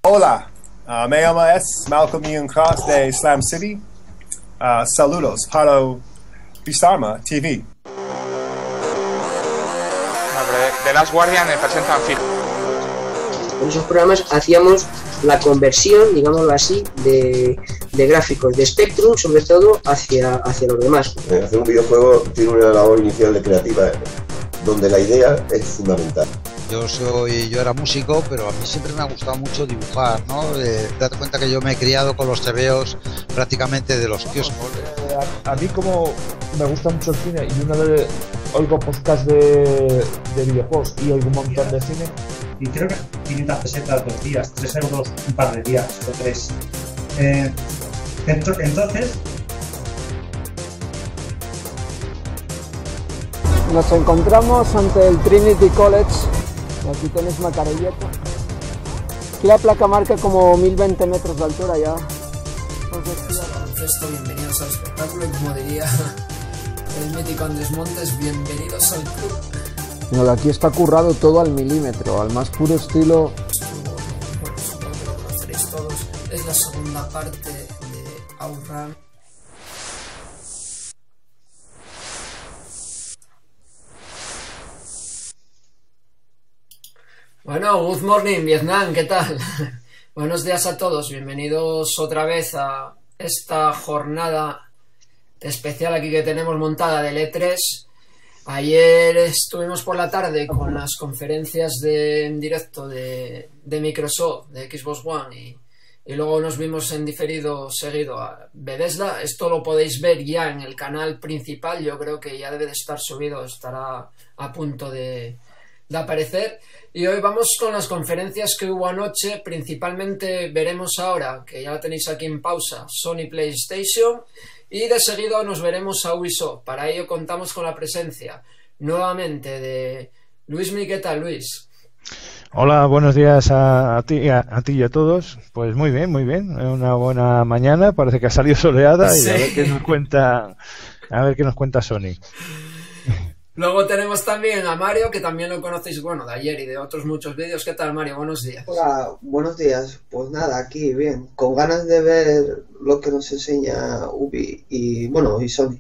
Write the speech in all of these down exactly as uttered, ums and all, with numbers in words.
Hola, uh, me llamo es Malcolm Ian Cross de Slam City. Uh, saludos para Bizarma T V. De Last Guardian me presentan fijo. En esos programas hacíamos la conversión, digámoslo así, de, de gráficos de Spectrum, sobre todo, hacia, hacia los demás. Hacer un videojuego tiene una labor inicial de creativa, donde la idea es fundamental. Yo soy, yo era músico, pero a mí siempre me ha gustado mucho dibujar, ¿no? Eh, date cuenta que yo me he criado con los tebeos prácticamente de los kioscos. Eh, a, a mí como me gusta mucho el cine y una vez oigo podcast de, de videojuegos y oigo un montón de cine. Y creo que quinientas pesetas dos días, tres euros un par de días o tres. Eh, entonces... Nos encontramos ante el Trinity College. Aquí tenéis Macarelleta. Aquí la placa marca como mil veinte metros de altura ya. Esto, bienvenidos al espectáculo y como diría el mítico Andrés Montes, bienvenidos al club. No, aquí está currado todo al milímetro, al más puro estilo. Bueno, supongo que lo conoceréis todos. Es la segunda parte de Outrun. Bueno, good morning Vietnam, ¿qué tal? Buenos días a todos, bienvenidos otra vez a esta jornada especial aquí que tenemos montada del E tres. Ayer estuvimos por la tarde con las conferencias de, en directo de, de Microsoft, de Xbox One y, y luego nos vimos en diferido seguido a Bethesda. Esto lo podéis ver ya en el canal principal, yo creo que ya debe de estar subido, estará a punto de, de aparecer. Y hoy vamos con las conferencias que hubo anoche. Principalmente veremos ahora, que ya la tenéis aquí en pausa, Sony PlayStation, y de seguido nos veremos a Ubisoft. Para ello contamos con la presencia nuevamente de Luis Mi. ¿Qué tal, Luis? Hola, buenos días a, a, ti, a, a ti y a todos. Pues muy bien, muy bien. Una buena mañana, parece que ha salido soleada y sí. a ver qué nos cuenta, a ver qué nos cuenta Sony. Luego tenemos también a Mario, que también lo conocéis, bueno, de ayer y de otros muchos vídeos. ¿Qué tal, Mario? Buenos días. Hola, buenos días. Pues nada, aquí bien, con ganas de ver lo que nos enseña Ubi y, bueno, y Sony.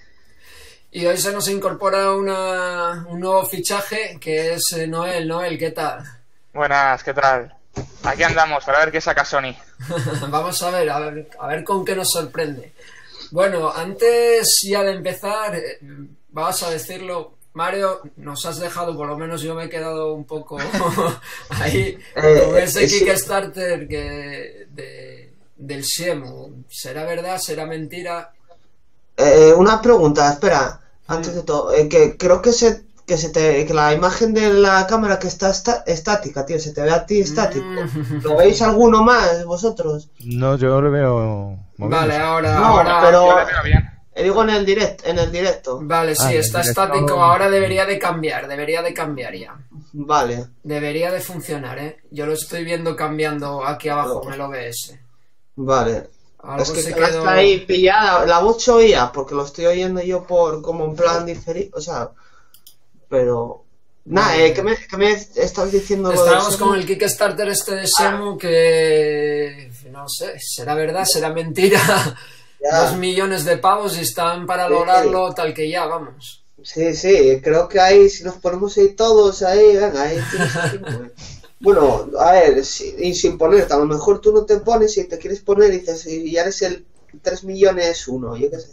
Y hoy se nos incorpora una, un nuevo fichaje, que es Noel. Noel, ¿qué tal? Buenas, ¿qué tal? Aquí andamos, para ver qué saca Sony. Vamos a ver, a ver, a ver con qué nos sorprende. Bueno, antes ya de empezar... Vas a decirlo, Mario, nos has dejado, por lo menos yo me he quedado un poco ahí con ese eh, Kickstarter que, de, del Shemu. ¿Será verdad? ¿Será mentira? Eh, una pregunta, espera, antes de todo, eh, que creo que se que se te que la imagen de la cámara que está esta, estática, tío, se te ve a ti estático. Mm. ¿Lo veis alguno más vosotros? No, yo lo veo. Vale, ahora, no, ahora pero yo lo veo bien. Digo en el directo, en el directo. Vale, sí, ah, está estático, ahora debería de cambiar, debería de cambiar ya. Vale. Debería de funcionar, ¿eh? Yo lo estoy viendo cambiando aquí abajo en el O B S. Vale. Algo es que se quedó... quedó... está ahí pillada, la voz se oía, porque lo estoy oyendo yo por como en plan diferido, o sea, pero... Nada, vale. eh, ¿qué, me, ¿qué me estás diciendo? Estábamos con el Kickstarter este de Shemu ah. que... no sé, ¿será verdad? ¿Será mentira? Ya. Dos millones de pavos y están para lograrlo sí. tal que ya, vamos. Sí, sí, creo que ahí, si nos ponemos ahí todos, ahí, venga, ahí tienes bueno, a ver, si, y sin ponerte, a lo mejor tú no te pones y te quieres poner y dices, y ya eres el tres millones uno, yo qué sé.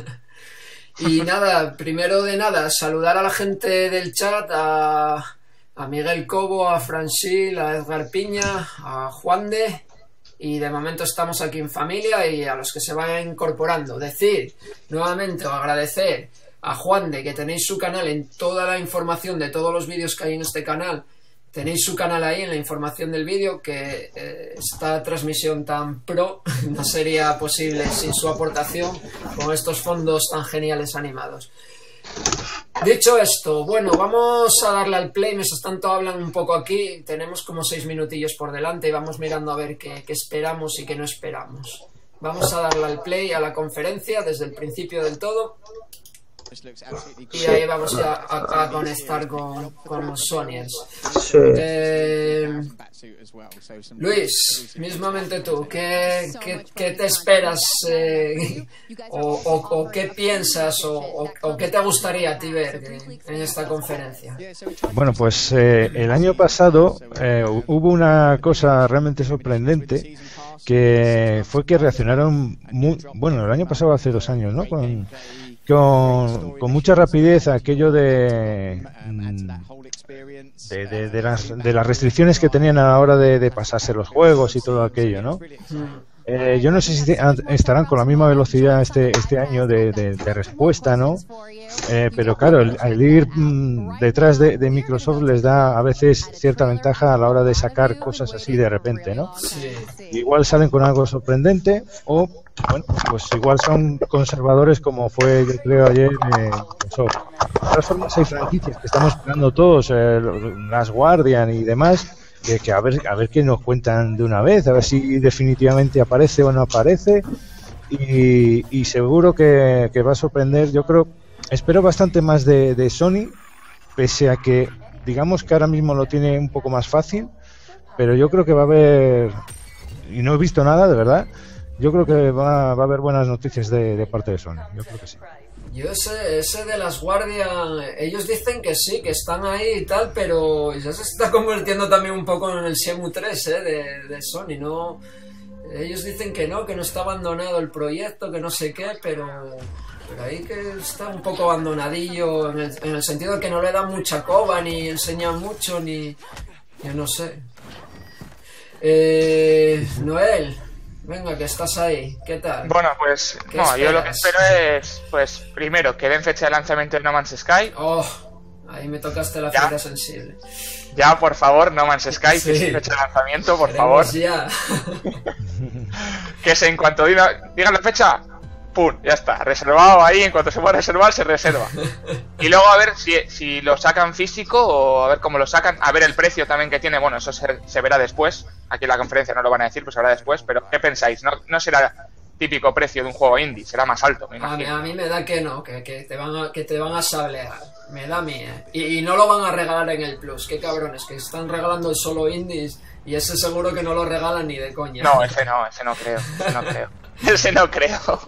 Y nada, primero de nada, saludar a la gente del chat, a, a Miguel Cobo, a Franchil, a Edgar Piña, a Juan de... Y de momento estamos aquí en familia y a los que se vayan incorporando. Decir nuevamente o agradecer a Juan de que tenéis su canal en toda la información de todos los vídeos que hay en este canal. Tenéis su canal ahí en la información del vídeo, que eh, esta transmisión tan pro no sería posible sin su aportación con estos fondos tan geniales animados. Dicho esto, bueno, vamos a darle al play. Mientras tanto hablan un poco aquí. Tenemos como seis minutillos por delante y vamos mirando a ver qué, qué esperamos y qué no esperamos. Vamos a darle al play a la conferencia desde el principio del todo. y ahí vamos a, a, a conectar con, con los Sonyers. Sí. Eh, Luis, mismamente tú, ¿qué, qué, qué te esperas eh, o, o, o qué piensas o, o, o qué te gustaría a ti ver en esta conferencia? Bueno, pues eh, el año pasado eh, hubo una cosa realmente sorprendente, que fue que reaccionaron muy, bueno, el año pasado, hace dos años, ¿no? Con, con, con mucha rapidez a aquello de de, de, de, las, de las restricciones que tenían a la hora de, de pasarse los juegos y todo aquello, ¿no? Eh, yo no sé si estarán con la misma velocidad este este año de, de, de respuesta, ¿no? Eh, pero claro, el, el ir mmm, detrás de, de Microsoft les da a veces cierta ventaja a la hora de sacar cosas así de repente, ¿no? Sí. Igual salen con algo sorprendente o, bueno, pues igual son conservadores como fue, yo creo, ayer eh, Microsoft. De todas formas, hay franquicias que estamos esperando todos, eh, las Guardian y demás, de que a ver a ver qué nos cuentan de una vez, a ver si definitivamente aparece o no aparece, y, y seguro que, que va a sorprender. Yo creo, espero bastante más de, de Sony, pese a que digamos que ahora mismo lo tiene un poco más fácil, pero yo creo que va a haber, y no he visto nada de verdad, yo creo que va, va a haber buenas noticias de, de parte de Sony, yo creo que sí. Yo ese, ese de las Guardian, ellos dicen que sí, que están ahí y tal, pero ya se está convirtiendo también un poco en el Shenmue tres, ¿eh? de, de Sony, ¿no? Ellos dicen que no, que no está abandonado el proyecto, que no sé qué, pero, pero ahí que está un poco abandonadillo, en el, en el sentido de que no le dan mucha coba, ni enseñan mucho, ni... yo no sé. Eh, Noel... Venga, que estás ahí, ¿qué tal? Bueno, pues no, esperas? Yo lo que espero es, pues, primero, que den fecha de lanzamiento de No Man's Sky. Oh, ahí me tocaste la fibra sensible. Ya, por favor, No Man's Sky, sí. Que es fecha de lanzamiento, por favor. Ya. Que se, en cuanto diga, digan la fecha, pum, ya está, reservado ahí, en cuanto se pueda reservar, se reserva. Y luego a ver si, si lo sacan físico o a ver cómo lo sacan, a ver el precio también que tiene, bueno, eso se, se verá después. Aquí en la conferencia no lo van a decir, pues ahora después, pero ¿qué pensáis? No, no será típico precio de un juego indie, será más alto, me imagino. A mí, a mí me da que no, que, que, te van a, que te van a sablear, me da a mí, ¿eh? Y, y no lo van a regalar en el Plus, qué cabrones, que están regalando el solo indies y ese seguro que no lo regalan ni de coña. No, ese no, ese no creo, ese no creo, ese no creo.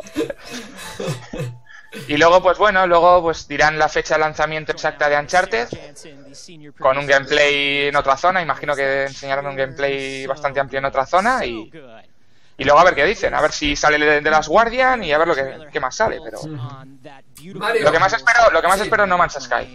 Y luego, pues bueno, luego pues dirán la fecha de lanzamiento exacta de Uncharted, con un gameplay en otra zona, imagino que enseñaron un gameplay bastante amplio en otra zona, y, y luego a ver qué dicen, a ver si sale de, de las Guardian y a ver lo que, qué más sale, pero Mario. lo que más espero, lo que más Sí. espero es No Man's Sky.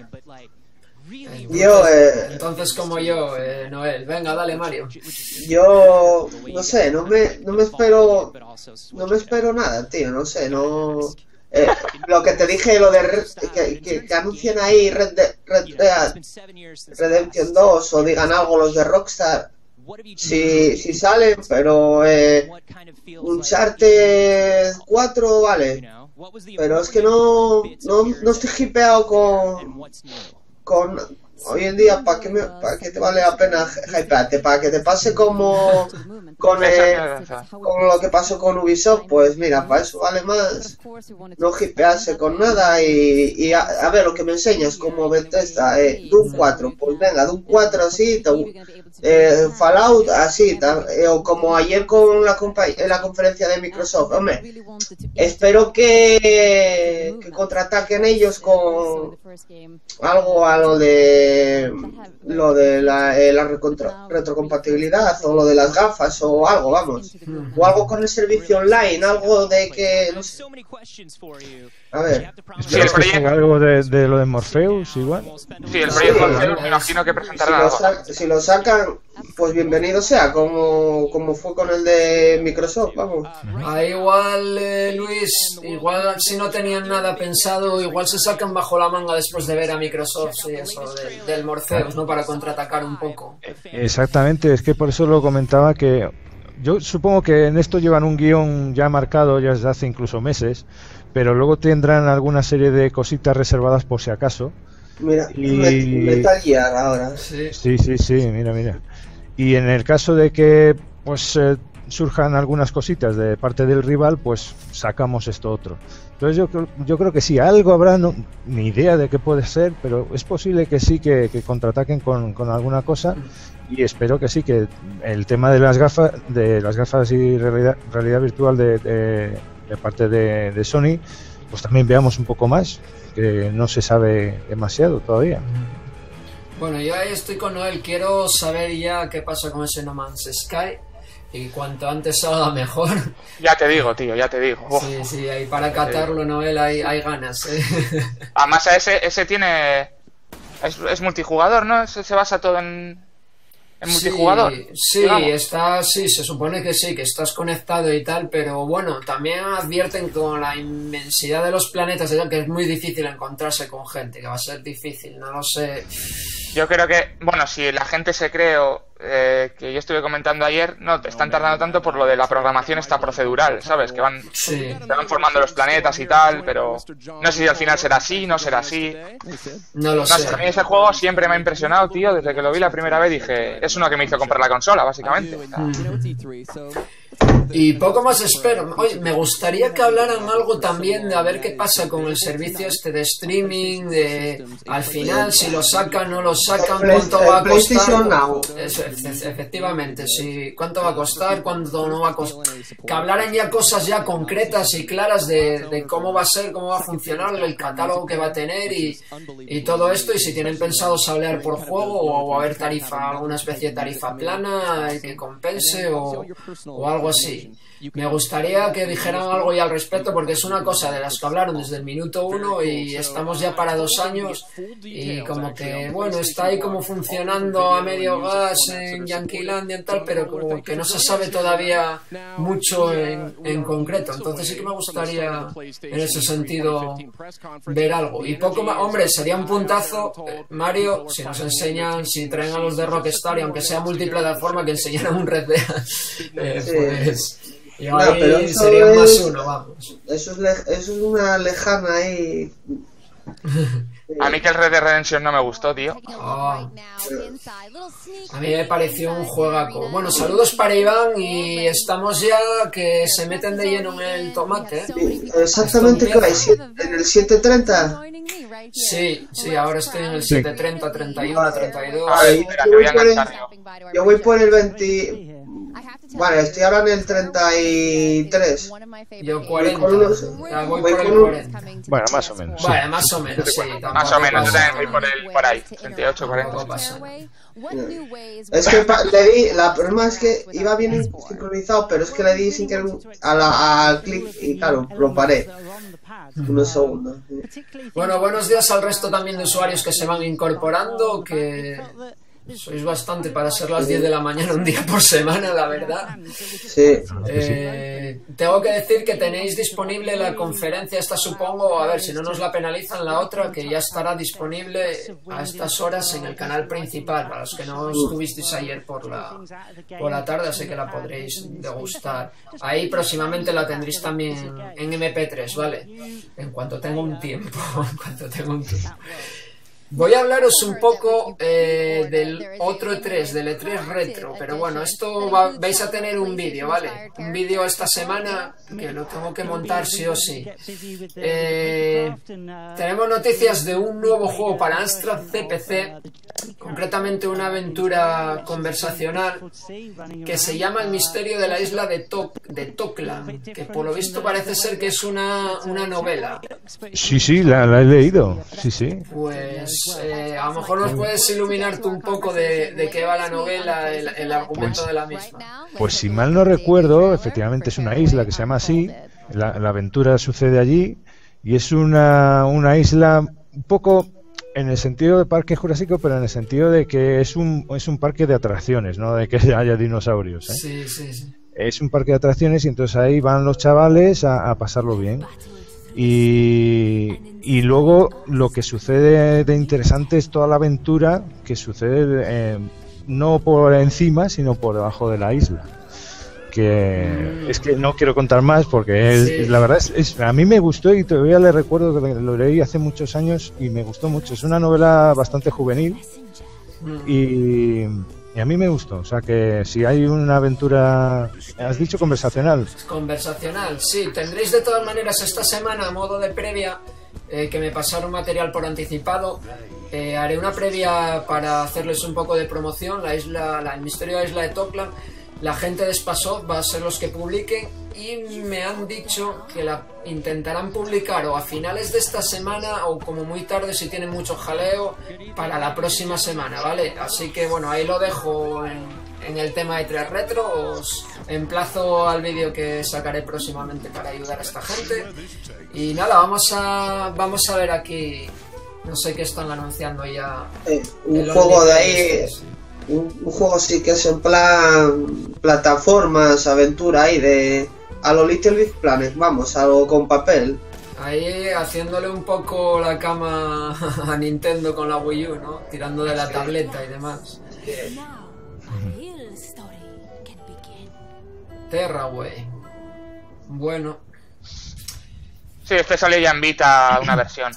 Yo, eh, Entonces, como yo, eh, Noel, venga, dale, Mario. yo, no sé, no me, no me espero, no me espero nada, tío, no sé, no... Eh, lo que te dije, lo de Red, que, que, que anuncien ahí Red, de, Red Dead Redemption dos o digan algo los de Rockstar, si, si salen, pero eh, Uncharted cuatro vale, pero es que no, no, no estoy hipeado con, con hoy en día, ¿para qué, me, para qué te vale la pena hypearte? ¿Para que te pase como con, eh, con lo que pasó con Ubisoft? Pues mira, para eso vale más no hipearse con nada y, y a, a ver lo que me enseñas como Bethesda, eh, Doom cuatro, pues venga, Doom cuatro así, eh, Fallout así, tal, eh, o como ayer con la, en la conferencia de Microsoft, hombre, espero que, que contraataquen ellos con algo a lo de lo de la, eh, la recontra, retrocompatibilidad o lo de las gafas o algo, vamos, o algo con el servicio online, algo de que no sé. A ver, Sí, el proyecto, algo de, de lo de Morpheus igual. sí, el proyecto Sí, Morpheus, me imagino que si presentarán lo, algo. sa si lo sacan, pues bienvenido sea, como, como fue con el de Microsoft, vamos. Ahí igual, eh, Luis, igual si no tenían nada pensado, igual se sacan bajo la manga después de ver a Microsoft, sí, eso, de, del Morpheus, ¿no? Para contraatacar un poco. Exactamente, es que por eso lo comentaba, que yo supongo que en esto llevan un guión ya marcado ya desde hace incluso meses, pero luego tendrán alguna serie de cositas reservadas por si acaso. Mira, Y- Metal Gear ahora. Sí. Sí, sí, sí, mira, mira. Y en el caso de que pues eh, surjan algunas cositas de parte del rival, pues sacamos esto otro. Entonces yo, yo creo que sí, algo habrá, no, ni idea de qué puede ser, pero es posible que sí, que, que contraataquen con, con alguna cosa, y espero que sí, que el tema de las gafas, de las gafas y realidad, realidad virtual de, de, de parte de, de Sony, pues también veamos un poco más, que no se sabe demasiado todavía. Bueno, yo ahí estoy con Noel, quiero saber ya qué pasa con ese No Man's Sky. Y cuanto antes salga mejor. Ya te digo, tío, ya te digo. Uf. Sí, sí, ahí para catarlo, Noel, hay, hay ganas. ¿eh? Además, ese, ese tiene... Es, es multijugador, ¿no? Ese se basa todo en... ¿En multijugador? Sí, sí, está, sí, se supone que sí, que estás conectado y tal, pero bueno, también advierten con la inmensidad de los planetas que es muy difícil encontrarse con gente, que va a ser difícil, no lo sé. Yo creo que, bueno, si la gente se cree, eh, que yo estuve comentando ayer, no, están tardando tanto por lo de la programación esta procedural, ¿sabes? Que van, sí. se van formando los planetas y tal, pero no sé si al final será así, no será así. No lo no, sé. A mí ese juego siempre me ha impresionado, tío, desde que lo vi la primera vez dije, es uno que me hizo comprar la consola, básicamente. Mm. Y poco más espero. Oye, me gustaría que hablaran algo también de a ver qué pasa con el servicio este de streaming, de al final si lo sacan, no lo sacan, cuánto va a costar. Eso, efectivamente, sí, cuánto va a costar, cuánto no va a costar. Que hablaran ya cosas ya concretas y claras de, de cómo va a ser, cómo va a funcionar, el catálogo que va a tener y, y todo esto, y si tienen pensado sablear por juego o, o haber tarifa, alguna especie de tarifa plana que compense o, o algo así. Me gustaría que dijeran algo ya al respecto, porque es una cosa de las que hablaron desde el minuto uno y estamos ya para dos años y como que, bueno, está ahí como funcionando a medio gas en Yanquilandia y tal, pero como que no se sabe todavía mucho en, en concreto. Entonces sí que me gustaría en ese sentido ver algo. Y poco más, hombre, sería un puntazo, Mario, si nos enseñan, si traen a los de Rockstar, y aunque sea multiplataforma, que enseñaran un Red Dead, eh, pues... Y no, ahí pero eso sería es, más uno, vamos. Eso es, le, eso es una lejana ahí. A mí que el Red Dead Redemption no me gustó, tío. Oh. A mí me pareció un juegaco. Bueno, saludos para Iván y estamos ya que se meten de lleno en el tomate. Sí, exactamente, ¿qué hay? ¿En el siete treinta? Sí, sí, ahora estoy en el siete treinta, treinta y uno, treinta y dos. A ver, yo, voy por el, yo voy por el veinte... Vale, estoy ahora en el treinta y tres. Yo cuarenta. Voy, unos, ya voy por el cuarenta. Bueno, más o menos. Bueno, sí. más o menos, sí. Más o menos, yo también voy por, el, por ahí. treinta y ocho, cuarenta. Es que le di, la problema es que iba bien sincronizado, pero es que le di sin querer al clic y claro, lo paré. Unos segundos. Bueno, buenos días al resto también de usuarios que se van incorporando, que... sois bastante para ser las diez de la mañana un día por semana, la verdad. Sí. Eh, tengo que decir que tenéis disponible la conferencia esta, supongo, a ver si no nos la penalizan, la otra, que ya estará disponible a estas horas en el canal principal, para los que no estuvisteis ayer por la, por la tarde, así que la podréis degustar. Ahí próximamente la tendréis también en eme pe tres, ¿vale? En cuanto tenga un tiempo, en cuanto tenga un tiempo. Voy a hablaros un poco eh, del otro E tres, del E tres Retro, pero bueno, esto va, vais a tener un vídeo, ¿vale? Un vídeo esta semana que lo tengo que montar sí o sí. Eh, tenemos noticias de un nuevo juego para Amstrad ce pe ce, concretamente una aventura conversacional que se llama El misterio de la isla de, to de Tokla, que por lo visto parece ser que es una, una novela. Sí, sí, la, la he leído, sí, sí. Pues eh, a lo mejor nos puedes iluminar tú un poco de, de qué va la novela, el, el argumento pues, de la misma. Pues si mal no recuerdo, efectivamente es una isla que se llama así, la, la aventura sucede allí y es una, una isla un poco en el sentido de parque jurásico, pero en el sentido de que es un, es un parque de atracciones, no de que haya dinosaurios, ¿eh? Sí, sí, sí. Es un parque de atracciones y entonces ahí van los chavales a, a pasarlo bien. Y, y luego lo que sucede de interesante es toda la aventura que sucede eh, no por encima sino por debajo de la isla, que es que no quiero contar más porque es, sí. La verdad es, es, a mí me gustó y todavía le recuerdo que lo leí hace muchos años y me gustó mucho. Es una novela bastante juvenil y Y a mí me gustó, o sea que si hay una aventura, has dicho conversacional. Conversacional, sí. Tendréis de todas maneras esta semana a modo de previa, eh, que me pasaron material por anticipado. Eh, haré una previa para hacerles un poco de promoción. La isla, la, el misterio de la isla de Toklan. La gente de Spasov va a ser los que publiquen y me han dicho que la intentarán publicar o a finales de esta semana o como muy tarde si tienen mucho jaleo para la próxima semana, ¿vale? Así que bueno, ahí lo dejo en, en el tema de tres retro. Os emplazo al vídeo que sacaré próximamente para ayudar a esta gente. Y nada, vamos a, vamos a ver aquí, no sé qué están anunciando ya. Eh, un juego de ahí... Un, un juego sí que es en plan plataformas, aventura ahí de a lo Little Big Planet, vamos, algo con papel. Ahí haciéndole un poco la cama a Nintendo con la Wii U, ¿no? Tirando de la tableta y demás. Terraway. Bueno. Sí, este salió ya en Vita una versión.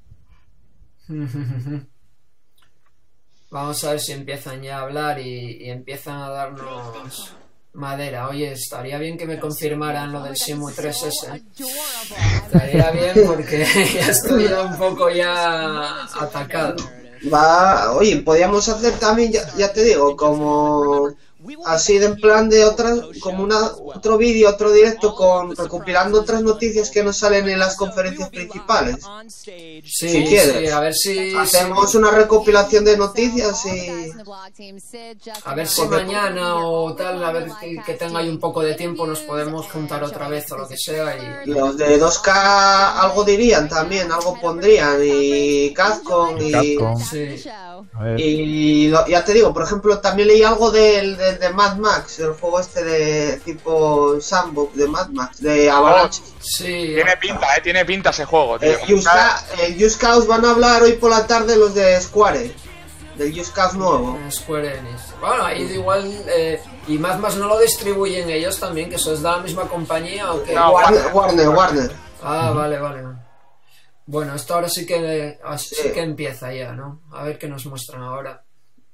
Vamos a ver si empiezan ya a hablar y, y empiezan a darnos madera. Oye, estaría bien que me confirmaran lo del Simu tres ese. Estaría bien porque ya estoy ya un poco ya atacado. Va, oye, podríamos hacer también, ya, ya te digo, como así de en plan de otras, como una otro vídeo, otro directo con recopilando otras noticias que nos salen en las conferencias principales. Sí, si quieres, sí, a ver si hacemos si, una recopilación de noticias y a ver si mañana o tal, a ver que, que tenga ahí un poco de tiempo, nos podemos juntar otra vez o lo que sea. Y los de dos K algo dirían también, algo pondrían, y Capcom y Capcom. Sí. Y lo, ya te digo, por ejemplo, también leí algo del de, de Mad Max, el juego este de tipo sandbox de Mad Max, de Avalanche. Sí, tiene pinta, eh, tiene pinta ese juego, tío. El Just, el Just Cause van a hablar hoy por la tarde los de Square, del Just Cause nuevo. Square Enix. Bueno, ahí igual, eh, y Mad Max no lo distribuyen ellos también, que eso es de la misma compañía o qué. No, Warner, Warner, Warner. Ah, vale, vale. Bueno, esto ahora sí que, así Sí. que empieza ya, ¿no? A ver qué nos muestran ahora.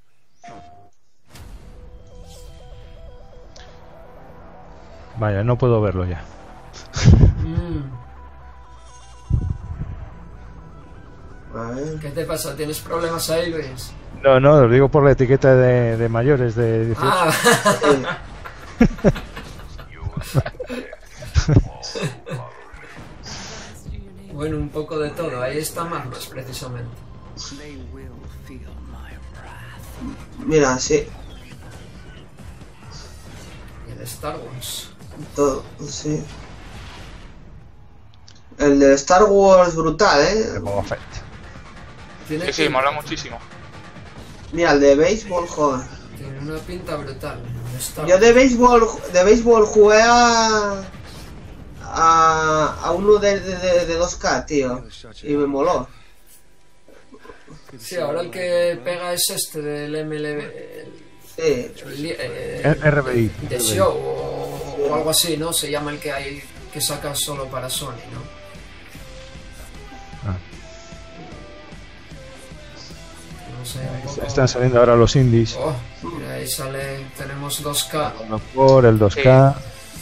Vaya, no puedo verlo ya. Mm, A ver. ¿Qué te pasa? ¿Tienes problemas ahí, Luis? No, no, lo digo por la etiqueta de, de mayores de dieciocho. Ah, bueno, un poco de todo. Ahí está Mad Max, precisamente. Mira, sí, Y el Star Wars. todo, sí. El de Star Wars brutal, ¿eh? Boba Fett. Tiene Sí, sí, pinta- mola muchísimo. Mira, el de béisbol, joder. Tiene una pinta brutal. el Star Yo Wars. de béisbol, de béisbol jugué a, a, a uno de, de, de, de dos K, tío, y me moló. Sí, ahora el que pega es este del M L B. el- Sí, el- eh, R B I. The Show o, o algo así, ¿no? Se llama el que hay que saca solo para Sony, ¿no? Ah. No sé, un poco... Están saliendo ahora los indies. Oh, mira, ahí sale, tenemos dos K. Por el dos K.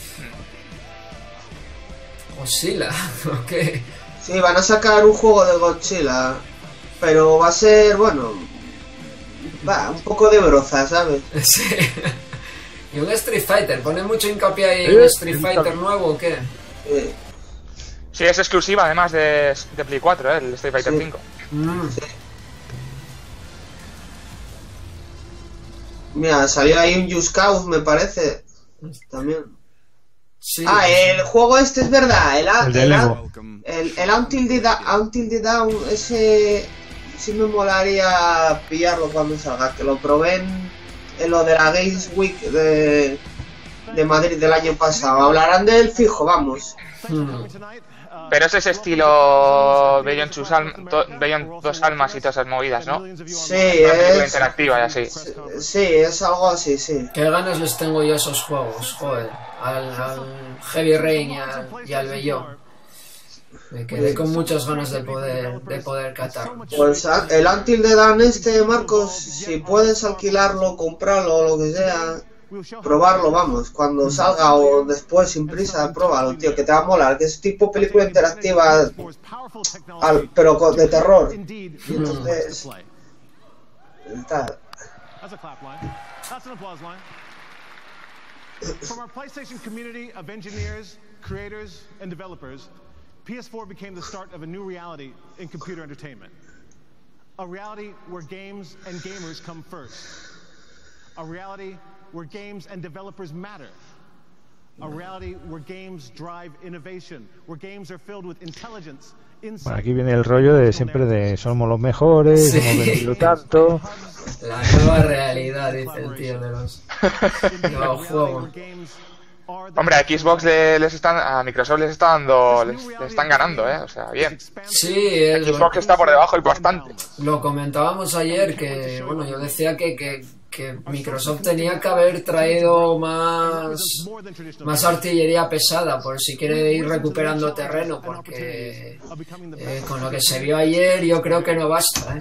Oscila, ok. sí, van a sacar un juego de Godzilla, pero va a ser, bueno, va, un poco de broza, ¿sabes? Sí. Y un Street Fighter, ¿pone mucho hincapié ahí en Eh, Street Fighter nuevo o qué? Eh, Sí, es exclusiva además de, de Play cuatro, ¿eh? El Street Fighter Sí. cinco. Mm. Mira, salió ahí un Just Cause, me parece, también. Sí, Ah, el juego este es verdad, el, El de el, Lego. el, el Until the, Da- Until the Dawn, ese sí me molaría pillarlo cuando salga, que lo probé en, en lo de la Games Week de, de Madrid del año pasado. Hablarán del fijo, vamos. Mm. Pero es ese estilo Beyond, Two Alm- to- Beyond Dos Almas y todas esas movidas, ¿no? Sí, Una película es, interactiva y así. sí, es algo así, sí. Qué ganas les tengo yo a esos juegos, joder. Al, al Heavy Rain y al, y al Beyond. Me quedé con muchas ganas de poder, de poder catar. Pues el Until the Dawn este, Marcos, si puedes alquilarlo, comprarlo o lo que sea, probarlo, vamos, cuando salga o después sin prisa, pruébalo, tío, que te va a molar, que es tipo película interactiva, al, pero con, de terror. Y entonces, tal. From our PlayStation community of engineers, creators, and developers, P S four became the start of a new reality in computer entertainment. A reality where games and gamers come first. A reality where games and developers matter. A reality where games drive innovation, where games are filled with intelligence. Bueno, aquí viene el rollo de siempre de somos los mejores, sí. Hemos vendido tanto. La nueva realidad, dice el tío de los, de los juegos. Hombre, a Xbox le, les están, a Microsoft les está dando, les, les están ganando, eh, o sea, bien. Sí, el, Xbox está por debajo y bastante. Lo comentábamos ayer que, bueno, yo decía que, que, que Microsoft tenía que haber traído más, más artillería pesada, por si quiere ir recuperando terreno, porque eh, con lo que se vio ayer yo creo que no basta, eh.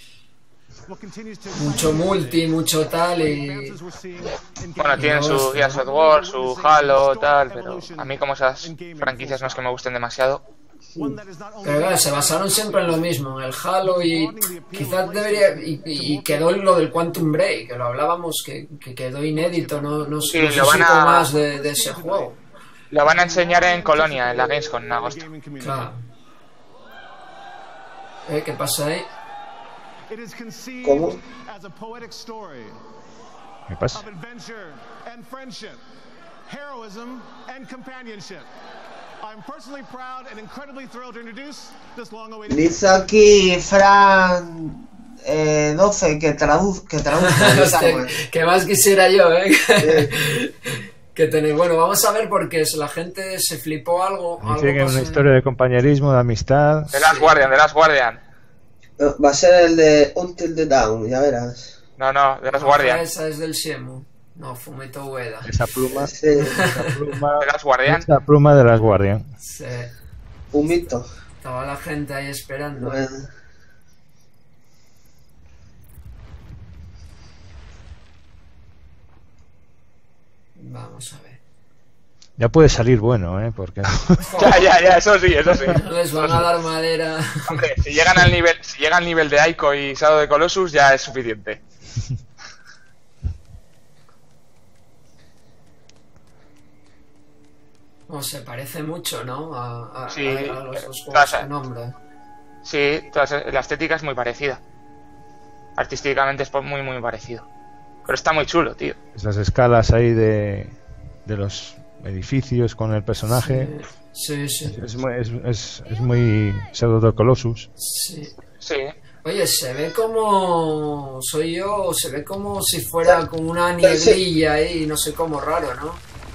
Mucho multi, mucho tal y... Bueno, tienen su Gears of War, su Halo, tal, pero a mí como esas franquicias no es que me gusten demasiado. Pero claro, se basaron siempre en lo mismo, en el Halo y quizás debería... Y, y quedó lo del Quantum Break, que lo hablábamos, que, que quedó inédito, no, no, sí, no se lo van supo a... más de, de ese juego. Lo van a enseñar en Colonia, en la Gamescom, en agosto. Claro. ¿Eh? ¿Qué pasa ahí? ¿Cómo? ¿Qué pasa? Dice aquí Fran eh, doce que traduzca. Que traduzca que más quisiera yo, ¿eh? Sí. Que tenéis. Bueno, vamos a ver porque la gente se flipó algo. algo Dice que es una historia de compañerismo, de amistad. De Last Guardian, de Last Guardian. Va a ser el de Until the Dawn, ya verás. No, no, de Last Guardian. Esa es del Shemu. No, Fumito Ueda. Esa pluma. Sí. Esa pluma de Last Guardian. Esa pluma de Last Guardian. Sí. Fumito. Estaba la gente ahí esperando. Bueno. Vamos a ver. Ya puede salir bueno, ¿eh? Porque... ya, ya, ya, eso sí, eso sí. Les van a dar madera. Hombre, si llegan al nivel, si llegan al nivel de Ico y Shadow de Colossus ya es suficiente. No, se parece mucho, ¿no? A, a, sí, a, a los dos juegos con nombre. Sí, la estética es muy parecida. Artísticamente es muy, muy parecido. Pero está muy chulo, tío. Esas escalas ahí de, de los edificios con el personaje. Sí, sí. sí. Es, es, es, es muy Shadow of the Colossus. Sí. Sí. Oye, se ve como... Soy yo, se ve como si fuera como una nieblilla ahí, no sé cómo, raro, ¿no?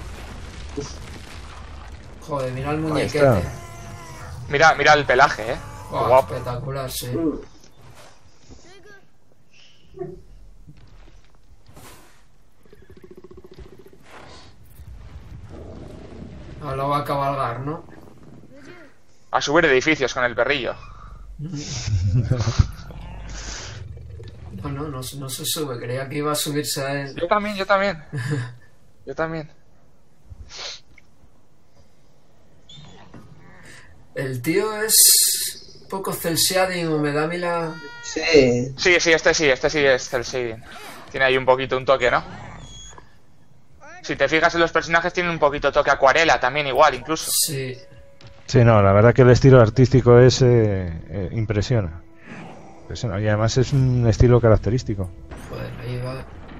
Joder, mira el muñequete. Mira, mira el pelaje, eh. Wow, guapo. Espectacular, sí. Ahora va a cabalgar, ¿no? A subir edificios con el perrillo. No, no, no, no se sube. Creía que iba a subirse a él. Yo también, yo también. Yo también. El tío es un poco cel shading o me da a mí la... Sí. Sí, sí, este sí, este sí es cel shading. Tiene ahí un poquito un toque, ¿no? Si te fijas en los personajes tienen un poquito toque acuarela también igual, incluso. Sí. Sí, no, la verdad que el estilo artístico es eh, eh, impresiona. impresiona. Y además es un estilo característico. Joder, ahí va.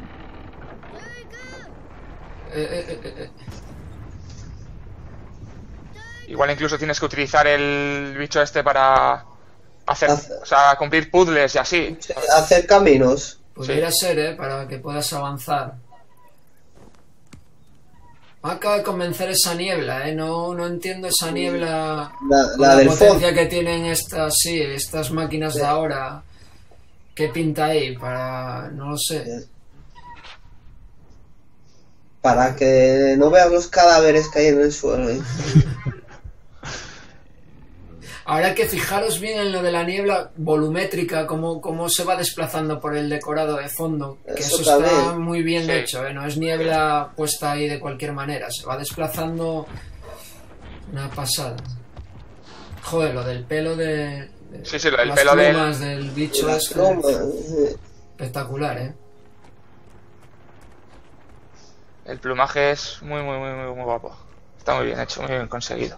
Eh, eh, eh, eh. Igual incluso tienes que utilizar el bicho este para hacer, Hace... o sea, cumplir puzzles y así. Hacer caminos. Pudiera sí. ser, ¿eh? Para que puedas avanzar. Me acaba de convencer esa niebla, ¿eh? No, no entiendo esa niebla. La, la, la del potencia fondo que tienen estas, sí, estas máquinas sí. de ahora. ¿Qué pinta ahí? Para... no lo sé. Para que no veas los cadáveres que hay en el suelo, ¿eh? Ahora que fijaros bien en lo de la niebla volumétrica, cómo, cómo se va desplazando por el decorado de fondo, que eso, eso está muy bien sí. hecho, ¿eh? No es niebla puesta ahí de cualquier manera, se va desplazando una pasada. Joder, lo del pelo de... de sí, sí, lo del las pelo plumas del... del bicho las es plumas, espectacular, ¿eh? El plumaje es muy, muy, muy, muy, muy guapo. Está muy bien hecho, muy bien conseguido.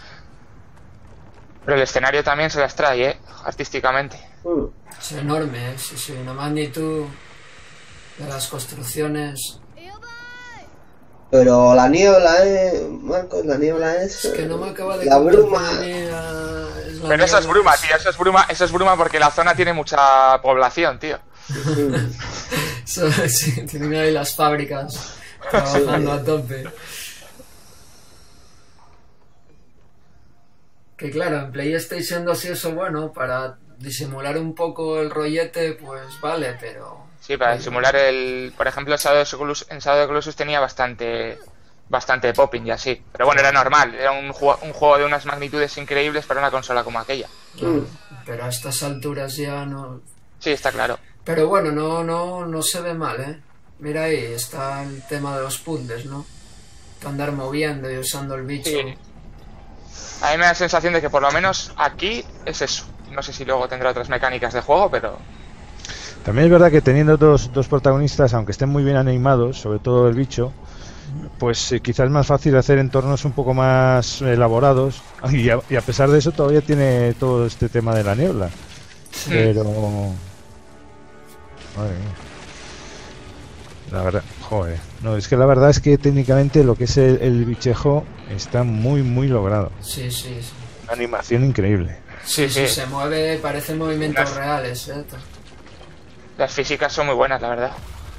Pero el escenario también se las trae, ¿eh? Artísticamente. Es enorme, ¿eh? Sí, sí, una magnitud de las construcciones. Pero la niebla, ¿eh? Marcos, la niebla es... Es que no me acaba de... La bruma... Es la Pero eso es bruma, tío, eso es bruma, eso es bruma porque la zona tiene mucha población, tío. Eso, sí, tienen ahí las fábricas trabajando a tope. Que claro, en PlayStation dos y eso, bueno, para disimular un poco el rollete, pues vale, pero... Sí, para disimular el... Por ejemplo, el Shadow of the Colossus, en Shadow of the Colossus tenía bastante bastante popping y así. Pero bueno, era normal, era un juego, un juego de unas magnitudes increíbles para una consola como aquella. Claro, pero a estas alturas ya no... Sí, está claro. Pero bueno, no, no, no se ve mal, ¿eh? Mira ahí, está el tema de los puzzles, ¿no? Andar moviendo y usando el bicho. Sí. A mí me da la sensación de que por lo menos aquí es eso. No sé si luego tendrá otras mecánicas de juego, pero... También es verdad que teniendo dos, dos protagonistas, aunque estén muy bien animados, sobre todo el bicho, pues eh, quizás es más fácil hacer entornos un poco más elaborados. Y a, y a pesar de eso todavía tiene todo este tema de la niebla. Sí. Pero... Madre mía. La verdad, joder. No, es que la verdad es que técnicamente lo que es el, el bichejo está muy, muy logrado. Sí, sí, sí. Una animación increíble. Sí, sí, sí. Se mueve, parecen movimientos Las... reales, ¿eh? Las físicas son muy buenas, la verdad.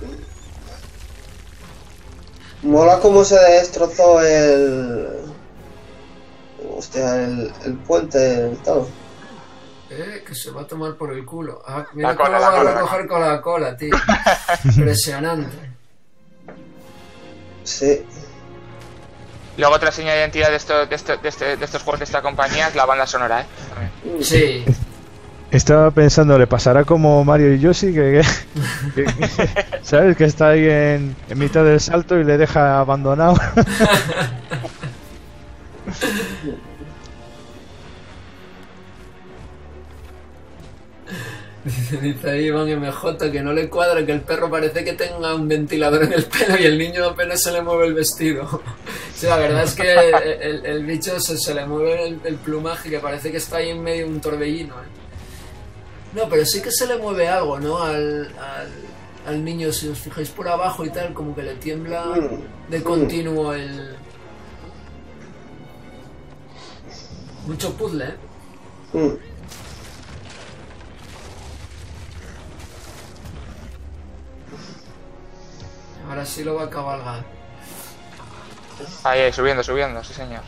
Mola cómo se destrozó el... Hostia, el, el puente, el todo. Eh, que se va a tomar por el culo. Ah, mira la cómo cola, va la a cola, recoger con la cola, tío. Impresionante. Sí. Luego otra señal de identidad de, esto, de, esto, de, este, de estos juegos de esta compañía es la banda sonora, ¿eh? También. Sí. Estaba pensando, ¿le pasará como Mario y Yoshi? Que, que, que, ¿sabes? Que está ahí en, en mitad del salto y le deja abandonado. Dice ahí Iván M J que no le cuadra que el perro parece que tenga un ventilador en el pelo y el niño apenas se le mueve el vestido. Sí, la verdad es que el, el, el bicho se, se le mueve el, el plumaje que parece que está ahí en medio de un torbellino, ¿eh? No, pero sí que se le mueve algo, ¿no? Al, al, al niño, si os fijáis por abajo y tal, como que le tiembla de continuo el... Mucho puzzle, ¿eh? Mm. Ahora sí lo va a cabalgar. Ahí, ahí, subiendo, subiendo, sí señor.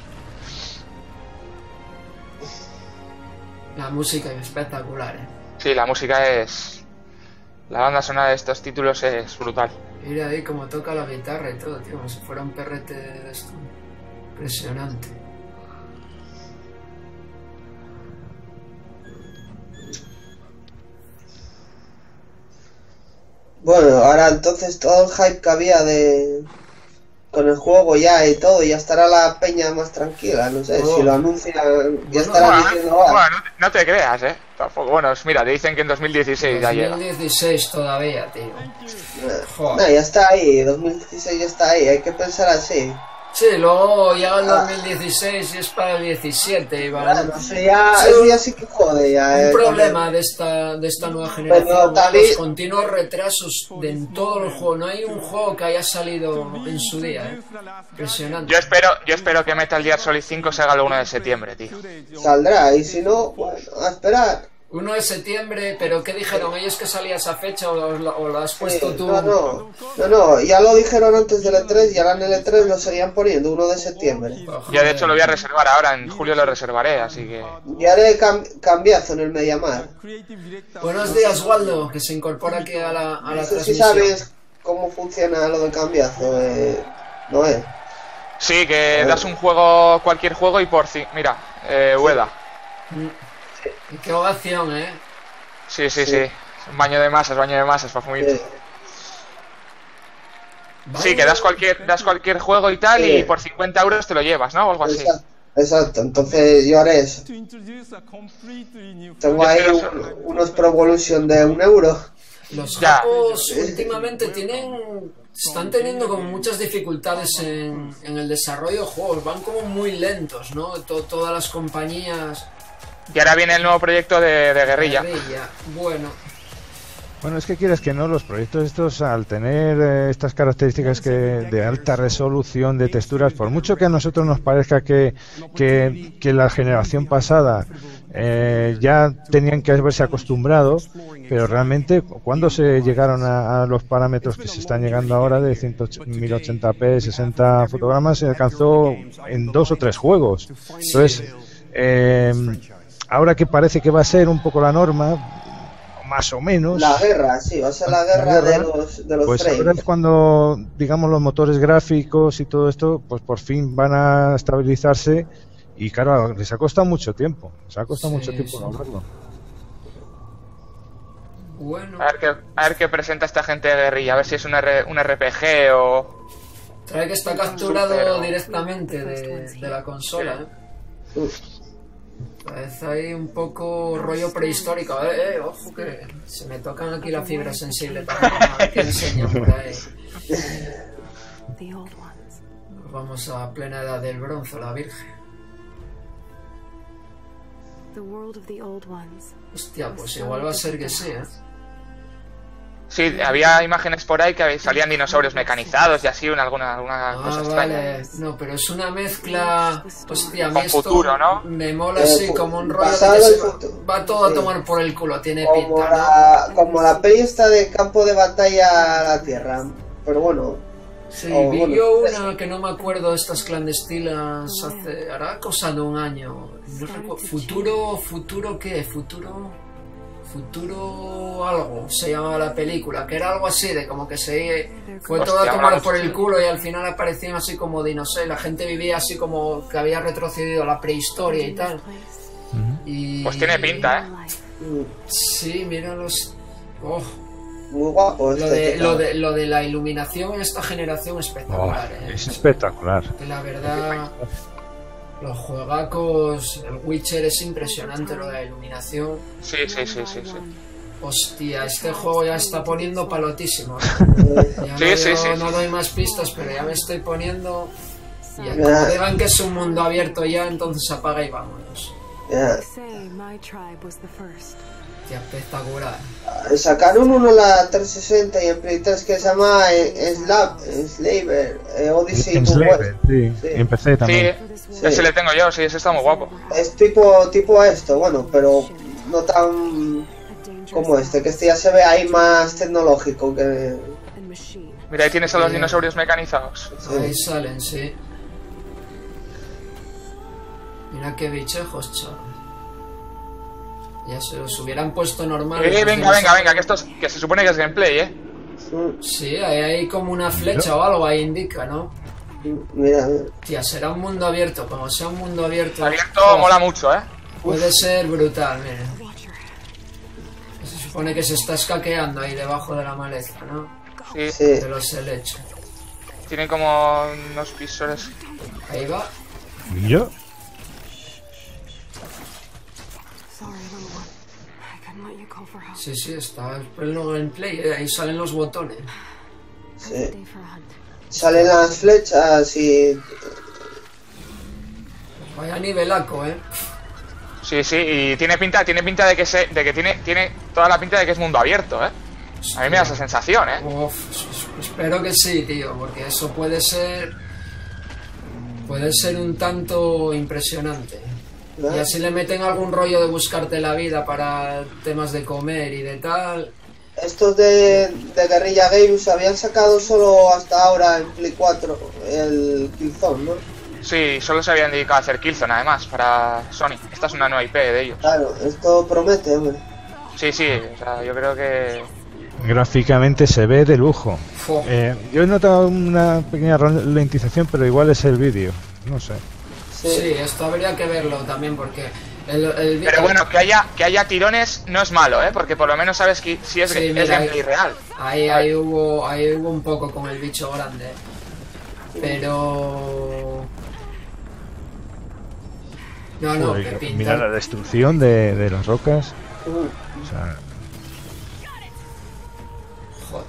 La música es espectacular, ¿eh? Sí, la música es... La banda sonora de estos títulos es brutal. Mira ahí como toca la guitarra y todo, tío, como si fuera un perrete de esto. Impresionante. Bueno, ahora entonces todo el hype que había de... con el juego ya y todo, ya estará la peña más tranquila, no sé, oh. Si lo anuncian, ya estará bueno, diciendo... Bueno, no, te, no te creas, eh. Tampoco, bueno, mira, te dicen que en dos mil dieciséis ya llega. dos mil dieciséis todavía, tío. No, ya está ahí, dos mil dieciséis ya está ahí, hay que pensar así. Sí, luego llega el dos mil dieciséis y es para el diecisiete. Y va, claro, no sé, ya, sí, eso ya sí que jode. Ya, un eh, problema también. de esta, de esta nueva generación, los continuos retrasos de en todo el juego. No hay un juego que haya salido en su día, ¿eh? Impresionante. Yo espero, yo espero que Metal Gear Solid cinco salga el uno de septiembre, tío. Saldrá, y si no, bueno, a esperar. uno de septiembre, pero ¿qué dijeron ellos que salía esa fecha o lo, o lo has puesto sí, tú? No, no, no, no, ya lo dijeron antes del E tres y ahora en el E tres lo seguían poniendo, uno de septiembre. Oh, yo de hecho lo voy a reservar ahora, en julio lo reservaré, así que... Y haré cam cambiazo en el Mediamar. Buenos días, Waldo, que se incorpora aquí a la, a la no sé transmisión. Si sabes cómo funciona lo de cambiazo, eh, no es. Sí, que das un juego, cualquier juego y por... Mira, eh, Ueda. Y qué ovación, ¿eh? Sí, sí, sí. Un baño de masas, baño de masas, para fumito. Sí. Sí, que das cualquier, das cualquier juego y tal, Sí. y por cincuenta euros te lo llevas, ¿no? O algo así. Exacto, exacto. Entonces yo haré eso. Tengo ahí un- unos Pro Evolution de un euro. Los Ya. japos últimamente tienen... Están teniendo como muchas dificultades en, en el desarrollo de juegos. Van como muy lentos, ¿no? To- todas las compañías... Y ahora viene el nuevo proyecto de, de Guerrilla. Guerrilla. Bueno, Bueno, es que quieres que no, los proyectos estos, al tener eh, estas características que de alta resolución de texturas, por mucho que a nosotros nos parezca que, que, que la generación pasada eh, ya tenían que haberse acostumbrado, pero realmente cuando se llegaron a, a los parámetros que se están llegando ahora de mil ochenta p, sesenta fotogramas, se alcanzó en dos o tres juegos. Entonces, eh, ahora que parece que va a ser un poco la norma, más o menos. La guerra, sí, va a ser la guerra, La guerra, de los, de los Pues frames. ahora es cuando, digamos, los motores gráficos y todo esto, pues por fin van a estabilizarse y claro, les ha costado mucho tiempo, les ha costado Sí, mucho tiempo sí. lograrlo. bueno. A ver qué, a ver qué presenta esta gente de Guerrilla, a ver si es un, R, un R P G o... Trae que está capturado Pero- directamente de, de la consola, ¿eh? Parece ahí un poco rollo prehistórico. Eh, eh, ojo que se me tocan aquí la fibra sensible para que enseño por ahí. Nos vamos a plena edad del bronce, la Virgen. Hostia, pues igual va a ser que sí, ¿eh? Sí, había imágenes por ahí que salían dinosaurios mecanizados y así, una, alguna, alguna Ah, cosa extraña. vale. No, pero es una mezcla... Hostia, a mí Con esto futuro, ¿no? me mola Eh, así, fu- como un rollo de pasado que se el va, futuro. va todo a Sí. tomar por el culo, tiene Como pinta, ¿no? la, como la peli esta de campo de batalla a la tierra. Pero bueno, Sí, Oh, vi bueno. yo una que no me acuerdo de estas clandestinas hace, hará cosa de un año. No recuerdo, futuro, futuro qué, futuro, futuro algo se llamaba la película, que era algo así de como que se fue todo a Hostia, tomar vamos. por el culo y al final aparecían así como dinosaurios, la gente vivía así como que había retrocedido a la prehistoria y tal. Y... Pues tiene pinta, ¿eh? mm, Sí, mira los... Oh, muy guapo. lo, este de, tío. lo, de, lo de la iluminación en esta generación es Oh, espectacular, ¿eh? es espectacular. Que la verdad, los juegacos, el Witcher es impresionante lo de la iluminación. Sí, sí, sí, sí, sí. Hostia, este juego ya está poniendo palotísimo. ¿eh? Ya Sí, no, sí, digo- sí, no sí. doy más pistas, pero ya me estoy poniendo. Y Ya. como digan que es un mundo abierto ya, entonces apaga y vámonos. Ya. Hostia, espectacular. Sacaron uno en la trescientos sesenta y en Play tres que se llama eh, Slab, Slaver, eh, Odyssey En to Slaver, West. sí, Sí. y empecé Sí, también. Sí. ese le tengo yo, sí, ese está muy guapo. Es tipo, tipo esto, bueno, pero no tan como este, que este ya se ve ahí más tecnológico que... Mira, ahí tienes a los Bien. dinosaurios mecanizados. Ahí salen, sí. Mira qué bichejos, chaval. Ya se los hubieran puesto normales. Eh, los venga, venga, dinosaurios. venga, que esto es- que se supone que es gameplay, ¿eh? Mm, Sí, ahí hay como una flecha o algo, ahí indica, ¿no? mm, Mira, mira. Tía, será un mundo abierto. Como sea un mundo abierto, Abierto oh, mola mucho, ¿eh? puede ser brutal, mira. Se supone que se está escaqueando ahí debajo de la maleza, ¿no? Sí, Sí. De los helechos. tiene como unos visores. Ahí va. ¿Y yo? Sí, sí, está el pleno gameplay, eh, ahí salen los botones. Sí. Salen las flechas y... Vaya nivelaco, eh. Sí, sí, y tiene pinta, tiene pinta de que se, de que tiene, tiene toda la pinta de que es mundo abierto, ¿eh? A mí me da esa sensación, ¿eh? Uf, espero que sí, tío, porque eso puede ser... Puede ser un tanto impresionante. Y así le meten algún rollo de buscarte la vida para temas de comer y de tal. Estos de, de Guerrilla Games habían sacado solo hasta ahora en Play cuatro el Killzone, ¿no? Sí, solo se habían dedicado a hacer Killzone, además, para Sony. Esta es una nueva I P de ellos. Claro, esto promete, hombre. Sí, sí, o sea, yo creo que... Gráficamente se ve de lujo. Fo. Eh, yo he notado una pequeña ralentización, pero igual es el vídeo, no sé. Sí, esto habría que verlo también porque El, el, Pero el, bueno, que haya que haya tirones no es malo, ¿eh? Porque por lo menos sabes que si es, Sí, es mira, gameplay real. Ahí, ahí, hubo, ahí hubo un poco con el bicho grande. Pero... No, no, Joder, que pinta. mira la destrucción de, de las rocas. O sea, Joder.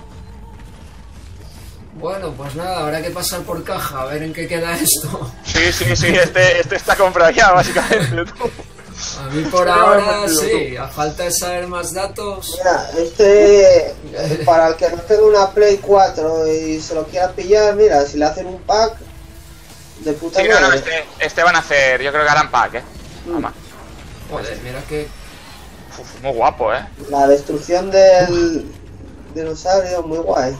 Bueno, pues nada, habrá que pasar por caja a ver en qué queda esto. Sí, sí, sí, este, este está comprado ya, básicamente. A mí por ahora sí, a falta de saber más datos. Mira, este, para el que no tenga una Play cuatro y se lo quiera pillar, mira, si le hacen un pack de puta Sí, no, no, madre. este, este van a hacer, yo creo que harán pack, ¿eh? Mamá. Joder, mira que... Uf, muy guapo, ¿eh? La destrucción del dinosaurio, muy guay.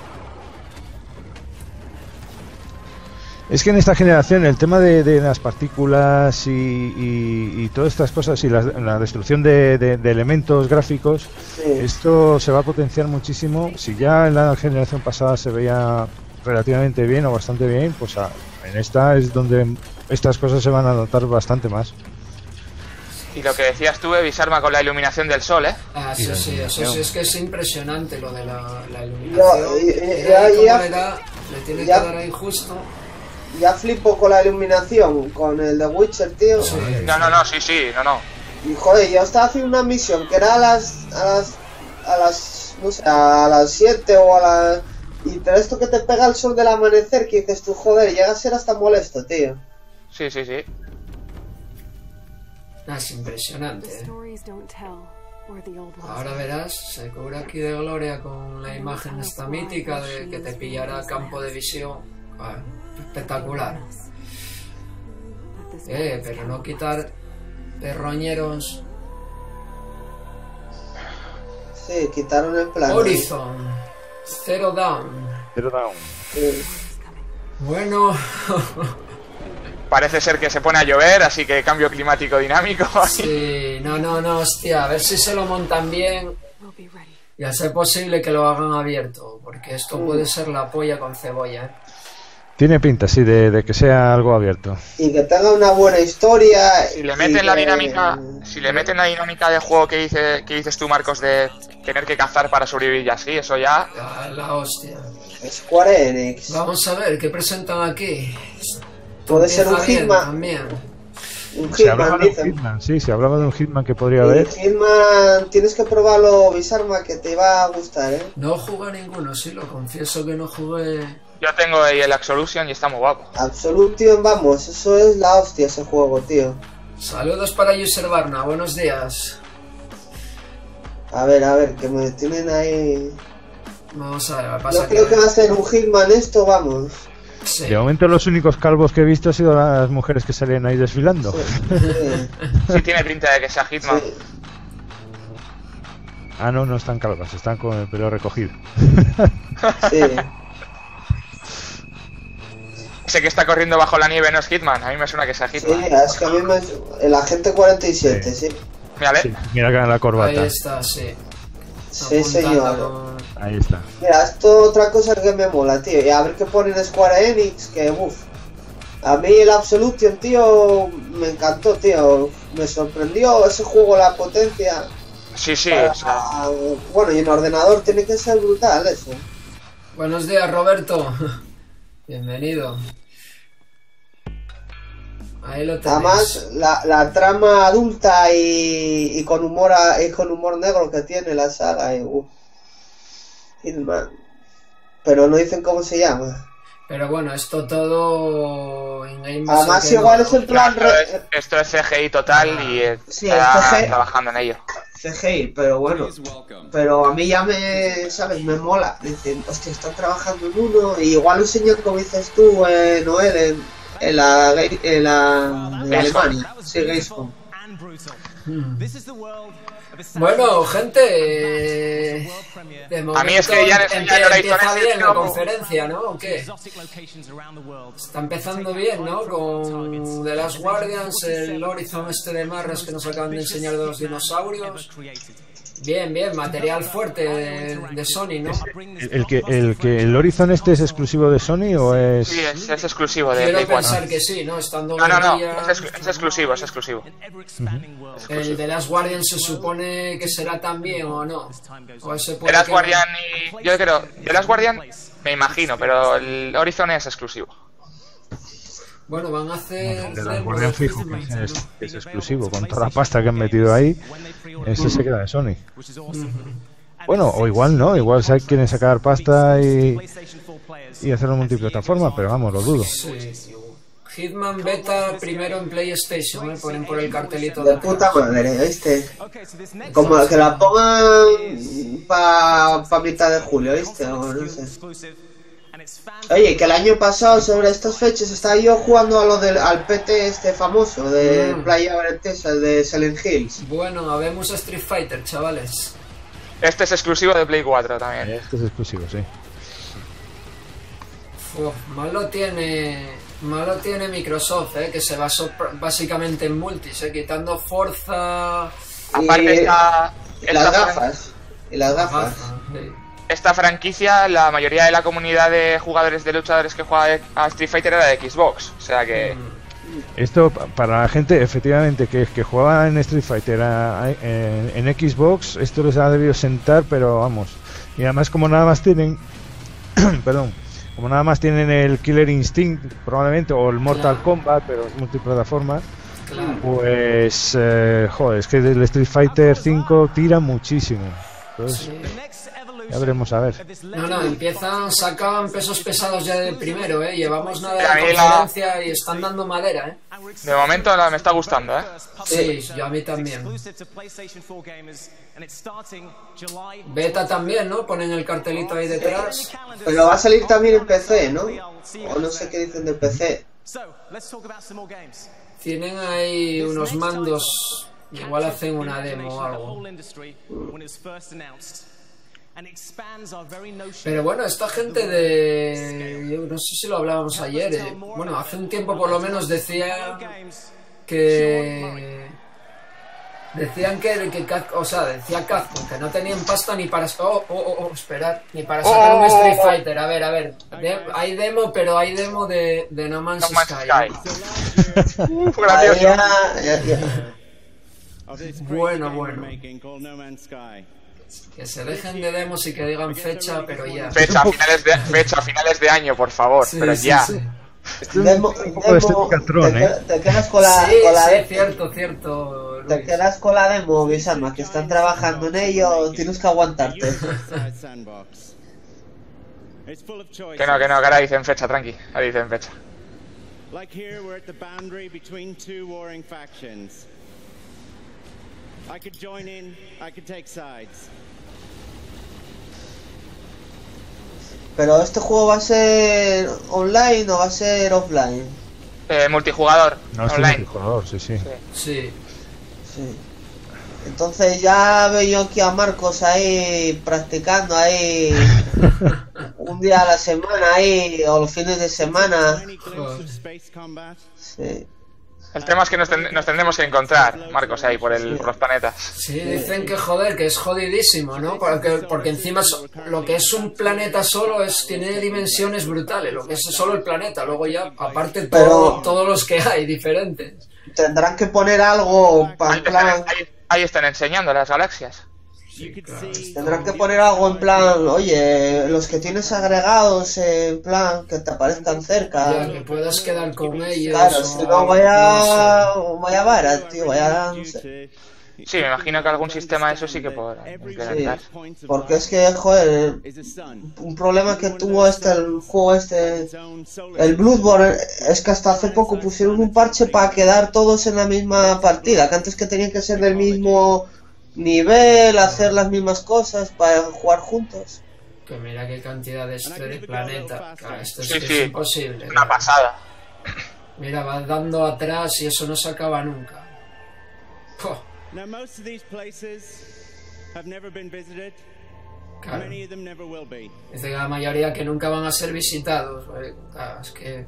es que en esta generación el tema de, de las partículas y, y, y todas estas cosas y la, la destrucción de, de, de elementos gráficos, Sí. esto se va a potenciar muchísimo. Si ya en la generación pasada se veía relativamente bien o bastante bien, pues a, en esta es donde estas cosas se van a notar bastante más. Y lo que decías tú, Bisarma, con la iluminación del sol, ¿eh? Ah, Y sí, la sí, eso iluminación. sí, es que es impresionante lo de la, la No, iluminación. y- y- Mira ya- ahí cómo ya- le da, le tiene ya- que dar ahí justo. Ya flipo con la iluminación, con el de Witcher, tío. Sí. No, no, no, sí, sí, no, no. Y joder, yo estaba haciendo una misión que era a las, a las, a las, no sé, a las siete o a las... Y pero esto que te pega el sol del amanecer, que dices tú, joder, llega a ser hasta molesto, tío. Sí, sí, sí. Ah, es impresionante, ¿eh? Ahora verás, se cubre aquí de gloria con la imagen esta mítica de que te pillará campo de visión. Ah, espectacular. Eh, pero no quitar perroñeros. Sí, quitaron el plan. Horizon, Zero Down. Pero down. Sí. Bueno, Parece ser que se pone a llover, así que cambio climático dinámico. sí, no, no, no, hostia, a ver si se lo montan bien. Y a ser posible que lo hagan abierto, porque esto puede ser la polla con cebolla, ¿eh? Tiene pinta, sí, de, de que sea algo abierto. Y que tenga una buena historia. Si le y meten la que- dinámica, si le meten la dinámica de juego que dice, que dices tú, Marcos, de tener que cazar para sobrevivir y así, eso ya. La, la hostia. Square Enix. Vamos a ver, ¿qué presentan aquí? Puede ser un Empieza bien Hitman. también. Un Se hablaba Hitman, de un dicen. Hitman, sí, se hablaba de un Hitman que podría Y haber. Hitman, tienes que probarlo, Bisarma, que te va a gustar, ¿eh? No jugué ninguno, sí, lo confieso que no jugué. Yo tengo ahí el Absolution y está muy guapo. Absolution, vamos, eso es la hostia ese juego, tío. Saludos para User Barna, buenos días. A ver, a ver, que me tienen ahí... Vamos a ver, Yo pasa creo que va a ser un Hitman esto, vamos. Sí. De momento los únicos calvos que he visto han sido las mujeres que salían ahí desfilando. Sí, Sí tiene pinta de que sea Hitman. sí. Ah, no, no están calvas, están con el pelo recogido. Sí. Ese que está corriendo bajo la nieve no es Hitman, a mí me suena que sea Sí, Hitman. es que a mí me... El agente cuarenta y siete, sí. Mírale. Sí, mira acá en la Ahí corbata. está, sí. Sí, Apuntando señor. con- Ahí está. Mira, esto otra cosa que me mola, tío. Y a ver qué ponen Square Enix, que uff. A mí el Absolution, tío, me encantó, tío. Me sorprendió ese juego, la potencia. Sí, sí. Para- o sea, Bueno, y en ordenador tiene que ser brutal eso. Buenos días, Roberto. Bienvenido. Ahí lo tenéis. Además, la, la trama adulta y, y con humor a- y con humor negro que tiene la saga, y, uf. Hitman. Pero no dicen cómo se llama. Pero bueno, esto todo en Game Además, que igual no- es el plan esto, re- es, esto es C G I total y eh, Sí, está es C G I. trabajando en ello. C G I, pero bueno. Pero a mí ya me, ¿sabes? Me mola. Dicen, hostia, están trabajando en uno. Y igual lo enseñan, como dices tú, eh, Noel, en, en la, ga- en la en Alemania. Sí, Gamescom. Hmm. Bueno, gente, eh, de momento A mí es que ya les empie- enseñan Horizon empieza ese, bien la tío. conferencia, ¿no? ¿O qué? Está empezando bien, ¿no? Con The Last Guardians, el Horizon este de Marras que nos acaban de enseñar de los dinosaurios. Bien, bien, material fuerte de, de Sony, ¿no? ¿El, el, que, el que el Horizon este es exclusivo de Sony o es...? Sí, es, es exclusivo de Quiero Play cuatro. pensar que sí, ¿no? Estando No, no, no, día... es, ex, es exclusivo, es exclusivo. Uh-huh. ¿El de Last Guardian se supone que será también o no? ¿O ese The Last Guardian y... Yo creo, The Last Guardian me imagino, pero el Horizon es exclusivo. Bueno, van a hacer... El de Last Guardian fijo, que es, que es exclusivo, con toda la pasta que han metido ahí, ese se queda de Sony. Uh-huh. Bueno, o igual no, igual si quieren sacar pasta y, y hacerlo multiplataforma, pero vamos, lo dudo. Sí. Hitman Beta primero en PlayStation, me ponen por el cartelito de puta madre, ¿viste? Como que la pongan para pa mitad de julio, ¿viste? O no sé. Oye, que el año pasado sobre estas fechas estaba yo jugando a lo del al P T este famoso de mm. Playa Vertesa, el de Silent Hills. Bueno, habemos Street Fighter, chavales. Este es exclusivo de Play cuatro también. Este es exclusivo, sí. Uf, malo tiene... Malo tiene Microsoft, ¿eh? Que se basó básicamente en multis, ¿eh? Quitando Forza... Aparte y... esta... Y esta las gafas. Y las gafas. Gafa, sí. Esta franquicia, la mayoría de la comunidad de jugadores de luchadores que juega a Street Fighter era de Xbox. O sea que... Esto para la gente, efectivamente, que, que jugaba en Street Fighter a, a, en, en Xbox, esto les ha debido sentar, pero vamos. Y además como nada más tienen... perdón. Como nada más tienen el Killer Instinct, probablemente, o el Mortal claro. Kombat, pero es multiplataforma, claro. Pues, eh, joder, es que el Street Fighter cinco tira muchísimo. Entonces, sí. Ya veremos a ver. No, no, empiezan, sacan pesos pesados ya del primero, ¿eh? Llevamos nada de conferencia la... y están dando madera, ¿eh? De momento la, me está gustando, ¿eh? Sí, yo a mí también. Beta también, ¿no? Ponen el cartelito ahí detrás. Pero va a salir también en P C, ¿no? O no sé qué dicen de P C. Tienen ahí unos mandos, igual hacen una demo o algo. Pero bueno, esta gente de... Yo no sé si lo hablábamos ayer, eh. Bueno, hace un tiempo por lo menos decía que... Decían que, que, o sea, decía Capcom que no tenían pasta ni para... Oh, oh, oh, oh esperar, ni para sacar un Street Fighter. A ver, a ver, de, hay demo, pero hay demo de, de No Man's No Sky. Sky. Bueno, bueno. Que se dejen de demos y que digan fecha, pero ya. Fecha, finales de, fecha, finales de año, por favor, sí, pero sí, ya. Sí. Demo, demo, te, ¿eh? te quedas con la... Sí, con la sí, cierto, cierto. Luis. Te quedas con la demo, Bisama, que están trabajando en ello, tienes que aguantarte. Que no, que no, que ahora dicen fecha, tranqui, ahora dicen fecha. I could join in, I could take sides. Pero este juego va a ser online o va a ser offline? Eh, multijugador, no, online. Multijugador, sí, sí. Sí. Sí. Entonces ya veo yo aquí a Marcos ahí practicando ahí un día a la semana ahí o los fines de semana. Sí. El tema es que nos, ten nos tendremos que encontrar, Marcos, ahí por, el, por los planetas. Sí, dicen que joder, que es jodidísimo, ¿no? Porque, porque encima so, lo que es un planeta solo es tiene dimensiones brutales, lo que es solo el planeta, luego ya aparte todo, Pero todos los que hay diferentes. Tendrán que poner algo para ahí, plan... ahí, ahí están enseñando las galaxias. Sí, claro. Tendrán que poner algo en plan, oye, los que tienes agregados, eh, en plan, que te aparezcan cerca. Ya, que puedas quedar con ellos. Claro, o... si no vaya, no sé. vaya vara, tío, vaya, no sé. Sí, me imagino que algún sistema de eso sí que podrá implementar. Sí, porque es que, joder, un problema que tuvo este, el juego este, el Bloodborne, es que hasta hace poco pusieron un parche para quedar todos en la misma partida, que antes que tenían que ser del mismo nivel, hacer las mismas cosas para jugar juntos. Que mira qué cantidad de este de planeta, claro, esto es, sí, que sí, es imposible. Una pasada. Mira, va dando atrás y eso no se acaba nunca. Puh. Now most of these places have never been visited. Claro. Many of them never will be. Dice que la mayoría que nunca van a ser visitados. Claro, es que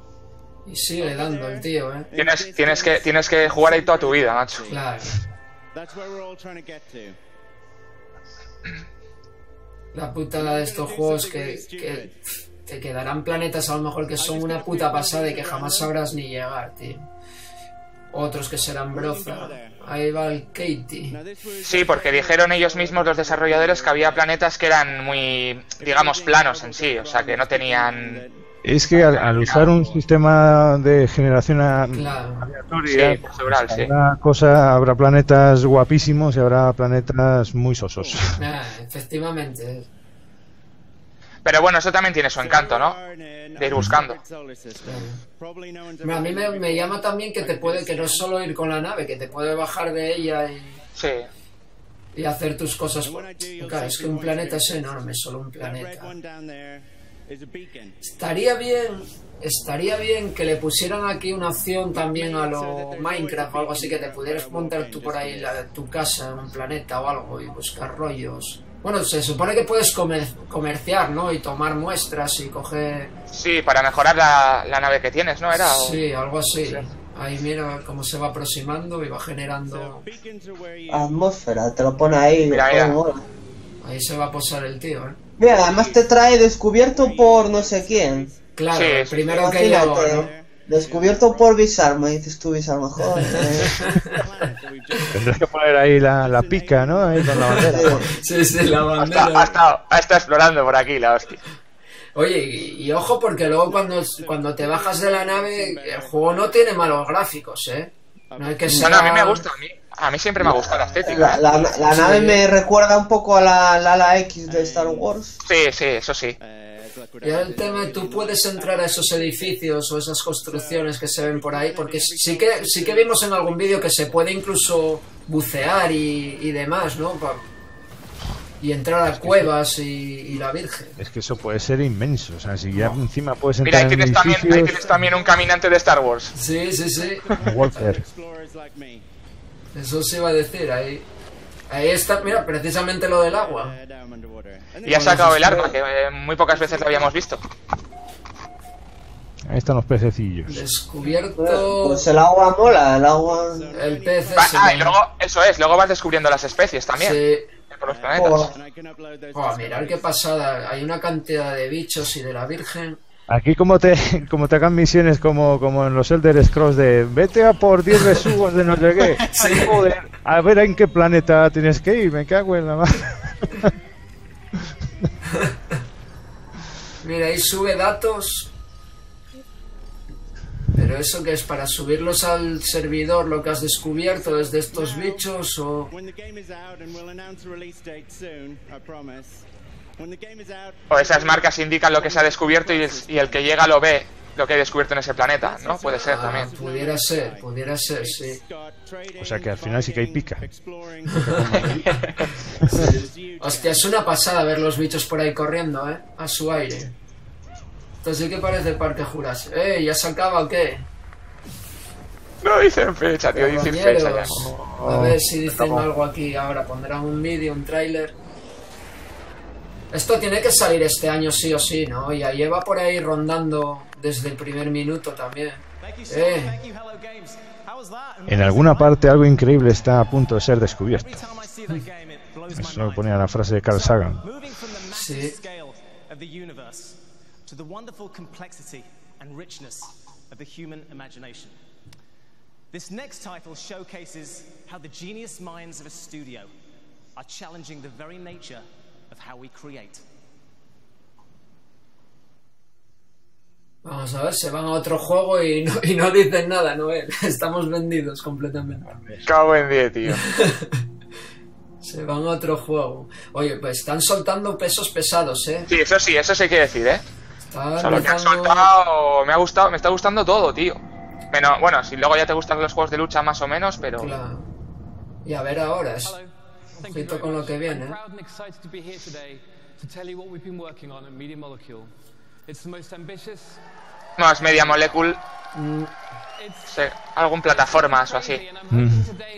y sigue dando el tío, ¿eh? Tienes, tienes que, tienes que jugar ahí toda tu vida, macho. Claro. La putada de estos juegos que, que te quedarán planetas a lo mejor que son una puta pasada y que jamás sabrás ni llegar, tío. Otros que serán broza. Ahí va el Katie. Sí, porque dijeron ellos mismos, los desarrolladores, que había planetas que eran muy, digamos, planos en sí, o sea, que no tenían... Es que al, al usar un sistema de generación claro. aleatoria, sí, procedural, sí. habrá, cosa, habrá planetas guapísimos y habrá planetas muy sosos. Ah, efectivamente. Pero bueno, eso también tiene su encanto, ¿no? De ir buscando. Bueno, a mí me, me llama también que te puede, que no es solo ir con la nave, que te puede bajar de ella y, sí. y hacer tus cosas. Claro, es que un planeta es enorme, solo un planeta. Estaría bien, estaría bien que le pusieran aquí una opción también a lo Minecraft o algo así, que te pudieras montar tú por ahí la, tu casa en un planeta o algo y buscar rollos. Bueno, se supone que puedes comer, comerciar, ¿no? Y tomar muestras y coger... Sí, para mejorar la, la nave que tienes, ¿no? ¿Era? O... Sí, algo así. Ahí mira cómo se va aproximando y va generando... Atmósfera, te lo pone ahí. Mira, mira. Ahí se va a posar el tío, ¿eh? Mira, además te trae descubierto por no sé quién. Claro, sí, el primero sí, que llegó, ¿no? Descubierto por Bizarma, dices tú, Bizarma, joder. Tendrás que poner ahí la, la pica, ¿no? Ahí con la bandera. Sí, sí, la bandera. Ha estado, ha estado explorando por aquí, la hostia. Oye, y, y ojo, porque luego cuando, cuando te bajas de la nave, el juego no tiene malos gráficos, ¿eh? No hay que ser... No, no, a mí me gusta, a mí, a mí siempre me ha gustado la estética. La, la, la nave sí. me recuerda un poco a la, la ala X de Star Wars. Sí, sí, eso sí. Y el tema, tú puedes entrar a esos edificios o esas construcciones que se ven por ahí, porque sí que sí que vimos en algún vídeo que se puede incluso bucear y, y demás, ¿no? Y entrar a cuevas y, y la Virgen. Es que eso puede ser inmenso, o sea, si ya encima puedes entrar. Mira, ahí tienes, en también, edificios... ahí tienes también un caminante de Star Wars. Sí, sí, sí. Walker. Eso se iba a decir, ahí. Ahí está, mira, precisamente lo del agua. Y ha sacado el arma, que eh, muy pocas veces lo habíamos visto. Ahí están los pececillos. Descubierto... Pues el agua mola, el agua... El pez Va, ese, ah, y luego, eso es, luego vas descubriendo las especies también. Sí. Por los planetas. Oh. Oh, mirad qué pasada. Hay una cantidad de bichos y de la Virgen. Aquí como te como te hagan misiones como, como en los Elder Scrolls de vete a por diez besugos de no sé qué. Sí. Joder, a ver en qué planeta tienes que ir, me cago en la madre. Mira, ahí sube datos. Pero eso que es para subirlos al servidor, lo que has descubierto desde estos bichos o... O esas marcas indican lo que se ha descubierto y el, y el que llega lo ve, lo que he descubierto en ese planeta, ¿no? Puede ser ah, también. Pudiera ser, pudiera ser, sí. O sea que al final sí que hay pica. Sí. Hostia, es una pasada ver los bichos por ahí corriendo, ¿eh? A su aire. Esto sí que parece Parque Jurásico. ¿Eh? ¿Ya se acaba o qué? No dicen fecha, tío, dicen fecha ya. A ver si dicen algo aquí ahora. Pondrán un vídeo, un tráiler. Esto tiene que salir este año sí o sí, ¿no? Ya lleva por ahí rondando desde el primer minuto también. Eh. En alguna parte algo increíble está a punto de ser descubierto. Eso lo ponía la frase de Carl Sagan. Sí. To the wonderful complexity and richness of the human imagination. This next title showcases how the genius minds of a studio are challenging the very nature of how we create. Vamos a ver, se van a otro juego y no, y no dicen nada, ¿no? Estamos vendidos completamente. Cago en diez, tío. Se van a otro juego. Oye, pues están soltando pesos pesados, ¿eh? Sí, eso sí, eso sí hay que decir, ¿eh? Está o sea, lo que han soltado me ha gustado, me está gustando todo, tío. Menos, bueno, si luego ya te gustan los juegos de lucha más o menos, pero... Claro. Y a ver ahora, es... ojito con lo que viene, ¿eh? No, es Media Molecule. Mm. Sí, algún plataformas o así. Mm.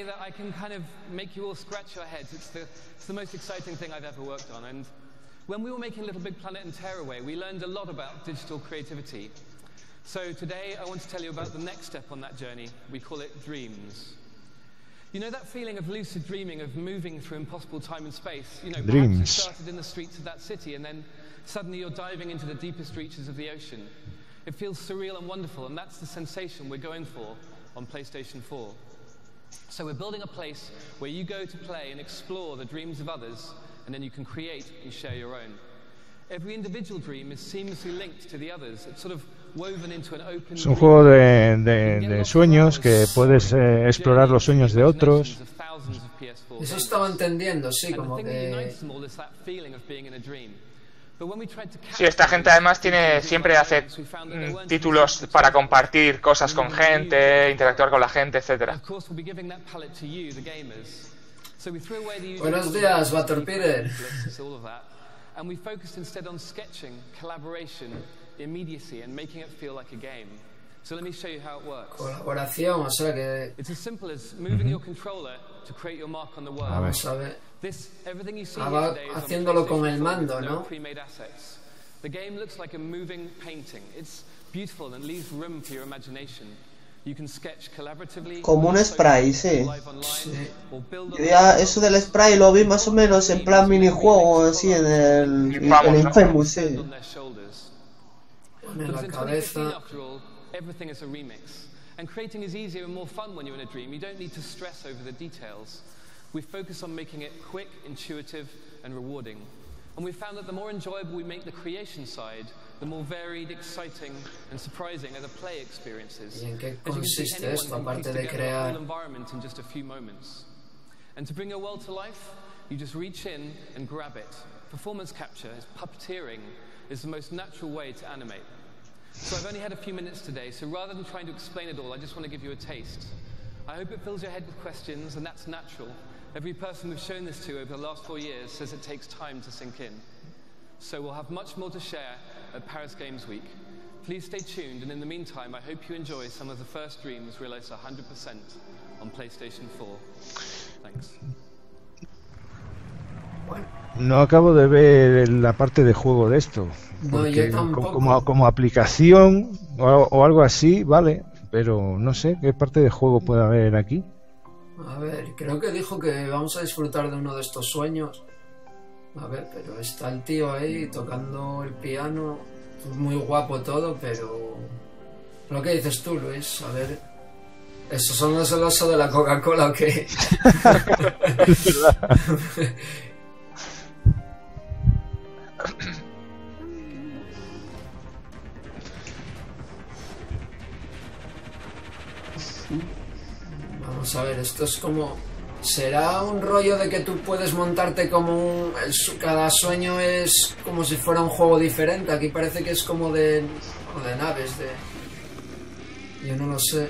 When we were making Little Big Planet and Tearaway, we learned a lot about digital creativity. So today I want to tell you about the next step on that journey. We call it Dreams. You know that feeling of lucid dreaming, of moving through impossible time and space? You know, Dreams. perhaps you started in the streets of that city and then suddenly you're diving into the deepest reaches of the ocean. It feels surreal and wonderful, and that's the sensation we're going for on PlayStation four. So we're building a place where you go to play and explore the dreams of others, and then you can create and share your own. Every individual dream is seamlessly linked to the others. It's sort of woven into an open. Es un juego de, de, de sueños que puedes eh, explorar los sueños de otros. Eso estaba entendiendo, sí, como que... Sí, esta gente además tiene siempre hace mm, títulos para compartir cosas con gente, interactuar con la gente, etcétera. Buenos días, Bator Peter. And we focused instead on sketching, collaboration, immediacy, and making it feel like a game. So let me show you how it works. Colaboración, o sea que... It's as simple as moving your controller to create your mark on the world. Vamos a ver. This, everything you see Ah, here va today is on haciéndolo con el PlayStation mando, four with ¿no? no pre-made assets. The game looks like a moving painting. It's beautiful and leaves room for your imagination. You can sketch collaboratively. Como un spray, sí. Sí. Yo ya eso del spray lo vi más o menos en plan minijuego, así en el, en el Infamous, sí. Pone la cabeza. Everything is a remix. And creating is easier and more fun when you're in a dream. You don't need to stress over the details. We focus on making it quick, intuitive, and rewarding. And we found that the more enjoyable we make the creation side, the more varied, exciting, and surprising are the play experiences. ¿Y en qué As you can see, consiste anyone esto, can aparte piece de together a crear? whole environment in just a few moments. And to bring your world to life, you just reach in and grab it. Performance capture, is puppeteering, is the most natural way to animate. So I've only had a few minutes today, so rather than trying to explain it all, I just want to give you a taste. I hope it fills your head with questions, and that's natural. Every person we've shown this to over the last four years says it takes time to sink in. So we'll have much more to share at Paris Games Week. Please stay tuned, and in the meantime, I hope you enjoy some of the first dreams realized one hundred percent on PlayStation four. Thanks. No acabo de ver la parte de juego de esto. No, yo Porque tampoco. como, como aplicación o, o algo así, vale, pero no sé qué parte de juego puede haber aquí. A ver, creo que dijo que vamos a disfrutar de uno de estos sueños. A ver, pero está el tío ahí tocando el piano. Muy guapo todo, pero... Lo que dices tú, Luis, a ver... ¿Esos son los el oso de la Coca-Cola o qué? Vamos a ver, esto es como... ¿Será un rollo de que tú puedes montarte como un... el su- cada sueño es como si fuera un juego diferente? Aquí parece que es como de... o de naves, de... Yo no lo sé.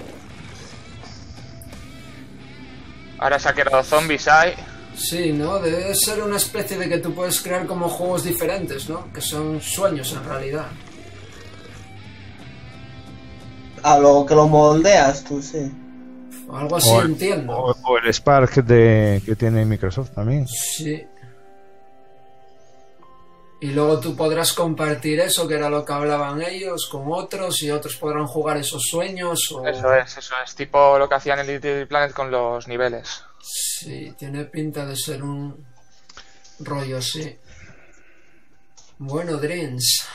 Ahora se ha quedado zombies ahí. Sí, ¿no? Debe ser una especie de que tú puedes crear como juegos diferentes, ¿no? Que son sueños en realidad. A lo que lo moldeas tú, sí. O algo así, O el, entiendo. o, o el Spark de, que tiene Microsoft también. Sí. Y luego tú podrás compartir eso, que era lo que hablaban ellos, con otros, y otros podrán jugar esos sueños. O... Eso es, eso es. Tipo lo que hacían en Little Planet con los niveles. Sí, tiene pinta de ser un rollo así. Bueno, Dreams.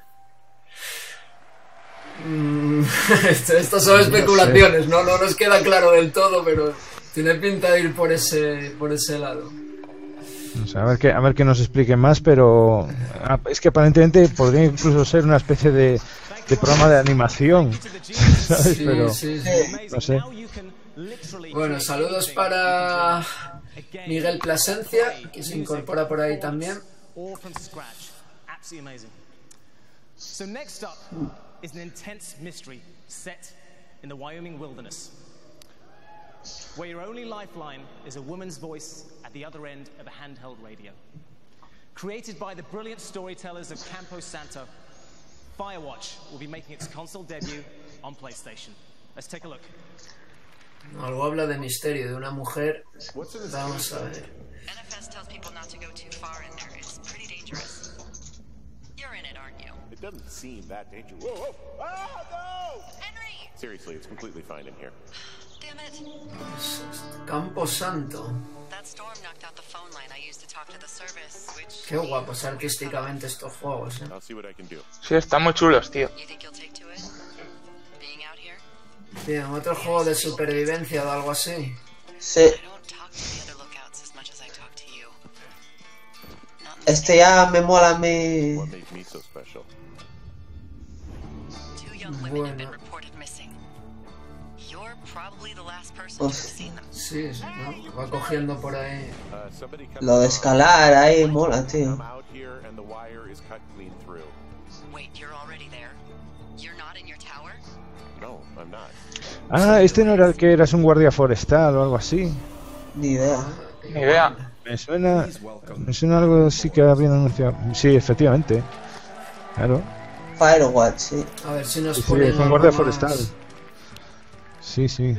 Mm, Estas son especulaciones, ¿no? No nos queda claro del todo, pero tiene pinta de ir por ese, por ese lado. O sea, a ver que a ver que nos expliquen más, pero ah, es que aparentemente podría incluso ser una especie de, de programa de animación, ¿sabes? Sí, Pero sí, sí. no sé. Bueno, saludos para Miguel Plasencia, que se incorpora por ahí también. All from scratch. Absolutely amazing. So next up is an intense mystery set in the Wyoming wilderness, where your only lifeline is a woman's voice at the other end of a handheld radio. Created by the brilliant storytellers of Campo Santo, Firewatch will be making its console debut on PlayStation. Let's take a look. Algo habla de misterio, de una mujer. Vamos a ver. N F S tells people not to go too far in there. It's pretty dangerous. You're in it, aren't you? It doesn't seem that dangerous. Whoa, whoa! Ah, no! Henry! Seriously, it's completely fine in here. Campo Santo. Qué guapos artísticamente estos juegos, eh. Sí, están muy chulos, tío. Tío, otro juego de supervivencia o algo así. Sí. Este ya me mola a mí. Bueno. Pues, sí, sí, ¿no? Va cogiendo por ahí. Lo de escalar ahí mola, tío. Ah, este no era el que eras un guardia forestal o algo así. Ni idea. Ni idea. Me suena, me suena algo así que habían anunciado. Sí, efectivamente. Claro. Firewatch, sí. A ver si nos Sí, ponen es un algo guardia más. forestal. Sí, sí.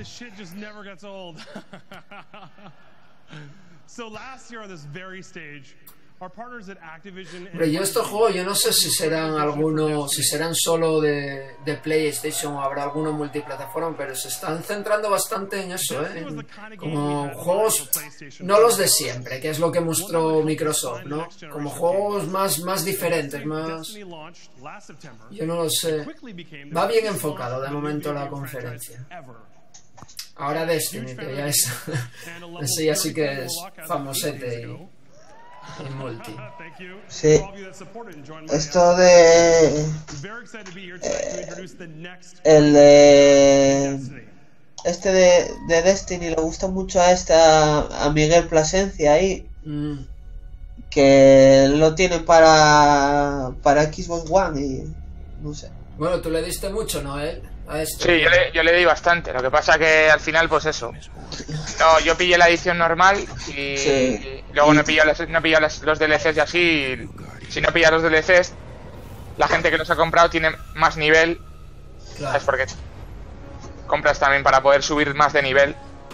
So last year on this very stage, our partners at Activision and Hombre, yo estos juegos yo no sé si serán algunos, si serán solo de, de PlayStation o habrá alguno multiplataforma, pero se están centrando bastante en eso, ¿eh? En- como juegos, no los de siempre, que es lo que mostró Microsoft, ¿no? Como juegos más, más diferentes, más... Yo no lo sé. Va bien enfocado de momento la conferencia. Ahora Destiny, que ya es... ese ya sí que es famosete y, y multi. Sí. Esto de... eh, el de... Este de, de Destiny le gusta mucho a esta... a Miguel Plasencia ahí. Mm. Que lo tiene para... para Xbox One y... no sé. Bueno, tú le diste mucho, ¿no, él? A esto. Sí, yo le, yo le di bastante. Lo que pasa que al final, pues eso. No, yo pillé la edición normal y, Sí. y luego no he pillado, las- no he pillado las- los D L Cs y así. Y si no pillas los D L Cs, la gente que los ha comprado tiene más nivel. Claro. ¿Sabes por qué? Compras también para poder subir más de nivel.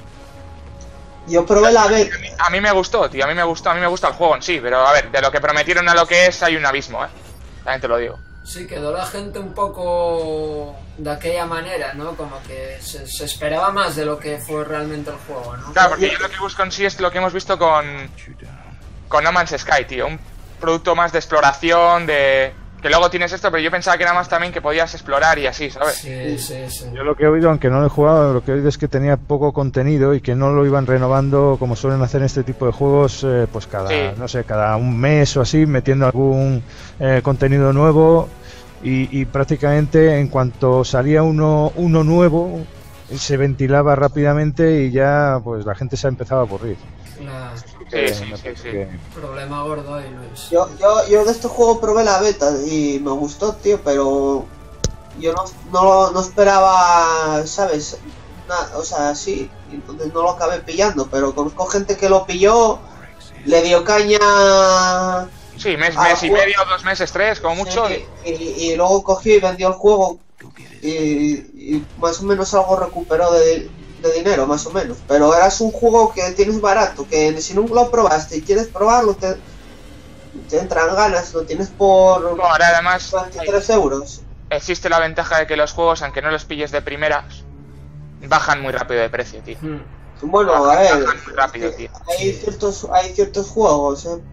Yo probé la beta. A mí me gustó, tío. A mí me gustó, a mí me gusta el juego en sí. Pero a ver, de lo que prometieron a lo que es, hay un abismo, eh. También te lo digo. Sí, quedó la gente un poco de aquella manera, ¿no? Como que se, se esperaba más de lo que fue realmente el juego, ¿no? Claro, porque yo lo que busco en sí es lo que hemos visto con con No Man's Sky, tío. Un producto más de exploración, de... Que luego tienes esto, pero yo pensaba que era más también que podías explorar y así, ¿sabes? Sí, sí, sí. Yo lo que he oído, aunque no lo he jugado, lo que he oído es que tenía poco contenido y que no lo iban renovando como suelen hacer en este tipo de juegos, eh, pues cada, Sí. no sé, cada un mes o así, metiendo algún eh, contenido nuevo y, y prácticamente en cuanto salía uno, uno nuevo se ventilaba rápidamente y ya pues la gente se ha empezado a aburrir. Claro. Sí, sí, Me sí, parece sí. que- Problema gordo ahí, Luis. Yo, yo, yo de este juego probé la beta y me gustó, tío, pero yo no, no, no esperaba, ¿sabes? Na- o sea, sí, y entonces no lo acabé pillando, pero conozco gente que lo pilló, le dio caña... Sí, mes, Ah, mes y juego. medio, dos meses, tres, como mucho. Sí, y, y luego cogió y vendió el juego y, y más o menos algo recuperó de, de dinero, más o menos. Pero eras un juego que tienes barato, que si nunca lo probaste y quieres probarlo, te, te entran ganas, lo tienes por No, ahora además veintitrés euros. existe la ventaja de que los juegos, aunque no los pilles de primeras, bajan muy rápido de precio, tío. Hmm. Bueno, a ver, Bajan muy rápido, tío. hay ciertos, hay ciertos juegos, eh.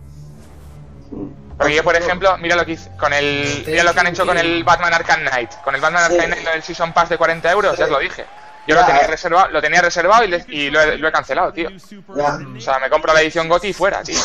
Porque yo, por ejemplo, mira lo que hice con el, mira lo que han hecho con el Batman Arkham Knight. Con el Batman Sí. Arkham Knight, lo del Season Pass de cuarenta euros, ya os lo dije. Yo Ya, lo tenía eh. reservado, lo tenía reservado y, le- y lo, he, lo he cancelado, tío. Ya. O sea, me compro la edición GOTY y fuera, tío.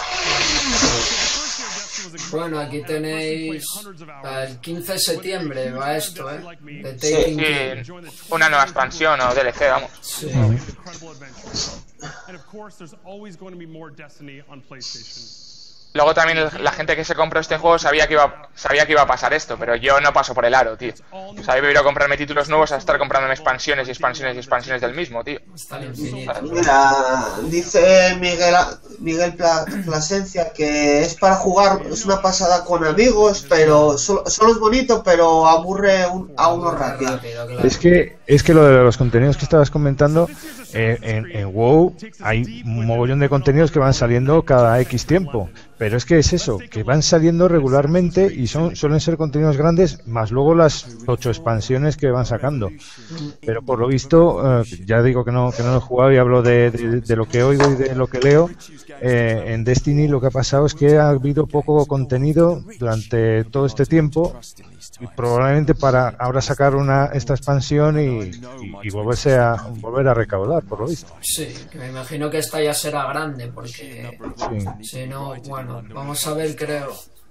Bueno, aquí tenéis el quince de septiembre va esto, ¿eh? De Sí. Taking King. Sí, una nueva expansión o D L C, vamos. Sí. And of course, there's always going to be more Destiny on PlayStation. Luego también el- la gente que se compró este juego sabía que iba sabía que iba a pasar esto, pero yo no paso por el aro, tío. O sea, yo prefiero comprarme títulos nuevos a estar comprándome expansiones y expansiones y expansiones del mismo, tío. Hasta el infinito. Mira, dice Miguel, Miguel Pla- Plasencia que es para jugar, es una pasada con amigos, pero solo, solo es bonito, pero aburre un- a uno rápido. claro. Es que, es que lo de los contenidos que estabas comentando, eh, en, en WoW hay un mogollón de contenidos que van saliendo cada X tiempo, pero es que es eso, que van saliendo regularmente y son suelen ser contenidos grandes, más luego las ocho expansiones que van sacando. Pero por lo visto, eh, ya digo que no que no lo he jugado y hablo de, de, de lo que oigo y de lo que leo. Eh, en Destiny lo que ha pasado es que ha habido poco contenido durante todo este tiempo y probablemente para ahora sacar una esta expansión y, y, y volverse a volver a recaudar, por lo visto. Sí, que me imagino que esta ya será grande porque Sí. si no, bueno, vamos a ver, creo.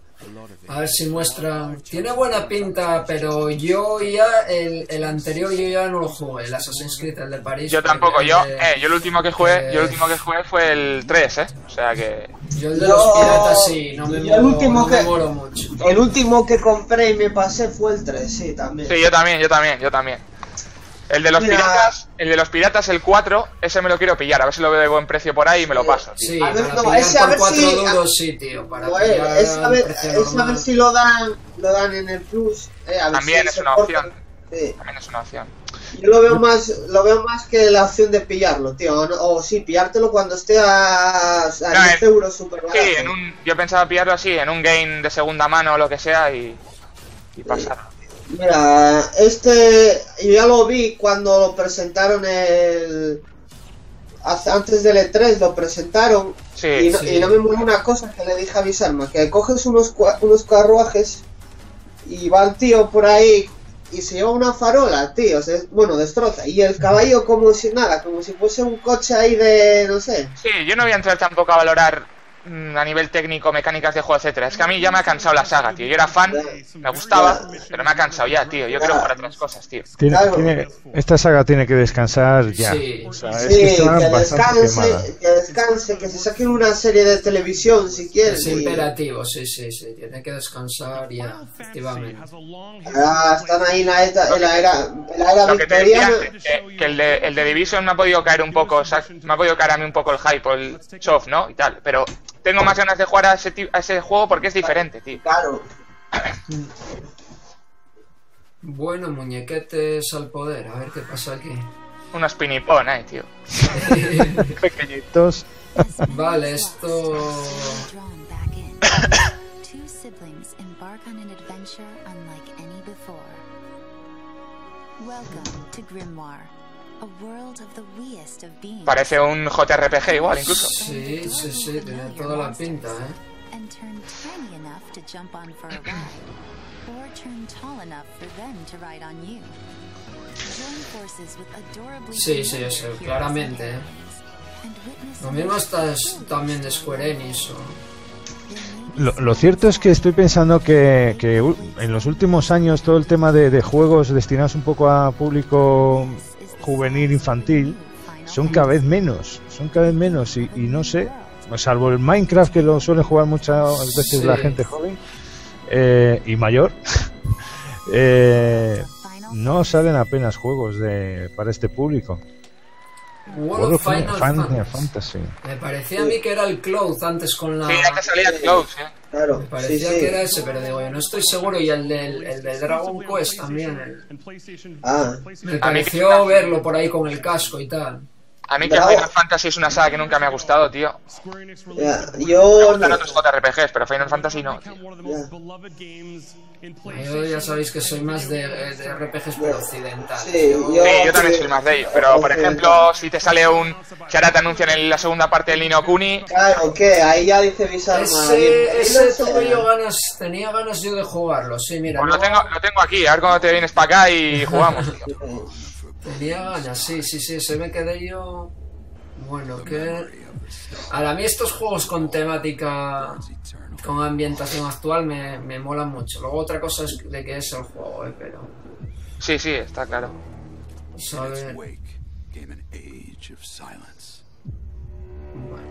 A ver si muestra. Tiene buena pinta, pero yo ya, el, el anterior yo ya no lo jugué, el Assassin's Creed, el de París. Yo tampoco, el yo, de- eh, yo el último que jugué, que- yo el último que jugué fue el tres, eh. O sea que. Yo el de los piratas sí, no me Yo el molo, último no me que- molo mucho. El último que compré y me pasé fue el tres, sí, también. Sí, yo también, yo también, yo también. El de los Mira. piratas, el de los piratas, el cuatro, ese me lo quiero pillar, a ver si lo veo de buen precio por ahí y me lo paso, tío. Sí, A ver, para no, pillar ese a por ver cuatro si- duros, sí, tío, para Joder, pillar es a al ver, precio es a ver normal. si lo dan, lo dan en el Plus. Eh, a ver También si es se una corta. opción. Sí. También es una opción. Yo lo veo más, lo veo más que la opción de pillarlo, tío. O, no- o sí, pillártelo cuando esté a, a No, diez en- euros super barato. Sí, en un, yo pensaba pillarlo así, en un game de segunda mano o lo que sea y, y pasar. Mira, este yo ya lo vi cuando lo presentaron el hace- antes del E tres lo presentaron Sí, y, no, sí. y no me mola una cosa que le dije a Bisarma, que coges unos cua- unos carruajes y va el tío por ahí y se lleva una farola, tío, o sea, bueno, destroza, y el caballo como si nada, como si fuese un coche ahí de, no sé. Sí, yo no voy a entrar tampoco a valorar mm, a nivel técnico, mecánicas de juego, etcétera. Es que a mí ya me ha cansado la saga, tío. Yo era fan, me gustaba, pero me ha cansado ya, tío. Yo quiero jugar a otras cosas, tío. Tiene, Claro. tiene- esta saga tiene que descansar ya. Sí. O sea, es Sí, que está que bastante quemada. descanse, que descanse, que se saquen una serie de televisión si quieren. Es y- imperativo, sí, sí, sí, tiene que descansar ya, efectivamente. Ah, están ahí en la era, en la era, en la era Lo que te decía victoriana. antes, que, que el, de, el de Division me ha podido caer un poco, o sea, me ha podido caer a mí un poco el hype o el soft, ¿no? Y tal, pero tengo más ganas de jugar a ese, ti- a ese juego porque es diferente, tío. Claro. Bueno, muñequetes al poder, a ver qué pasa aquí. Unos pinipón, eh, tío. Pequeñitos. Vale, esto... Drawn back in. Two siblings embark on an adventure unlike any before. Welcome to Grimoire, a world of the weest of beings. Parece un J R P G igual, incluso. Sí, sí, sí, tiene toda la pinta, ¿eh? And turn tiny enough to jump on for a ride, or turn tall enough for them to ride on you. Join forces with adorably Sí, sí, familiar eso, heroes claramente, ¿eh? and witness Lo mismo está es también de Square Enix o... Lo, lo cierto es que estoy pensando que, que u- en los últimos años todo el tema de, de juegos destinados un poco a público juvenil, infantil, son cada vez menos, son cada vez menos y, y no sé, salvo el Minecraft que lo suele jugar muchas veces Sí. la gente joven eh, y mayor, eh, no salen apenas juegos de para este público. World of Final Final Fantasy. Fantasy. Me parecía a mí que era el Cloud antes con la... Sí, antes salía el Close, eh. Claro, Me parecía sí, sí. que era ese, pero digo, yo no estoy seguro. Y el del, el del Dragon Quest también. el- Ah, Me pareció A mí- verlo por ahí con el casco y tal. A mí que Bravo. Final Fantasy es una saga que nunca me ha gustado, tío. ya, Me yo gustan no, otros J R P Gs, pero Final Fantasy no, tío. Yo ya sabéis que soy más de, de R P Gs pero occidentales. Sí, yo- Sí, yo también soy más de ello. Pero, por ejemplo, si te sale un... Si ahora te anuncian en la segunda parte del Ni no Kuni... claro, ¿qué? Ahí ya dice Bisarma. Ese, ese tuve yo ganas, tenía ganas yo de jugarlo, sí, mira. Pues no- lo tengo, lo tengo aquí, a ver cuando te vienes para acá y jugamos, tío. Tenía ganas, sí, sí, sí, se me quedé yo... Bueno, que... A mí estos juegos con temática, con ambientación actual me, me molan mucho. Luego otra cosa es de qué es el juego, eh, pero... Sí, sí, está claro. ¿Sabe? Wake came an age of silence. Bueno.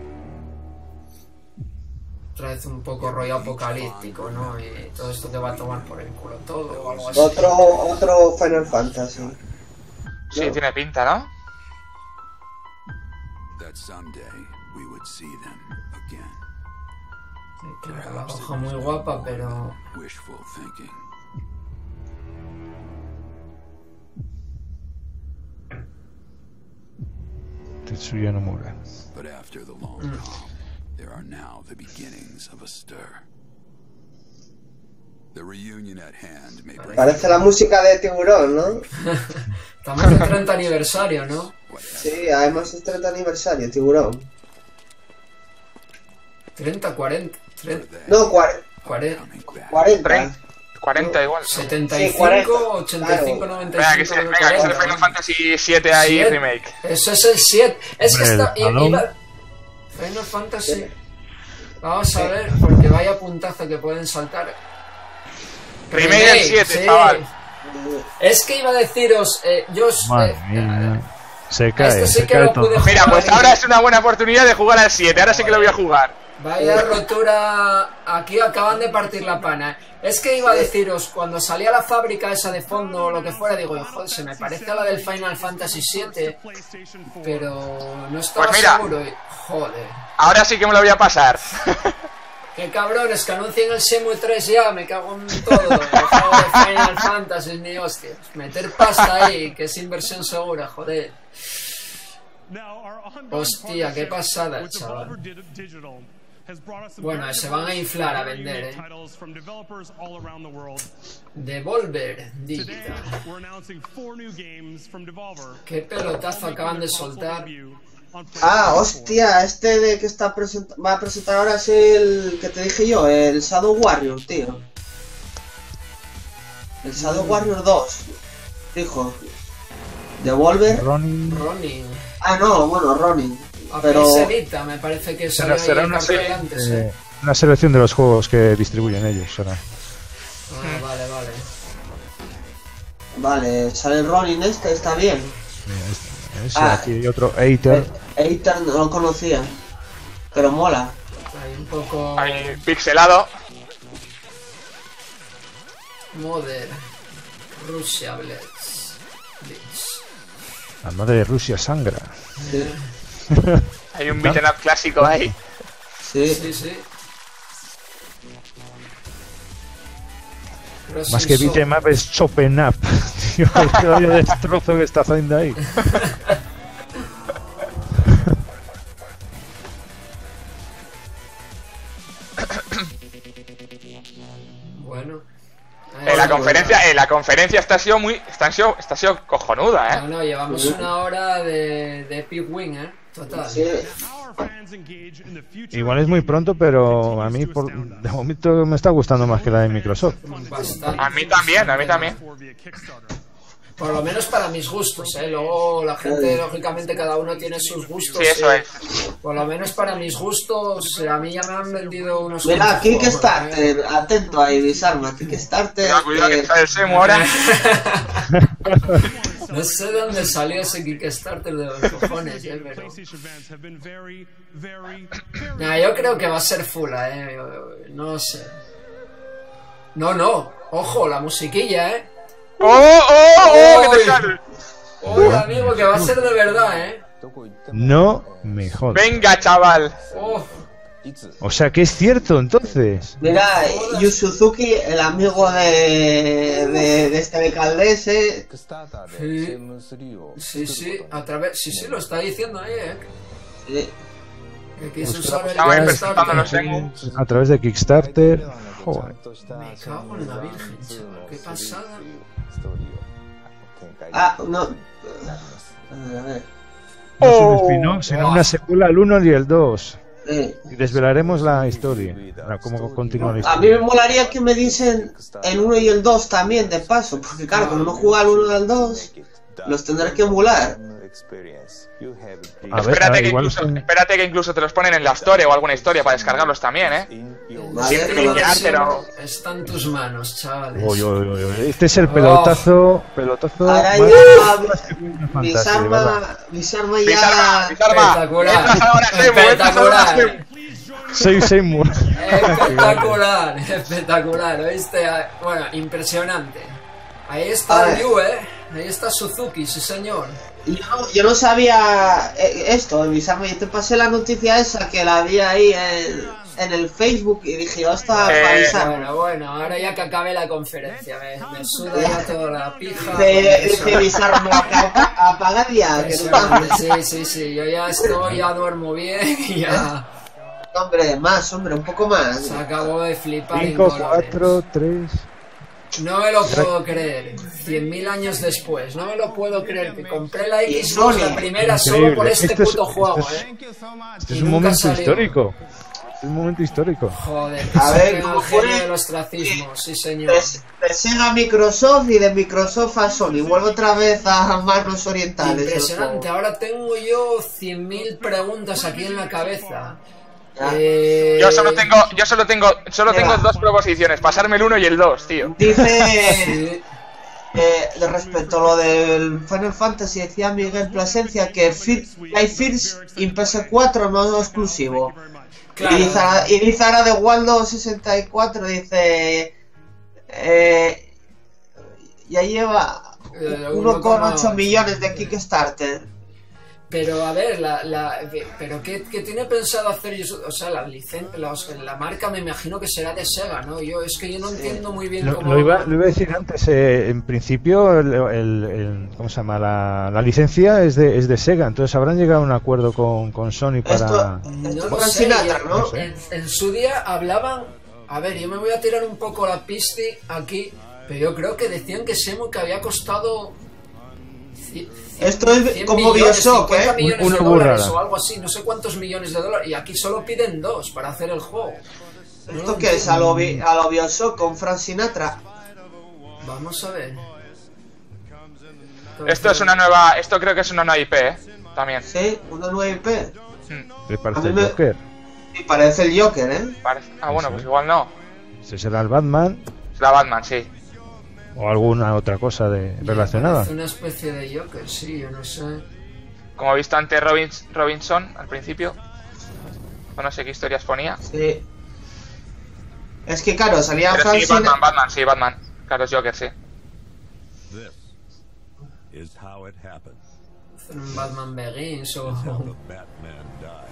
Otra vez un poco rollo apocalíptico, ¿no? Y todo esto te va a tomar por el culo todo o algo así. Otro, otro Final Fantasy. Sí, tiene pinta, ¿no? That someday we would see them again. Sí, claro, la hoja muy guapa, pero... Wishful thinking. Tetsuya Nomura. But after the long Mm. calm, There are now the beginnings of a stir. The reunion at hand may bring... Parece la música de Tiburón, ¿no? Estamos en treinta aniversario, ¿no? Sí, además es treinta aniversario, Tiburón. treinta, cuarenta, treinta. No, cuarenta. cuarenta. cuarenta igual. setenta y cinco, Sí, cuarenta. ochenta y cinco, noventa y Venga, cinco. que se, venga, que es el Final Fantasy siete ahí siete. remake. Eso es el siete. Es que Hombre, está. el balón. Iba... Final Fantasy. Vamos a ver, porque vaya puntazo que pueden saltar. Remake del siete, sí. chaval. Es que iba a deciros, eh, yo. Madre eh, mía. Se este cae, sí se que cae lo todo. pude Mira, pues jugar. ahora es una buena oportunidad de jugar al siete. Ahora sí que lo voy a jugar. Vaya rotura. Aquí acaban de partir la pana. Es que iba a deciros, cuando salía la fábrica esa de fondo o lo que fuera, digo, joder, se me parece a la del Final Fantasy siete. Pero no estaba Pues mira. seguro. Y, joder. Ahora sí que me lo voy a pasar. Qué cabrones, que anuncien el Shenmue tres ya, me cago en todo. Dejado de Final Fantasy ni hostias. Meter pasta ahí, que es inversión segura, joder. Hostia, qué pasada, chaval. Bueno, se van a inflar a vender, eh. Devolver Digital. Qué pelotazo acaban de soltar. Ah, hostia, este de que está presenta va a presentar ahora es el que te dije yo, el Shadow Warrior, tío. El Shadow Warrior dos. Dijo. Devolver. Ronin. Ronin. Ah, no, bueno, Ronin. A Pero... Pixelita, me parece que Será, salió será ahí una, en cartel se- antes, eh, eh. una selección de los juegos que distribuyen ellos. Será. Ah, vale, vale. Vale, sale el Ronin este, está bien. Mira, este, ese, Ah. aquí hay otro Eater. Eiter no lo conocía. Pero mola. Hay un poco. Ahí, pixelado. Modern. Russia Blitz. Blitz. La madre de Rusia sangra. Hay un beat'em up clásico ahí. Sí, sí. sí. Más que beat'em up es chopping up. Tío, el rollo de destrozo que está haciendo ahí. Bueno. En la conferencia, en la conferencia está sido muy, está sido, está sido cojonuda, No, eh. no, llevamos una hora de, de Epic Win, eh. Total. Sí. Igual es muy pronto, pero a mí por, de momento me está gustando más que la de Microsoft. Bastante. A mí también, a mí también. Por lo menos para mis gustos, ¿eh? Luego la gente, lógicamente, cada uno tiene sus gustos. Sí, eso ¿eh? es. Por lo menos para mis gustos, a mí ya me han vendido unos... Mira, cuantos juegos, Kickstarter, ¿eh? atento ahí, Disarma, Kickstarter. Cuidado, cuidado que eh, sale el Semu ahora. No sé de dónde salió ese Kickstarter de los cojones, ¿eh? Pero... Nah, yo creo que va a ser full, ¿eh? No sé. No, no. Ojo, la musiquilla, ¿eh? ¡Oh, oh, oh! ¿Qué te Uy. sale? Oye, amigo, que va a ser de verdad, ¿eh? No me jodas. Venga, chaval. Oh, O sea que es cierto, entonces. Mira, Yu Suzuki, el amigo de, de, de este de Caldese. sí. Sí, sí, a través... Sí, sí, lo está diciendo ahí, ¿eh? eh, Que quiso usar el Estaba ahí Kickstarter. presentando los Semu. A través de Kickstarter. Joder. Me cago en la virgen, chaval. Qué pasada. Ah, no. A ver, a ver. No es un Oh. spin-off, sino una secuela al uno y el dos. Eh, Y desvelaremos la historia. Ahora, cómo continúa la a mí historia. me molaría que me dicen el uno y el dos también, de paso. Porque claro, como no juega al uno y al dos, los tendré que emular. A ver, Espérate, ah, que igual incluso, son- espérate que incluso te los ponen en la story o alguna historia para descargarlos también, eh. Vale, Sin pero- trinquear, pero... Está en tus manos, chavales. Uy, uy, uy, uy. Este es el pelotazo. Pelotazo. Ahora más- ya más que Final Fantasy, de verdad. Bisarma, Bisarma ya. Bizarma, Bizarma. Espectacular. Entras ahora, Semu, entras ahora, Espectacular. Semu. Soy Seymour. Espectacular, espectacular, ¿oíste? Bueno, impresionante. Ahí está Ah. Ryu, ¿eh? Ahí está Suzuki, sí señor. Yo no, yo no sabía eh, esto, Bisarma. Yo te pasé la noticia esa que la vi ahí en, en el Facebook y dije, yo está Eh, para avisar. Bueno, bueno, ahora ya que acabe la conferencia, me, me suda ya toda la pija. De, eso. de Bisarma, apa- apagad ya. Que no Impresionante, sí, sí, sí, yo ya estoy, ya duermo bien y ya... Hombre, más, hombre, un poco más. Se acabó de flipar. cinco, cuatro, tres... No me lo puedo creer. cien mil años después. No me lo puedo creer. Que compré la Xbox Sony. la primera Increíble. solo por este Esto es- puto juego, esto es- eh. Este Y es un nunca momento salió. histórico. Es un momento histórico. Joder, A se ver, pega ¿cómo el genio fue? del ostracismo, sí señor. De, de Sega a Microsoft y de Microsoft a Sony. Vuelvo otra vez a manos orientales. Impresionante. Ahora tengo yo cien mil preguntas aquí en la cabeza. Ya. Eh, Yo solo tengo, yo solo tengo, solo Mira. tengo dos proposiciones, pasarme el uno y el dos, tío. Dice eh, de respecto a lo del Final Fantasy, decía Miguel Plasencia que Fir Life First y P S cuatro no es exclusivo. Claro. Y dice, y dice ahora de Waldo sesenta y cuatro, dice eh, ya lleva Eh, uno coma ocho uno- millones de Kickstarter. Pero a ver, la, la, pero ¿qué, qué tiene pensado hacer? Yo, o sea, la licen, la, la marca me imagino que será de Sega, ¿no? Yo es que yo no entiendo muy bien Lo, cómo. lo iba, lo iba a decir antes. Eh, en principio, el, el- el- ¿cómo se llama? La, la licencia es de, es de Sega. Entonces habrán llegado a un acuerdo con, con Sony para. Esto- No Con lo sé, Sinatra, ya- ¿no? No sé. en, en su día hablaban. A ver, yo me voy a tirar un poco la pisti aquí, pero yo creo que decían que Semu que había costado. ci- Esto es cien como millones, Bioshock, cincuenta ¿eh? millones Una de dólares burrada. o algo así, no sé cuántos millones de dólares. Y aquí solo piden dos para hacer el juego. No ¿Esto lo qué es? A lo, entiendo. Bi- a lo Bioshock con Frank Sinatra. Vamos a ver. Esto es una nueva, esto creo que es una nueva I P, eh, también. Sí, una nueva I P. ¿Te A parece mí el me- Joker? Y parece el Joker, ¿eh? Parece- Ah, bueno, pues igual no. Ese será el Batman Es la Batman, sí. o alguna otra cosa de, relacionada. Es una especie de Joker, sí, yo no sé. Como he visto antes Robins- Robinson al principio. O no sé qué historias ponía. Sí. Es que claro, salía Pero Frank sí, Sinatra. Batman, Batman, sí, Batman. Claro, es Joker, sí. This is how it happens. Hacer un Batman Begins o. How the Batman dies.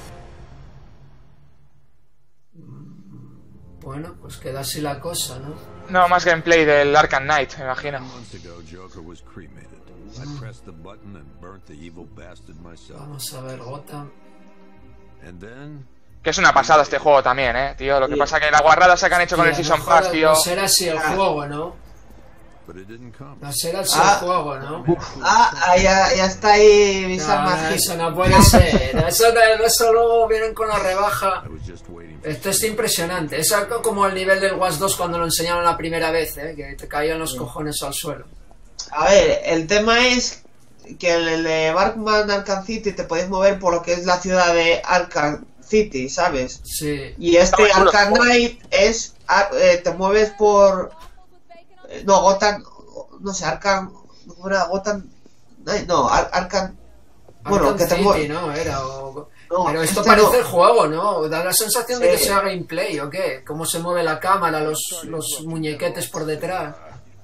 Bueno, pues queda así la cosa, ¿no? No, más gameplay del Arkham Knight, me imagino. Months ago, Joker was cremated. I pressed the button and burnt the evil bastard myself. Vamos a ver, Gotham. And then Que es una pasada este juego también, eh, tío. Lo que Sí. pasa que la guarrada que han hecho con Y el a lo Season mejor Pass, tío. No será así el juego, ¿no? but it didn't come. No será así Ah. el juego, ¿no? Ah, ah, ya, ya está ahí Visa No, no, Magic. eso no puede ser. Eso, no- eso luego vienen con la rebaja. I was just waiting for Esto es impresionante. Es algo como el nivel del Watch dos cuando lo enseñaron la primera vez, ¿eh? Que te caían los cojones al suelo. A ver, el tema es que el, el de Batman Arkham City te puedes mover por lo que es la ciudad de Arkham City, ¿sabes? Sí. Y este Está muy chulo, Arkham ¿no? Knight es ah, eh, te mueves por eh, no Gotham, no sé, Arkham, ¿cómo era? Gotham Knight, no, Ar- Arkham, bueno, Arkham que te City, mueves. ¿no? Era, o- No, Pero esto este parece no. el juego, ¿no? Da la sensación de Sí. que sea gameplay, ¿o qué? Cómo se mueve la cámara, los, los muñequetes por detrás.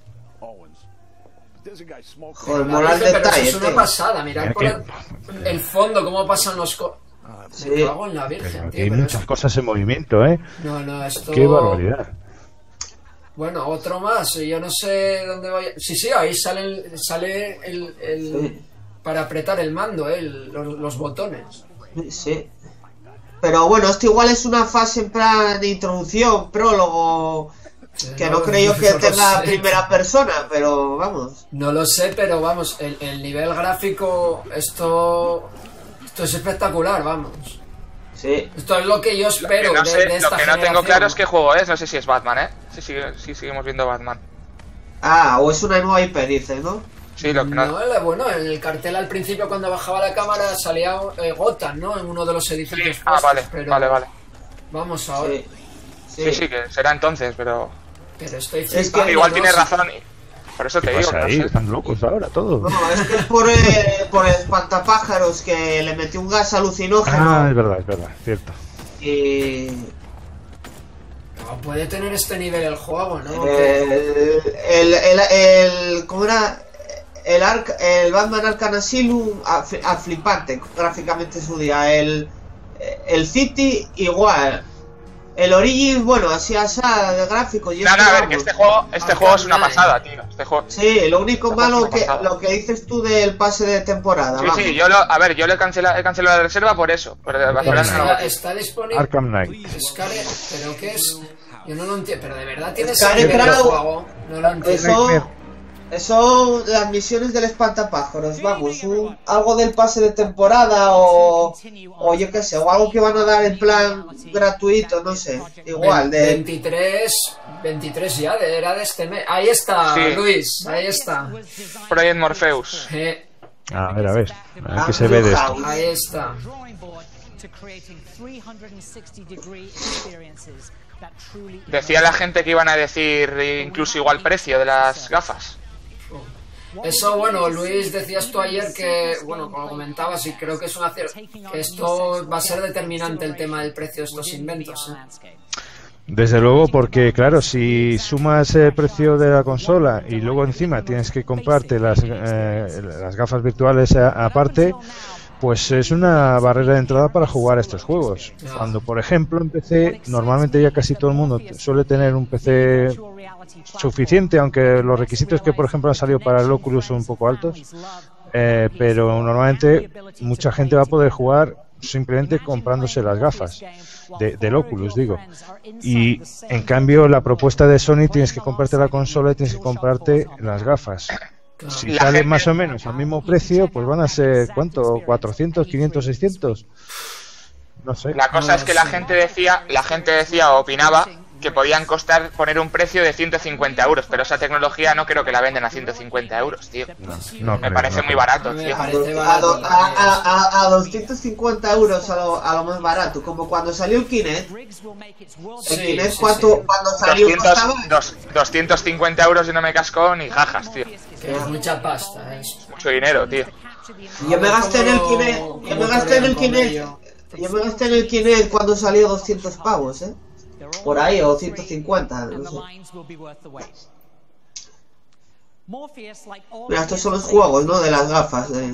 Joder, mola el Parece, pero detalle, eso es una tío. pasada, mirad Mira por que- el, el fondo, cómo pasan los... Co Sí. Me cago en la Pero virgen, aquí tío. hay pero muchas es- cosas en movimiento, ¿eh? No, no, esto... Qué barbaridad. Bueno, otro más, yo no sé dónde vaya... Sí, sí, ahí sale el, sale el, el- Sí. para apretar el mando, ¿eh? El- los, los botones. Sí. Pero bueno, esto igual es una fase en plan de introducción, prólogo, que no creo yo que no lo tenga sé. primera persona, pero vamos. No lo sé, pero vamos, el, el nivel gráfico, esto... Esto es espectacular, vamos. Sí. Esto es lo que yo Lo que espero no, de, sé- de lo esta que no generación. tengo claro es qué juego es. No sé si es Batman, eh. Sí, sí, sí seguimos viendo Batman. Ah, o es una nueva I P, dices, ¿no? Sí, lo que no. No, el- bueno, en el cartel al principio cuando bajaba la cámara salía eh, Gotham, ¿no? En uno de los edificios Ah, puestos, vale, pero vale, vale. Vamos ahora. Sí. Sí, sí, que será entonces, pero. Pero estoy que flipando, igual ¿no? tienes Sí. razón. y- Por eso te ¿Qué digo. pasa no ahí? sé. Están locos ahora todos. No, es que es por, eh, por el espantapájaros que le metió un gas alucinógeno Ah, es verdad, es verdad, cierto. y No, puede tener este nivel el juego, ¿no? eh, el, el, el, ¿cómo era? El, Arc, el Batman Arkham Asylum a, a flipante gráficamente en su día. El, el City igual. El Origins, bueno, así así de gráfico. Yo No, no, a ver, esperaba- que este juego, este Arkham juego es una Knight. pasada, tío. Este Este juego. Sí, lo único malo que lo que dices tú del pase de temporada. Sí, vamos. sí, yo lo, a ver, yo le he cancelado, he cancelado la reserva por eso. Por, Pero está, está disponible. Arkham Knight. Scare, pero qué es. Yo no lo entiendo, pero de verdad tienes Scare que ver el Crow. juego. No lo entiendo. Eso, eso, las misiones del espantapájaros, vamos, un, algo del pase de temporada o, o yo qué sé, o algo que van a dar en plan gratuito, no sé, igual, de... veintitrés, veintitrés ya, de, era de este mes. Ahí está, Sí. Luis, ahí está. Project Morpheus. Eh, A ver, a ver. A ver qué se ve de esto. ahí está. Decía la gente que iban a decir incluso igual precio de las gafas. Eso, bueno, Luis, decías tú ayer que, bueno, como comentabas, y creo que es una cier- que esto va a ser determinante el tema del precio de estos inventos. ¿eh? Desde luego, porque claro, si sumas el precio de la consola y luego encima tienes que comprarte las, eh, las gafas virtuales a- aparte, pues es una barrera de entrada para jugar a estos juegos. Cuando, por ejemplo, en P C, normalmente ya casi todo el mundo suele tener un P C suficiente, aunque los requisitos que, por ejemplo, han salido para el Oculus son un poco altos, eh, pero normalmente mucha gente va a poder jugar simplemente comprándose las gafas de, del Oculus, digo. Y en cambio la propuesta de Sony, tienes que comprarte la consola y tienes que comprarte las gafas. Si La sale gente- más o menos al mismo precio, pues van a ser, ¿cuánto? ¿cuatrocientos, quinientos, seiscientos? No sé. La cosa es que la gente decía, la gente decía o opinaba que podían costar poner un precio de ciento cincuenta euros, pero esa tecnología no creo que la venden a ciento cincuenta euros, tío. No Me creo, parece no muy creo. barato, Me tío. parece A, do- barato. a, a, a, a doscientos cincuenta euros a lo, a lo más barato, como cuando salió el Kinect. El Sí, Kinect sí, cuando, sí. cuando salió costaba... doscientos, dos- doscientos cincuenta euros y no me casco ni jajas, tío. Que es mucha pasta, ¿eh? Mucho dinero, tío. Yo me gasté en el Kinect, yo me gasté en el Kinect, yo me gasté en el Kinect cuando salió doscientos pavos, eh. Por ahí, o ciento cincuenta, no sé. Mira, estos son los juegos, ¿no? De las gafas. eh.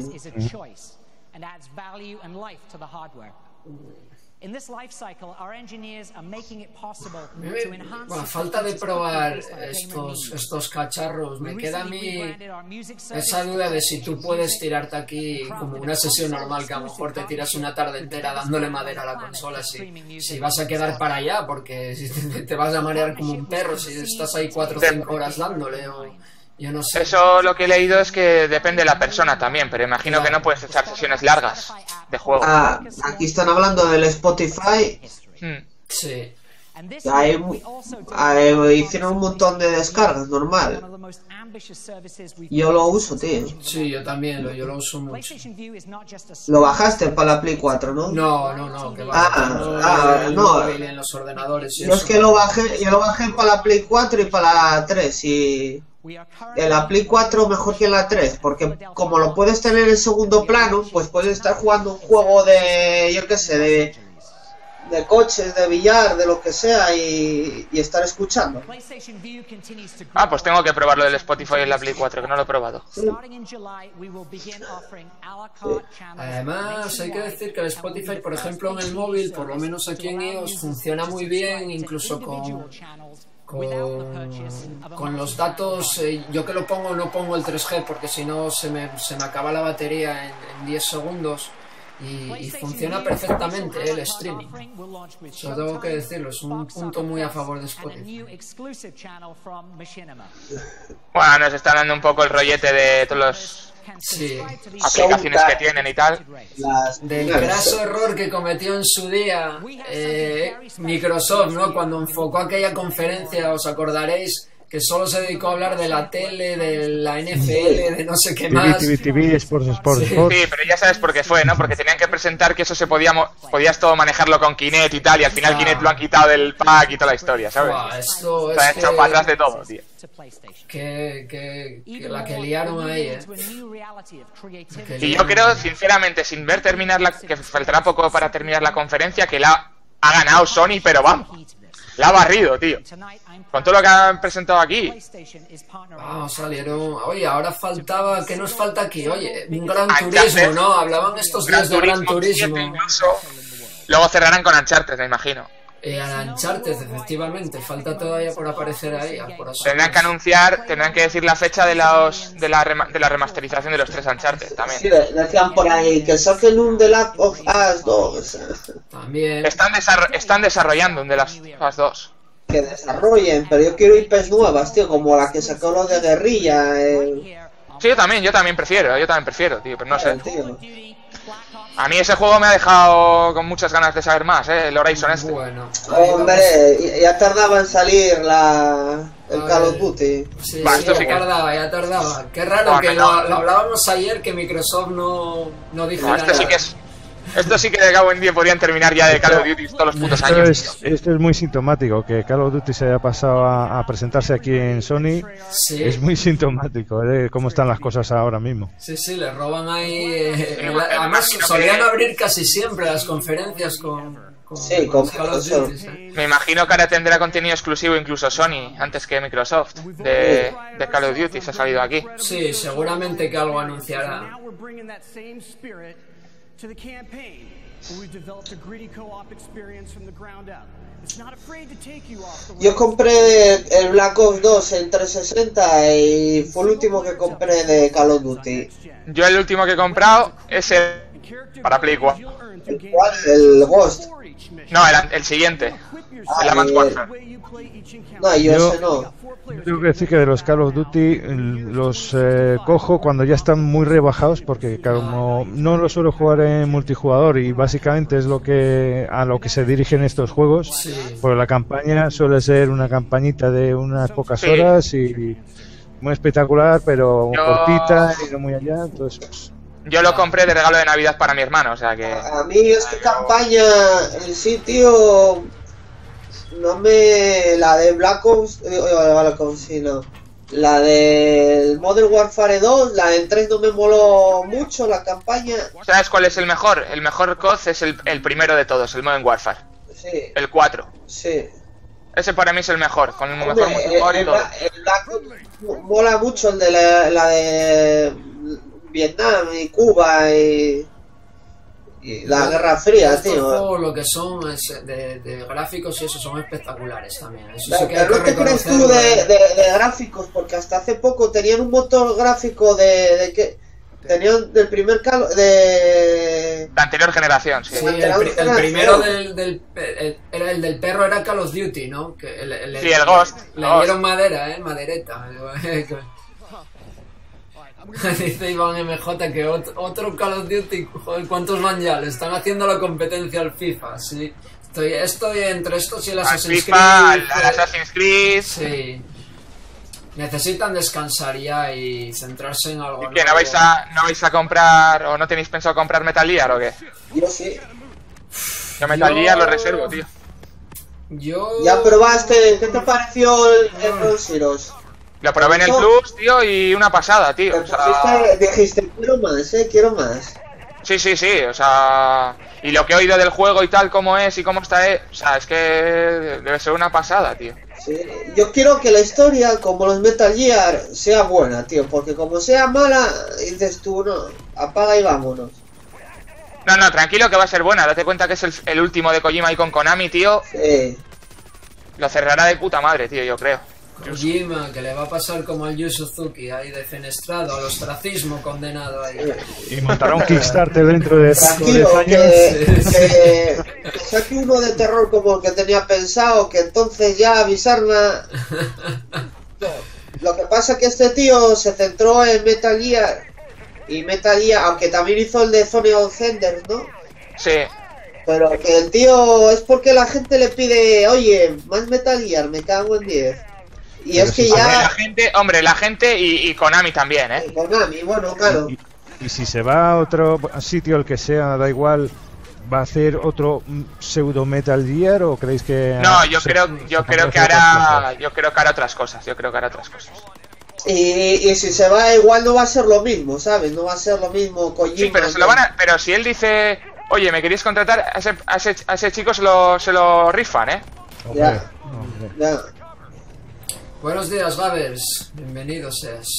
Bueno, falta de probar estos, estos cacharros. Me queda a mí esa duda de si tú puedes tirarte aquí como una sesión normal, que a lo mejor te tiras una tarde entera dándole madera a la consola. Si, si vas a quedar para allá, porque si te, te vas a marear como un perro si estás ahí cuatro o cinco horas dándole. O, yo no sé. Eso lo que he leído es que depende de la persona también, pero imagino que no puedes echar sesiones largas de juego. Ah, aquí están hablando del Spotify. Hmm. Sí. Hay, hay- hicieron un montón de descargas, normal. Yo lo uso, tío. Sí, yo también, lo, yo lo uso mucho. Lo bajaste para la Play cuatro, ¿no? No, no, no, que va. Ah, no, ah, en el no. móvil, en los ordenadores y Yo es eso. que lo bajé, yo lo bajé para la Play cuatro y para la tres y en la Play cuatro mejor que en la tres, porque como lo puedes tener en segundo plano, pues puedes estar jugando un juego de, yo qué sé, de, de coches, de billar, de lo que sea y, y estar escuchando. Ah, pues tengo que probarlo del Spotify en la Play cuatro, que no lo he probado. Además, hay que decir que el Spotify, por ejemplo, en el móvil, por lo menos aquí en iOS, funciona muy bien, incluso con, con, con los datos. Eh, yo que lo pongo, no pongo el tres G, porque si no se me, se me acaba la batería en, en diez segundos. Y, y funciona perfectamente el streaming. Eso tengo que decirlo, es un punto muy a favor de Spotify. Bueno, nos está dando un poco el rollete de todas Sí. las aplicaciones que tienen y tal. Del graso error que cometió en su día eh, Microsoft, ¿no? Cuando enfocó aquella conferencia, os acordaréis, que solo se dedicó a hablar de la tele, de la N F L, de no sé qué T V, más. T V, T V, Sports, Sports, Sí. Sports. Sí, pero ya sabes por qué fue, ¿no? Porque tenían que presentar que eso se podía, mo- podías todo manejarlo con Kinect y tal, y al final Ah. Kinect lo han quitado del pack y toda la historia, ¿sabes? Buah, esto Se ha es hecho que- para atrás de todo, tío. Que, que, que la que liaron ahí, eh. Que Y yo liaron. creo, sinceramente, sin ver terminar la... que faltará poco para terminar la conferencia, que la ha ganado Sony, pero vamos, la ha barrido, tío. Con todo lo que han presentado aquí. Vamos, salieron. Oye, ahora faltaba. ¿Qué nos falta aquí? Oye, un Gran Uncharted. Turismo, ¿no? Hablaban estos días de Gran Turismo. siete incluso. Luego cerrarán con Uncharted, me imagino. Eh, a la Uncharted, efectivamente, falta todavía por aparecer ahí. Por tendrán que anunciar, tendrán que decir la fecha de, los, de, la, rema, de la remasterización de los tres Uncharted también. Sí, decían por ahí que saquen un The Last of Us dos. También. Están, desarro están desarrollando un The Last of Us dos. Que desarrollen, pero yo quiero I Ps nuevas, tío, como la que sacó los de Guerrilla. Eh. Sí, yo también, yo también prefiero, yo también prefiero, tío, pero no sé. Tío. A mí ese juego me ha dejado con muchas ganas de saber más, ¿eh? El Horizon este. Bueno. Hombre, ya tardaba en salir la... el Call of Duty. Sí, Va, sí, esto ya sí tardaba, que... ya tardaba. Qué raro no, que no, lo, no. lo hablábamos ayer, que Microsoft no, no dijo no, nada. Esto sí que es... Esto sí que de cabo en día podrían terminar ya de Call of Duty todos los putos esto años. Es, esto es muy sintomático, que Call of Duty se haya pasado a, a presentarse aquí en Sony. Sí. Es muy sintomático de cómo están las cosas ahora mismo. Sí, sí, le roban ahí... Eh, sí, la, además solían abrir casi siempre las conferencias con... con sí, con Call of Duty. ¿Sí? Me imagino que ahora tendrá contenido exclusivo incluso Sony, antes que Microsoft, de, de Call of Duty, se ha salido aquí. Sí, seguramente que algo anunciará. To the campaign, where we developed a gritty co-op experience from the ground up. It's not afraid to take you off the Yo compré el Black Ops dos en trescientos sesenta y fue el último que compré de Call of Duty. Yo el último que he comprado es el para Play cuatro. ¿El cuál? El Ghost. No, el, el siguiente. Ah, el Advanced Warfare. No, yo, yo ese no. Tengo que decir que de los Call of Duty los eh, cojo cuando ya están muy rebajados, porque como no lo suelo jugar en multijugador y básicamente es lo que a lo que se dirigen estos juegos, sí. Pues la campaña suele ser una campañita de unas pocas sí. horas y muy espectacular, pero yo... cortita y no muy allá, entonces pues... Yo lo compré de regalo de Navidad para mi hermano, o sea que... A mí esta campaña, el sitio... No me... La de Black Ops... Eh, Black Ops, sí, no. La de Modern Warfare dos, la del tres no me moló mucho, la campaña... ¿Sabes cuál es el mejor? El mejor C O D es el, el primero de todos, el Modern Warfare. Sí. El cuatro. Sí. Ese para mí es el mejor, con el Hombre, mejor multijugador y el, todo. El Black Ops mola mucho, el de la, la de... Vietnam y Cuba y, y la no, Guerra Fría, estos tío. Juegos, lo que son es de, de gráficos y eso son espectaculares también. Eso pero sí que hay no que te crees tú de, de, de gráficos, porque hasta hace poco tenían un motor gráfico de, de que tenían del primer calo de la anterior generación, sí. Sí, el, pri el primero del, del el, era el del perro era Call of Duty, ¿no? Que el, el, sí, el Ghost. Le Ghost. dieron madera, eh, madereta. Dice Iván M J que otro, otro Call of Duty, joder, ¿cuántos van ya? Le están haciendo la competencia al FIFA, sí. Estoy, estoy entre estos y el Assassin's Creed. FIFA, el Assassin's Creed. Sí. Necesitan descansar ya y centrarse en algo. ¿Y qué, no vais a, no vais a comprar o no tenéis pensado comprar Metal Gear o qué? Yo sí. Yo Metal Yo... Gear lo reservo, tío. Yo... ¿Ya probaste? ¿Qué te pareció el, el Roll Zeroes? Lo probé en el Plus, tío, y una pasada, tío. O sea... Dijiste, quiero más, eh, quiero más. Sí, sí, sí, o sea... Y lo que he oído del juego y tal, cómo es y cómo está, eh, o sea, es que debe ser una pasada, tío. Sí, yo quiero que la historia, como los Metal Gear, sea buena, tío, porque como sea mala, dices tú, no, apaga y vámonos. No, no, tranquilo que va a ser buena, date cuenta que es el, el último de Kojima y con Konami, tío. Sí. Lo cerrará de puta madre, tío, yo creo. Kojima, que le va a pasar como al Yu Suzuki, ahí defenestrado, al ostracismo condenado ahí. Y montará un Kickstarter dentro de Tranquilo, que, que, que saque uno de terror como el que tenía pensado, que entonces ya avisarme. Lo que pasa es que este tío se centró en Metal Gear, y Metal Gear, aunque también hizo el de Zone of Enders, ¿no? Sí. Pero que el tío es porque la gente le pide, oye, más Metal Gear, me cago en diez. Y pero es que si ya... Hombre, la gente, hombre, la gente y, y Konami también, ¿eh? Y Konami, bueno, claro. Y, y si se va a otro sitio, el que sea, da igual, ¿va a hacer otro pseudo Metal Gear o creéis que...? No, yo se, creo, yo creo que hará... Yo creo que hará otras cosas, yo creo que hará otras cosas. Y, y si se va igual no va a ser lo mismo, ¿sabes? No va a ser lo mismo Kojima. Sí, pero se lo van a... Pero si él dice... Oye, ¿me queréis contratar? A ese, a ese, a ese chico se lo, se lo rifan, ¿eh? Ya, ya. Buenos días, Gabers. Bienvenido seas.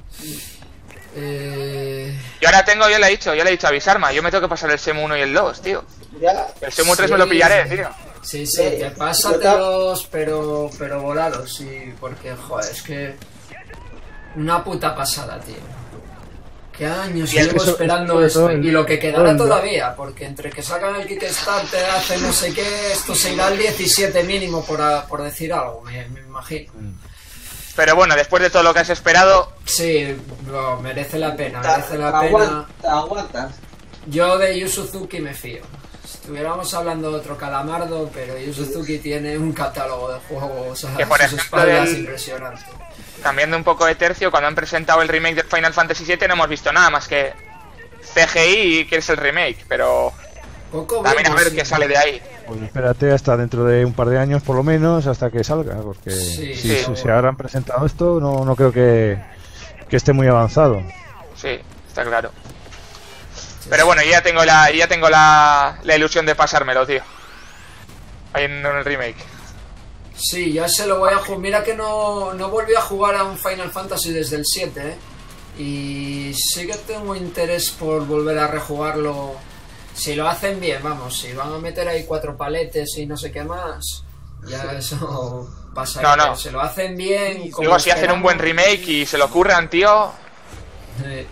Eh... Yo ahora tengo, yo le he dicho, yo le he dicho a Bisarma, yo me tengo que pasar el Semu uno y el dos, tío. Ya. El Semu tres sí. me lo pillaré, tío. Sí, sí, te pásatelos, pero, pero volados, sí, porque, joder, es que... Una puta pasada, tío. Qué años Y es llevo que eso- esperando eso- esto, eso- y lo que quedará eso- todavía, porque entre que sacan el Kickstarter, hace no sé qué, esto se irá al diecisiete mínimo, por, a- por decir algo, me, me imagino. Pero bueno, después de todo lo que has esperado... Sí, no, merece la pena, Te- merece te la pena. aguan- te aguantas. Yo de Yu Suzuki me fío. Estuviéramos hablando de otro calamardo, pero Yu Suzuki tiene un catálogo de juegos a Que, por sus ejemplo, espaldas del- impresionante. Cambiando un poco de tercio, cuando han presentado el remake de Final Fantasy siete no hemos visto nada más que C G I y que es el remake, pero Poco también a vemos, ver sí. qué sale de ahí. Pues espérate hasta dentro de un par de años por lo menos, hasta que salga, porque Sí, si, sí. si- si ahora han presentado esto, no, no creo que, que esté muy avanzado. Sí, está claro. Pero bueno, yo ya tengo la, ya tengo la, la ilusión de pasármelo, tío. Ahí en, en el remake. Sí, ya se lo voy a jugar. Mira que no, no volví a jugar a un Final Fantasy desde el siete, ¿eh? Y sí que tengo interés por volver a rejugarlo. Si lo hacen bien, vamos, si van a meter ahí cuatro paletes y no sé qué más, ya eso pasa. No, no. Si lo hacen bien, como Digo, si hacen un buen esperamos, remake y se lo curran, tío. eh,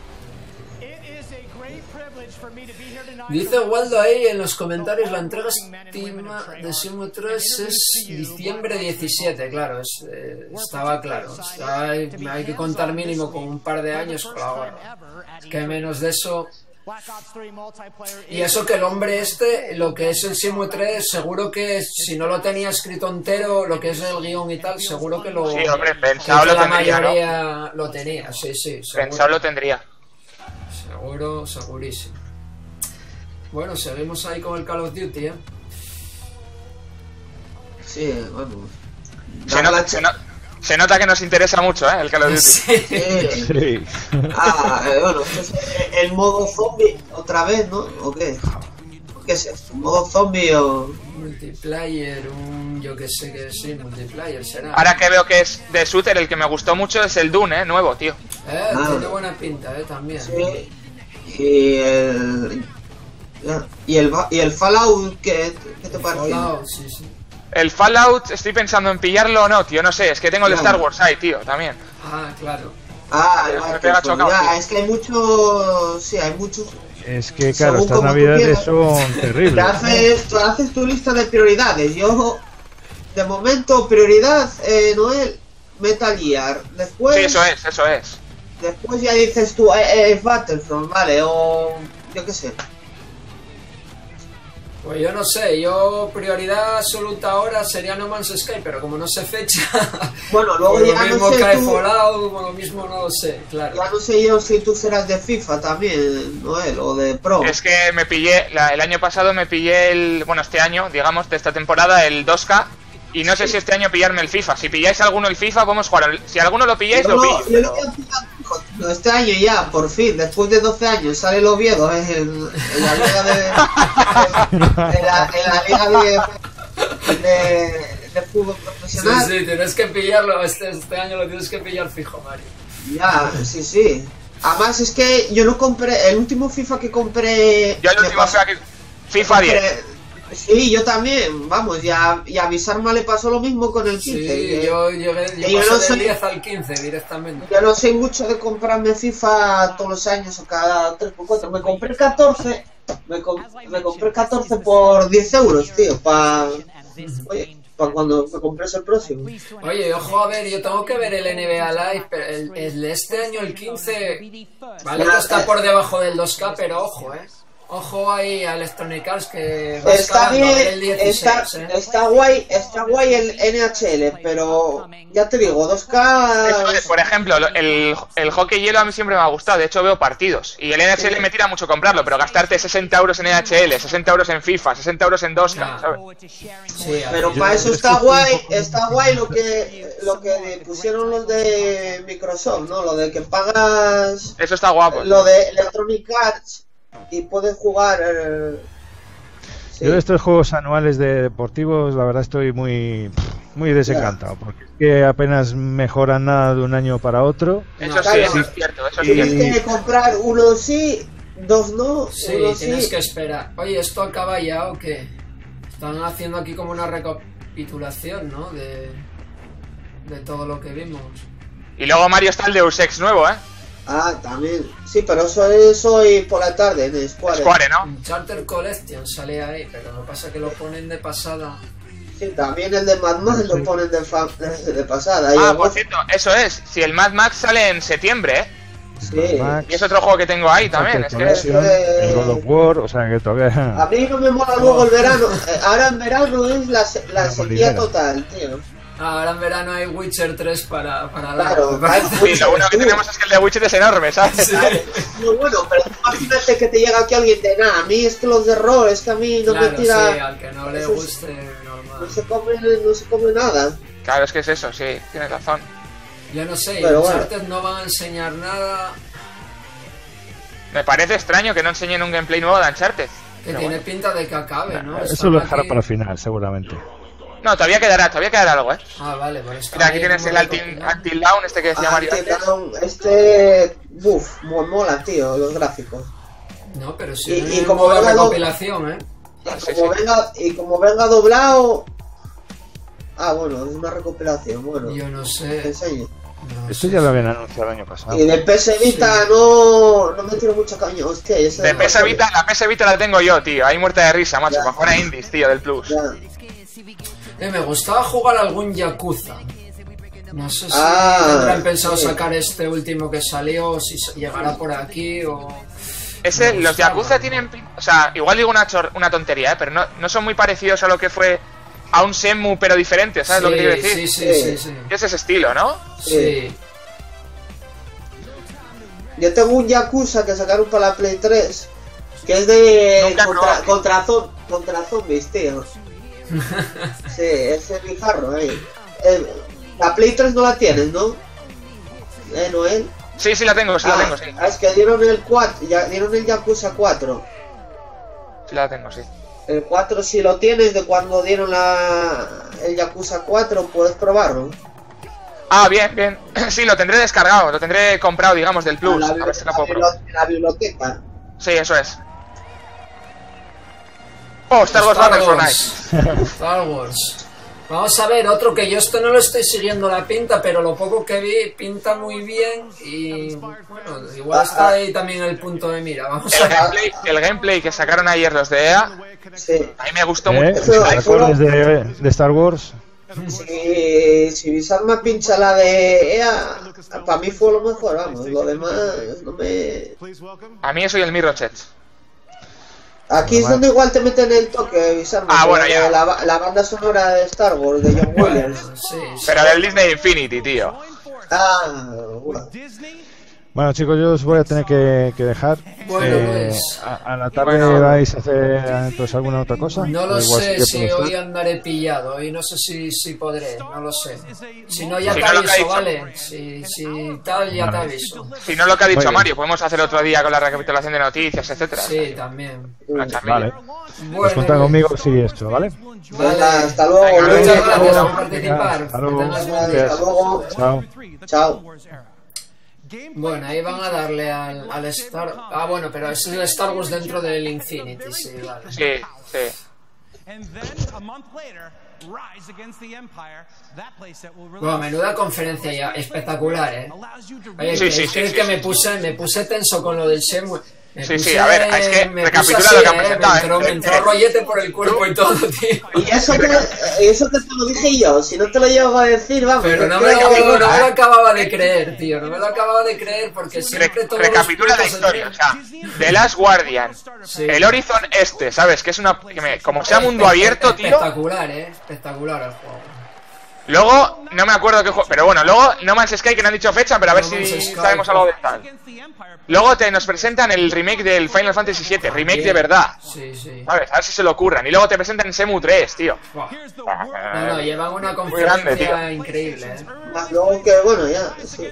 Dice Waldo ahí en los comentarios, la entrega estima de Shenmue tres es diciembre diecisiete, claro, es, eh, estaba claro. Está- hay, hay que contar mínimo con un par de años por ahora. Que menos de eso... Y eso que el hombre este, lo que es el Shenmue tres, seguro que si no lo tenía escrito entero, lo que es el guión y tal, seguro que lo... Sí, hombre, que pensado lo la tendría, ¿no? mayoría lo tenía, sí, sí. seguro. Pensado lo tendría. Seguro, segurísimo. Bueno, seguimos ahí con el Call of Duty, ¿eh? Sí, vamos. Se, no- se no- se nota que nos interesa mucho, ¿eh? El Call of Duty. Sí. Eh, Sí. ah, eh, bueno, esto es el, el modo zombie otra vez, ¿no? ¿O qué? ¿Qué es esto? ¿Modo zombie o...? Multiplayer, un... yo que sé que sí, multiplayer será. Ahora que veo que es de shooter, el que me gustó mucho es el Dune, ¿eh? Nuevo, tío. Eh, Ah. tiene buena pinta, eh, también. Sí. Y el... Y el, y el Fallout, ¿qué, qué te parece? Fallout, sí, sí. El Fallout, estoy pensando en pillarlo o no, tío. No sé, es que tengo el Claro. Star Wars ahí, tío, también. Ah, claro. Ah, Me igual, pega pues chocado, ya, tío. es que hay muchos... Sí, hay muchos... Es que claro, Según estas como tú navidades quieras. son Te terribles. haces, tú haces tu lista de prioridades. Yo, de momento, prioridad, eh, Noel, Metal Gear. Después, Sí, eso es, eso es. después ya dices tú, eh, eh, Battlefront, vale, o yo qué sé. Pues yo no sé, yo prioridad absoluta ahora sería No Man's Sky, pero como no sé fecha, Bueno, luego por lo ya no mismo sé cae tú- Fallout, por lo mismo no lo sé, claro. Ya no sé yo si tú serás de FIFA también, Noel, o de Pro. Es que me pillé, la- el año pasado me pillé el, bueno, este año, digamos, de esta temporada, el dos K. Y no sé si este año pillarme el FIFA. Si pilláis alguno el FIFA, vamos a jugar. Si alguno lo pilláis, Yo lo lo- pillo. yo pero- lo voy a pillar, hijo, tío, este año ya, por fin, después de doce años, sale el Oviedo en, en la liga de... en, la, en la liga de, de, de fútbol Sí, profesional. sí, tienes que pillarlo, este, este año lo tienes que pillar fijo, Mario. Ya, sí, sí. Además es que yo no compré, el último FIFA que compré... Yo el me último pasó- fue aquí- FIFA compré- diez. Sí, yo también, vamos, y a, y a Visarma le pasó lo mismo con el quince. Sí, que- yo llegué, yo que yo pasé no del soy- diez al quince directamente. Yo no soy mucho de comprarme FIFA todos los años o cada tres por cuatro. Me compré el catorce, me, com- me compré el catorce por diez euros, tío, para... Oye, para cuando me compres el próximo. Oye, ojo, a ver, yo tengo que ver el N B A Live, pero el, el de este año, el quince, vale, no está por debajo del dos K, pero ojo, eh. Ojo ahí a Electronic Arts que va Está escalando a ver el bien, dieciséis, está, eh. está guay, está guay el N H L, pero ya te digo, dos K... Eso es, por ejemplo, lo- el, el hockey hielo a mí siempre me ha gustado. De hecho, veo partidos. Y el N H L me tira mucho comprarlo, pero gastarte sesenta euros en N H L, sesenta euros en FIFA, sesenta euros en dos K, ¿sabes? Sí, Pero para eso está guay, está guay lo que lo que pusieron los de Microsoft, ¿no? Lo de que pagas Eso está guapo. lo de Electronic Arts y puedes jugar eh, sí. Yo de estos juegos anuales de deportivos, la verdad estoy muy muy desencantado, porque es que apenas mejoran nada de un año para otro. Eso No, sí, claro. eso es cierto, eso es Y- cierto. Tienes que comprar uno sí, dos no, Sí, uno tienes sí. que esperar. Oye, ¿esto acaba ya o qué? Están haciendo aquí como una recapitulación, ¿no? De, de todo lo que vimos. Y luego Mario está el Deus Ex nuevo, ¿eh? Ah, también. Sí, pero eso es hoy por la tarde en Square. Square, ¿no? Charter Collection sale ahí, pero lo que pasa es que lo ponen de pasada. Sí, también el de Mad Max lo ponen de, fa de, de pasada. Ah, por cierto, eso es. Si el Mad Max sale en septiembre, ¿eh? Sí. Y es otro juego que tengo ahí también. Es que... El God of War, o sea que todavía... A mí no me mola luego el verano. Ahora en verano es la, se la sequía total, tío. Ahora en verano hay Witcher tres para, para claro, la... Sí, lo bueno que tenemos es que el de Witcher es enorme, ¿sabes? Sí. No, bueno, pero imagínate que te llega aquí alguien de nada. A mí es que los de rol, es que a mí no claro, me tira... sí, al que no le guste, normal. No se come, no se come nada. Claro, es que es eso, sí, tienes razón. Yo no sé, pero Uncharted bueno. no van a enseñar nada. Me parece extraño que no enseñen un gameplay nuevo de Uncharted. Que tiene bueno. pinta de que acabe, ¿no? Eso Están lo dejará aquí... para el final, seguramente. No, todavía quedará, todavía quedará algo, ¿eh? Ah, vale, por eso. Mira, aquí tienes el Until Dawn, este que decía ah, Mario. Down, este... Buf, mola, tío, los gráficos. No, pero sí, y, y como la venga recopilación, ¿eh? Y como, sí, sí. Venga, y como venga doblado... Ah, bueno, es una recopilación, bueno. Yo no sé. Te enseño. No, Esto ya lo habían anunciado el año pasado. Y del P S Vita sí. no, no me tiro mucho caño, hostia. Ese de P S Vita, la P S Vita la tengo yo, tío. Ahí muerta de risa, macho. Para jugar a indies, tío, del Plus. Eh, me gustaba jugar algún Yakuza. No sé si ah, tendrán pensado sí. sacar este último que salió, o si llegará por aquí o... Ese, los Yakuza tienen... O sea, igual digo una, chor una tontería, ¿eh? Pero no, no son muy parecidos a lo que fue... A un Shenmue, pero diferente, ¿sabes sí, lo que quiero decir? Sí, sí, sí, sí. Es ese estilo, ¿no? Sí. Yo tengo un Yakuza que sacaron para la Play tres, que es de... Contra, contra, contra zombies, tío. Sí, ese es bizarro, eh. eh. La Play tres no la tienes, ¿no? ¿Eh, Noel? Sí, sí la tengo, sí ah, la tengo, sí. Es que dieron el cuatro, ya, dieron el Yakuza cuatro. Sí la tengo, sí. El cuatro, si lo tienes de cuando dieron la el Yakuza cuatro, puedes probarlo. Ah, bien, bien. Sí, lo tendré descargado, lo tendré comprado, digamos, del Plus. La, a ver si la, lo puedo probar. la biblioteca. Sí, eso es. Oh, Star Wars Battlefront. Star Wars. Vamos a ver, otro que yo esto no lo estoy siguiendo la pinta, pero lo poco que vi pinta muy bien y bueno, igual está ahí también el punto de mira. Vamos el, a gameplay, el gameplay que sacaron ayer los de E A, sí. a mí me gustó ¿Eh? mucho. ¿Recuerdas de, de Star Wars? Si, si Bizarma pincha la de E A, para mí fue lo mejor, vamos, lo demás no me... A mí eso y el Mirror's Edge. Aquí es donde igual te meten el toque, Bizarma. Ah, bueno, ya. La, la banda sonora de Star Wars, de John Williams. Sí, sí. Pero del Disney Infinity, tío. Ah, bueno. Bueno, chicos, yo os voy a tener que, que dejar. Bueno, eh, pues... a, a la tarde bueno, vais a hacer pues, alguna otra cosa. No lo sé si si hoy andaré pillado, hoy no sé si, si podré, no lo sé. Si no, ya si te no aviso, dicho... ¿vale? Si, si tal, ya vale. te aviso. Si no lo que ha dicho Mario, podemos hacer otro día con la recapitulación de noticias, etcétera. Sí, también. Vale. Bueno, pues contad conmigo si esto, ¿vale? Vale, hasta luego. Venga, muchas gracias por participar. Hasta luego. Hasta luego. Chao. Chao. Bueno, ahí van a darle al, al Star... Ah, bueno, pero es el Star Wars dentro del Infinity, sí, vale. Sí, sí. Bueno, menuda conferencia ya, espectacular, ¿eh? Oye, sí, que, sí, es sí, que, sí, que sí. me puse me puse tenso con lo del Shenmue. Me sí, puse, sí, a ver, es que recapitula así, lo que han eh, presentado, me entró, ¿eh? me entró rollete por el cuerpo y todo, tío. Y eso que, eso que te lo dije yo, si no te lo llevo a decir, vamos. Pero no me, lo, no, no me lo acababa de creer, tío, no me lo acababa de creer porque siempre Re todos recapitula la los historia, o sea, The Last Guardian, sí. el Horizon este, ¿sabes? Que es una... Que me, como sea mundo abierto, tío... Espectacular, eh, espectacular el juego. Luego, no me acuerdo qué juego, pero bueno, luego No Man's Sky que no han dicho fecha, pero a ver no si Sky, sabemos algo de tal. Luego te nos presentan el remake del Final Fantasy siete, remake Bien. de verdad. Sí, sí. ¿Sabes? A ver si se lo ocurran. Y luego te presentan Shenmue tres, tío. No, no, llevan una conferencia grande, tío. Increíble, eh. Más luego que, bueno, ya, sí.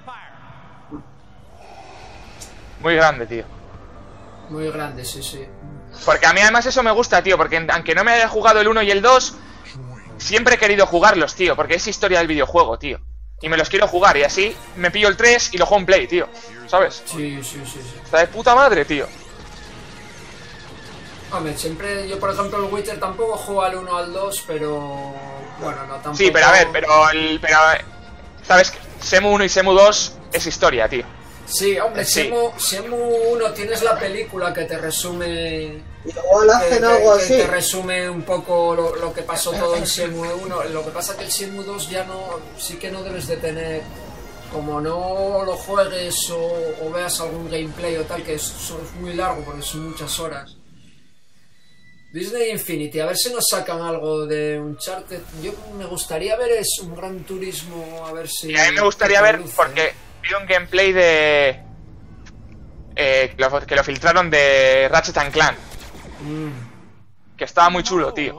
Muy grande, tío. Muy grande, sí, sí. Porque a mí además eso me gusta, tío, porque aunque no me haya jugado el uno y el dos... Siempre he querido jugarlos, tío, porque es historia del videojuego, tío. Y me los quiero jugar, y así me pillo el tres y lo juego en Play, tío. ¿Sabes? Sí, sí, sí, sí. Está de puta madre, tío. Hombre, siempre, yo por ejemplo el Witcher tampoco juego al uno al dos, pero bueno, no tampoco. Sí, pero a ver, pero, el, pero ¿sabes? Semu uno y Semu dos es historia, tío. Sí, hombre, sí. Semu, Semu uno tienes la película que te resume... Igual hacen que, algo que, así. que te resume un poco lo, lo que pasó todo en Semu uno. Lo que pasa es que el Semu dos ya no... Sí que no debes de tener... Como no lo juegues o, o veas algún gameplay o tal, que es, es muy largo porque son muchas horas. Disney Infinity, a ver si nos sacan algo de Uncharted. Yo me gustaría ver es un Gran Turismo, a ver si... Y a mí me gustaría ver, porque vi un gameplay de... Eh, que, lo, que lo filtraron de Ratchet and Clank. Mm. Que estaba muy chulo, tío.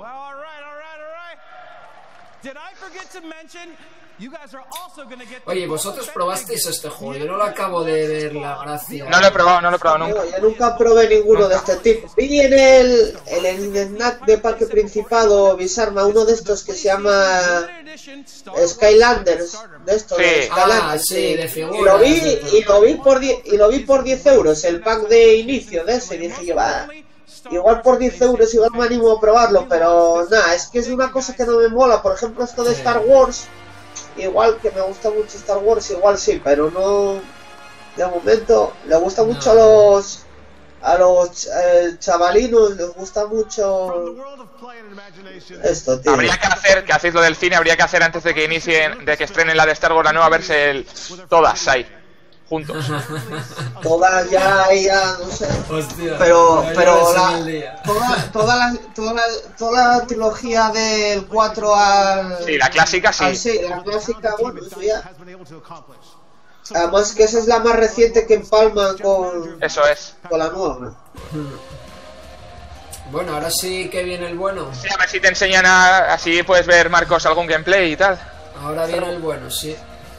Oye, vosotros probasteis este juego, yo no lo acabo de ver la gracia. No lo he probado, no lo he probado nunca. Yo nunca probé ninguno nunca. de este tipo. Vi en el, en el snack de Parque Principado Bisarma uno de estos que se llama Skylanders, de estos, sí. de Skylanders, ah, sí, de figuras. Y lo vi, y lo vi por diez, y lo vi por diez euros, el pack de inicio de ese, y dije yo, va, igual por diez euros igual me animo a probarlo, pero nada, es que es una cosa que no me mola. Por ejemplo, esto de Star Wars, igual que me gusta mucho Star Wars, igual sí, pero no, de momento, le gusta mucho no. a los a los eh, chavalinos, les gusta mucho esto, tío. Habría que hacer, que hacéis lo del cine, habría que hacer antes de que inicien, de que estrenen la de Star Wars la nueva, verse el, todas ahí, juntos. Todas ya, ya, no sé. Hostia, pero, pero la, toda, toda, la, toda, la, toda la trilogía del cuatro al... Sí, la clásica sí. Al, sí, la clásica, bueno, eso ya... Además que esa es la más reciente que empalman con... Eso es. Con la nueva. Bueno, ahora sí que viene el bueno. Sí, a ver si te enseñan a... Así puedes ver, Marcos, algún gameplay y tal. Ahora viene el bueno, sí.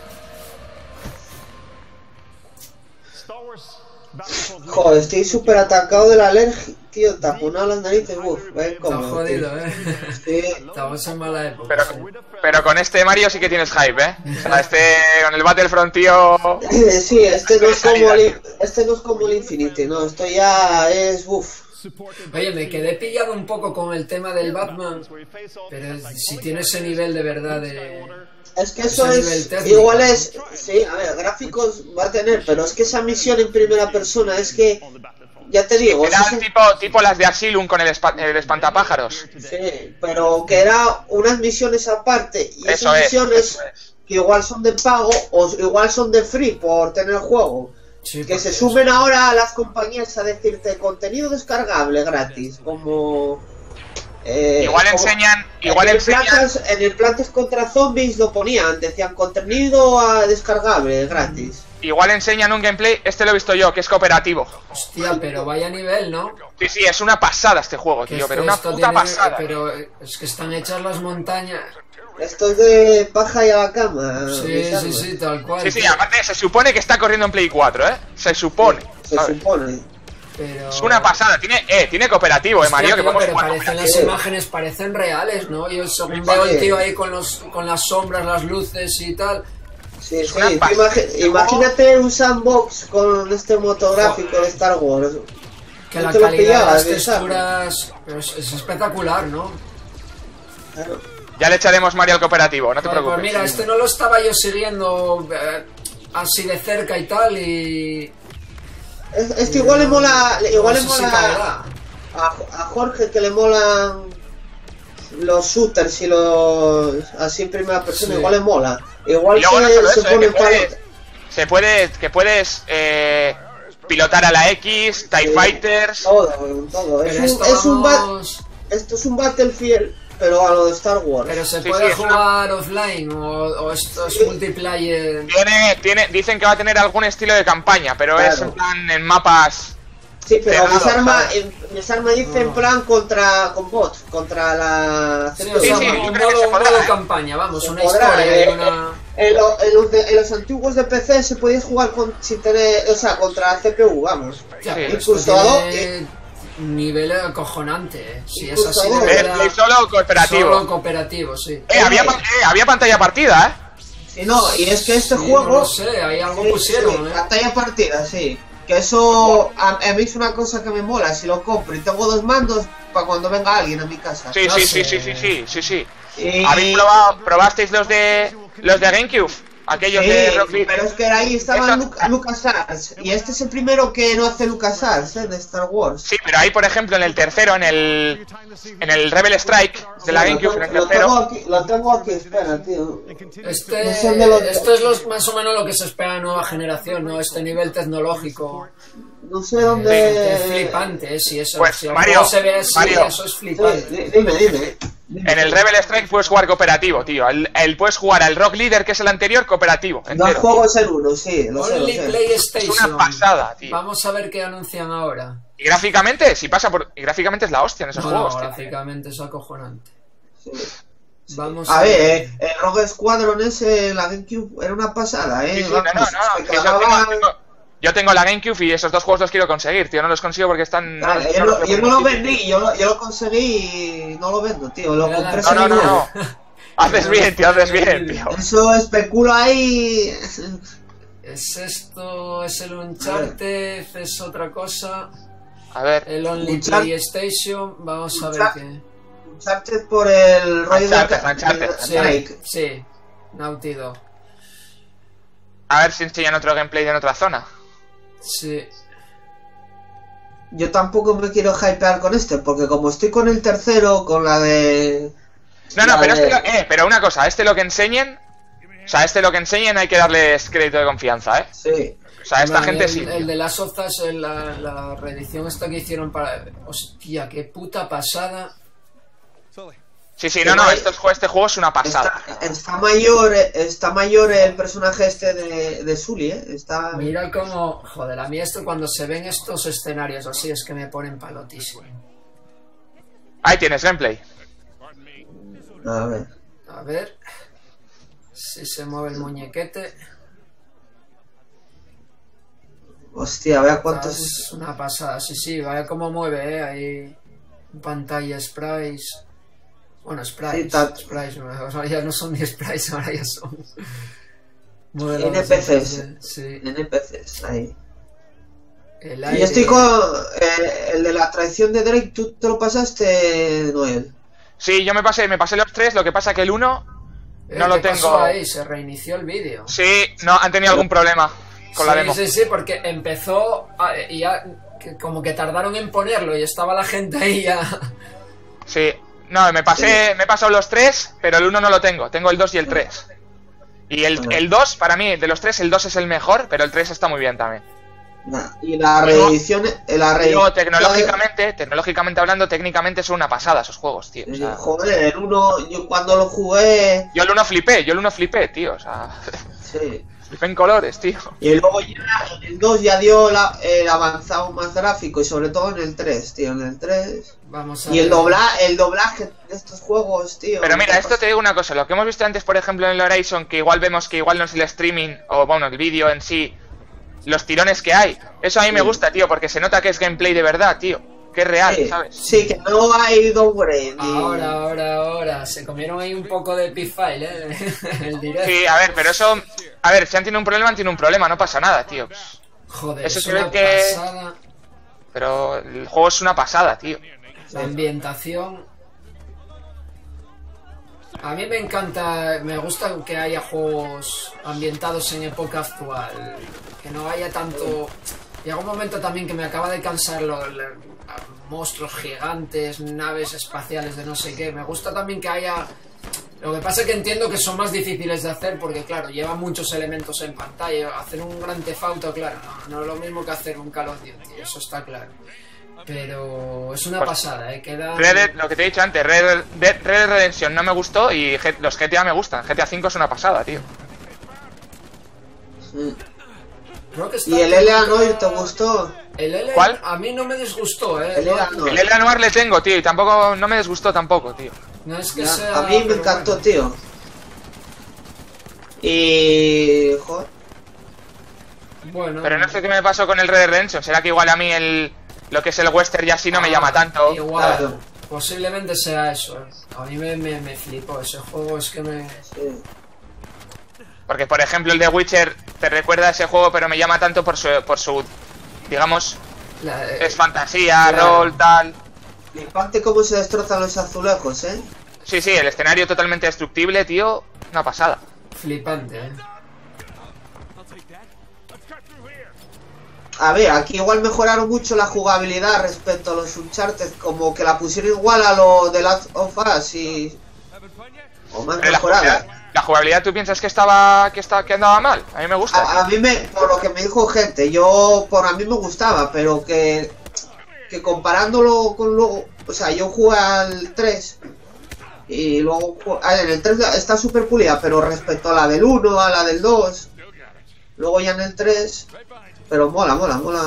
Joder, estoy súper atacado de la alergia, tío, taponado las narices, uff, ven como... Está jodido, tío. eh. Sí. Estamos en mala época. Pero, sí. pero con este Mario sí que tienes hype, eh. O sea, este, con el Battlefront, tío... Sí, este no es como el, este no es como el Infinity, no, esto ya es, uff. Oye, me quedé pillado un poco con el tema del Batman, pero si tiene ese nivel de verdad de... Es que eso es, igual es, sí, a ver, gráficos va a tener, pero es que esa misión en primera persona, es que, ya te digo... Era es tipo, tipo las de Asylum con el, espa, el espantapájaros. Sí, pero que era unas misiones aparte, y eso esas es, misiones eso es. que igual son de pago o igual son de free por tener el juego. Sí, que se sumen ahora a las compañías a decirte contenido descargable gratis, como... Eh, igual como enseñan, igual en el enseñan... Plantas, en el Plantas contra Zombies lo ponían, decían contenido a descargable gratis. Igual enseñan un gameplay, este lo he visto yo, que es cooperativo. Hostia, pero vaya nivel, ¿no? Sí, sí, es una pasada este juego, tío, pero una puta tiene, pasada. Pero es que están hechas las montañas. Esto es de paja y a la cama. Sí, sí, sí, tal cual. Sí, sí, aparte se supone que está corriendo en Play cuatro, ¿eh? Se supone. Sí, se ¿sabes? supone. Pero... Es una pasada, tiene, eh, tiene cooperativo, eh, Mario, Hostia, que tío, podemos pero jugar. parecen las imágenes, parecen reales, ¿no? Yo según veo el tío ahí con los con las sombras, las luces y tal. Sí, sí, imagi imagínate un sandbox con este motográfico de Star Wars. Que la calidad de las texturas es, es espectacular, ¿no? Claro. Ya le echaremos Mario al cooperativo, no te Vale, preocupes. Pues mira, este no lo estaba yo siguiendo eh, así de cerca y tal y... Este igual le mola, igual no le sé si mola a, a Jorge que le molan los shooters y los así en primera persona, sí. Igual le mola. Igual se, no se eso, pone eh, que, puedes, se puede, que puedes eh, pilotar a la X, TIE sí, Fighters. Todo, todo. Es un, es vamos... un esto es un Battlefield, pero a lo de Star Wars. Pero se sí, puede sí, jugar una... offline o, o esto es sí. multiplayer. Tiene, tiene, dicen que va a tener algún estilo de campaña, pero claro. es en plan en mapas. Sí, pero Misarma, Misarma dice no. en plan contra con bots, contra la... Sí, o sea, sí, sí, un, un modo, podrá, modo ¿eh? campaña, vamos, se una podrá, historia. Eh, una... en, lo, en, los de, en los antiguos de P C se podía jugar con, sin tener, o sea, contra el C P U, vamos. Sí, incluso a tiene... nivel acojonante, eh. Si es así de verdad, eh, solo cooperativo. Solo cooperativo, sí. Eh, había, eh, había pantalla partida, eh. Sí, no, y es que este sí, juego... No sé, ahí algo sí, pusieron, sí, eh. Pantalla partida, sí. Que eso a, a mí es una cosa que me mola, si lo compro y tengo dos mandos para cuando venga alguien a mi casa. Sí, sí, sí, sí, sí, sí, sí, sí. Y... ¿Habéis probado, probasteis los de los de GameCube? Aquellos sí, de Rock Leader. Pero es que ahí estaban Lu LucasArts. Y este es el primero que no hace LucasArts, ¿eh? De Star Wars. Sí, pero ahí, por ejemplo, en el tercero, en el en el Rebel Strike de la GameCube, en el tercero. Lo tengo aquí, lo tengo aquí, espera, tío. Este, no sé de los... Esto es los, más o menos lo que se espera de nueva generación, ¿no? Este nivel tecnológico. No sé dónde. Es flipante, ¿eh? Si eso, pues, si Mario, se ve así, Mario, eso es flipante. Sí, dime, dime. En el Rebel Strike puedes jugar cooperativo, tío. El, el puedes jugar al Rock Leader, que es el anterior, cooperativo. Dos juegos en uno, sí. Lo sé, lo sé. Es una pasada, tío. Vamos a ver qué anuncian ahora. Y gráficamente, si pasa por. Y gráficamente es la hostia en esos no, juegos. No, tío. gráficamente es acojonante. Sí. Vamos a, a ver, eh, el Rogue Squadron ese, la GameCube, era una pasada, eh. Sí, sí, Vamos, no, no, no. Que yo, tengo, tengo, yo tengo la GameCube y esos dos juegos los quiero conseguir, tío. No los consigo porque están. Claro, no, yo, no, no, yo no lo vendí, yo lo, yo lo conseguí y no lo vendo, tío. Lo compré no, no, no, no. Haces bien, tío, haces bien, tío. Eso especula ahí. Es esto, es el Uncharted, es otra cosa. A ver. El Only Uncharted. PlayStation, vamos a ver qué. Uncharted por el rollo de Uncharted, sí, sí, Naughty Dog. A ver si enseñan otro gameplay en otra zona. Sí. Yo tampoco me quiero hypear con este, porque como estoy con el tercero, con la de... No, no, pero, de... este lo... eh, pero una cosa, este lo que enseñen... O sea, este lo que enseñen hay que darles crédito de confianza, ¿eh? Sí. O sea, esta bueno, gente el, sí. El de Last of Us, la, la reedición esta que hicieron para... Hostia, qué puta pasada. Sí, sí, no, no, este, este juego es una pasada. Está, está mayor está mayor el personaje este de, de Sully, ¿eh? Está... Mira cómo... Joder, a mí esto cuando se ven estos escenarios así es que me ponen palotísimo. Ahí tienes gameplay. A ver. A ver... Si se mueve el muñequete. Hostia, vea cuántos... Es una pasada, sí, sí, vaya cómo mueve, eh, ahí... Pantalla sprites... Bueno, sprites, sí, sprites, ahora ya no son ni sprites, ahora ya son... N P Cs, sí. N P Cs, ahí. El aire... Y yo estoy con... Eh, el de la traición de Drake, ¿tú te lo pasaste, Noel? Sí, yo me pasé, me pasé los tres, lo que pasa que el uno... No lo tengo. Ahí? Se reinició el vídeo. Sí, no, han tenido algún problema con sí, la demo. Sí, sí, porque empezó a, y ya que como que tardaron en ponerlo y estaba la gente ahí ya. Sí, no, me pasé, sí. me he pasado los tres, pero el uno no lo tengo. Tengo el dos y el tres. Y el, el dos, para mí, de los tres, el dos es el mejor, pero el tres está muy bien también. Y la reedición, la reedición tecnológicamente, tecnológicamente hablando, técnicamente son una pasada esos juegos, tío. O sea, joder, el uno, yo cuando lo jugué... Yo el uno flipé, yo el uno flipé, tío, o sea... Sí. Flipé en colores, tío. Y luego ya, el dos ya dio la, el avanzado más gráfico, y sobre todo en el tres, tío, en el tres... Vamos a y el, dobla, el doblaje de estos juegos, tío... Pero mira, esto te digo una cosa, lo que hemos visto antes, por ejemplo, en el Horizon, que igual vemos que igual no es el streaming, o bueno, el vídeo en sí... Los tirones que hay. Eso a mí sí. me gusta, tío, porque se nota que es gameplay de verdad, tío. Que es real, sí. ¿sabes? Sí, que no hay downgrade. Ahora, ahora, ahora. Se comieron ahí un poco de P-File, ¿eh? El directo. Sí, a ver, pero eso... A ver, si han tenido un problema, han tenido un problema. No pasa nada, tío. Joder, eso es se una ve que... pasada. Pero el juego es una pasada, tío. La ambientación... A mí me encanta, me gusta que haya juegos ambientados en época actual, que no haya tanto... Llega un momento también que me acaba de cansar los, los monstruos gigantes, naves espaciales de no sé qué. Me gusta también que haya... Lo que pasa es que entiendo que son más difíciles de hacer porque, claro, llevan muchos elementos en pantalla. Hacer un Grand Theft Auto, claro, no, no es lo mismo que hacer un Call of Duty, eso está claro. Pero es una pues, pasada, ¿eh? Queda... Red, lo que te he dicho antes, Red Dead Redemption no me gustó y G los G T A me gustan. G T A cinco es una pasada, tío. Sí. ¿Y el L A Noir te gustó? El L A ¿Cuál? A mí no me disgustó, ¿eh? El L A Noir. El L A Noir le tengo, tío, y tampoco no me disgustó tampoco, tío. No es que ya, sea... A mí me encantó, bueno. tío. Y... Joder. Bueno... Pero no sé qué me pasó con el Red Dead Redemption. ¿Será que igual a mí el... Lo que es el western ya así no ah, me llama tanto? Igual, claro. Posiblemente sea eso, ¿eh? A mí me, me, me flipó ese juego, es que me... Sí. Porque, por ejemplo, el de Witcher te recuerda a ese juego, pero me llama tanto por su, por su digamos, La, eh, es fantasía, claro. rol, tal. Flipante cómo se destrozan los azulejos, ¿eh? Sí, sí, el escenario totalmente destructible, tío. Una pasada. Flipante, ¿eh? A ver, aquí igual mejoraron mucho la jugabilidad respecto a los Uncharted, como que la pusieron igual a lo de Last of Us y... o más Pero la mejorada. jugabilidad, la jugabilidad, ¿tú piensas que estaba que, está, que andaba mal? A mí me gusta. A, a mí me, por lo que me dijo gente, yo, por a mí me gustaba, pero que... que comparándolo con luego... O sea, yo jugué al tres y luego... A ver, en el tres está súper pulida, pero respecto a la del uno, a la del dos... Luego ya en el tres... Pero mola, mola, mola.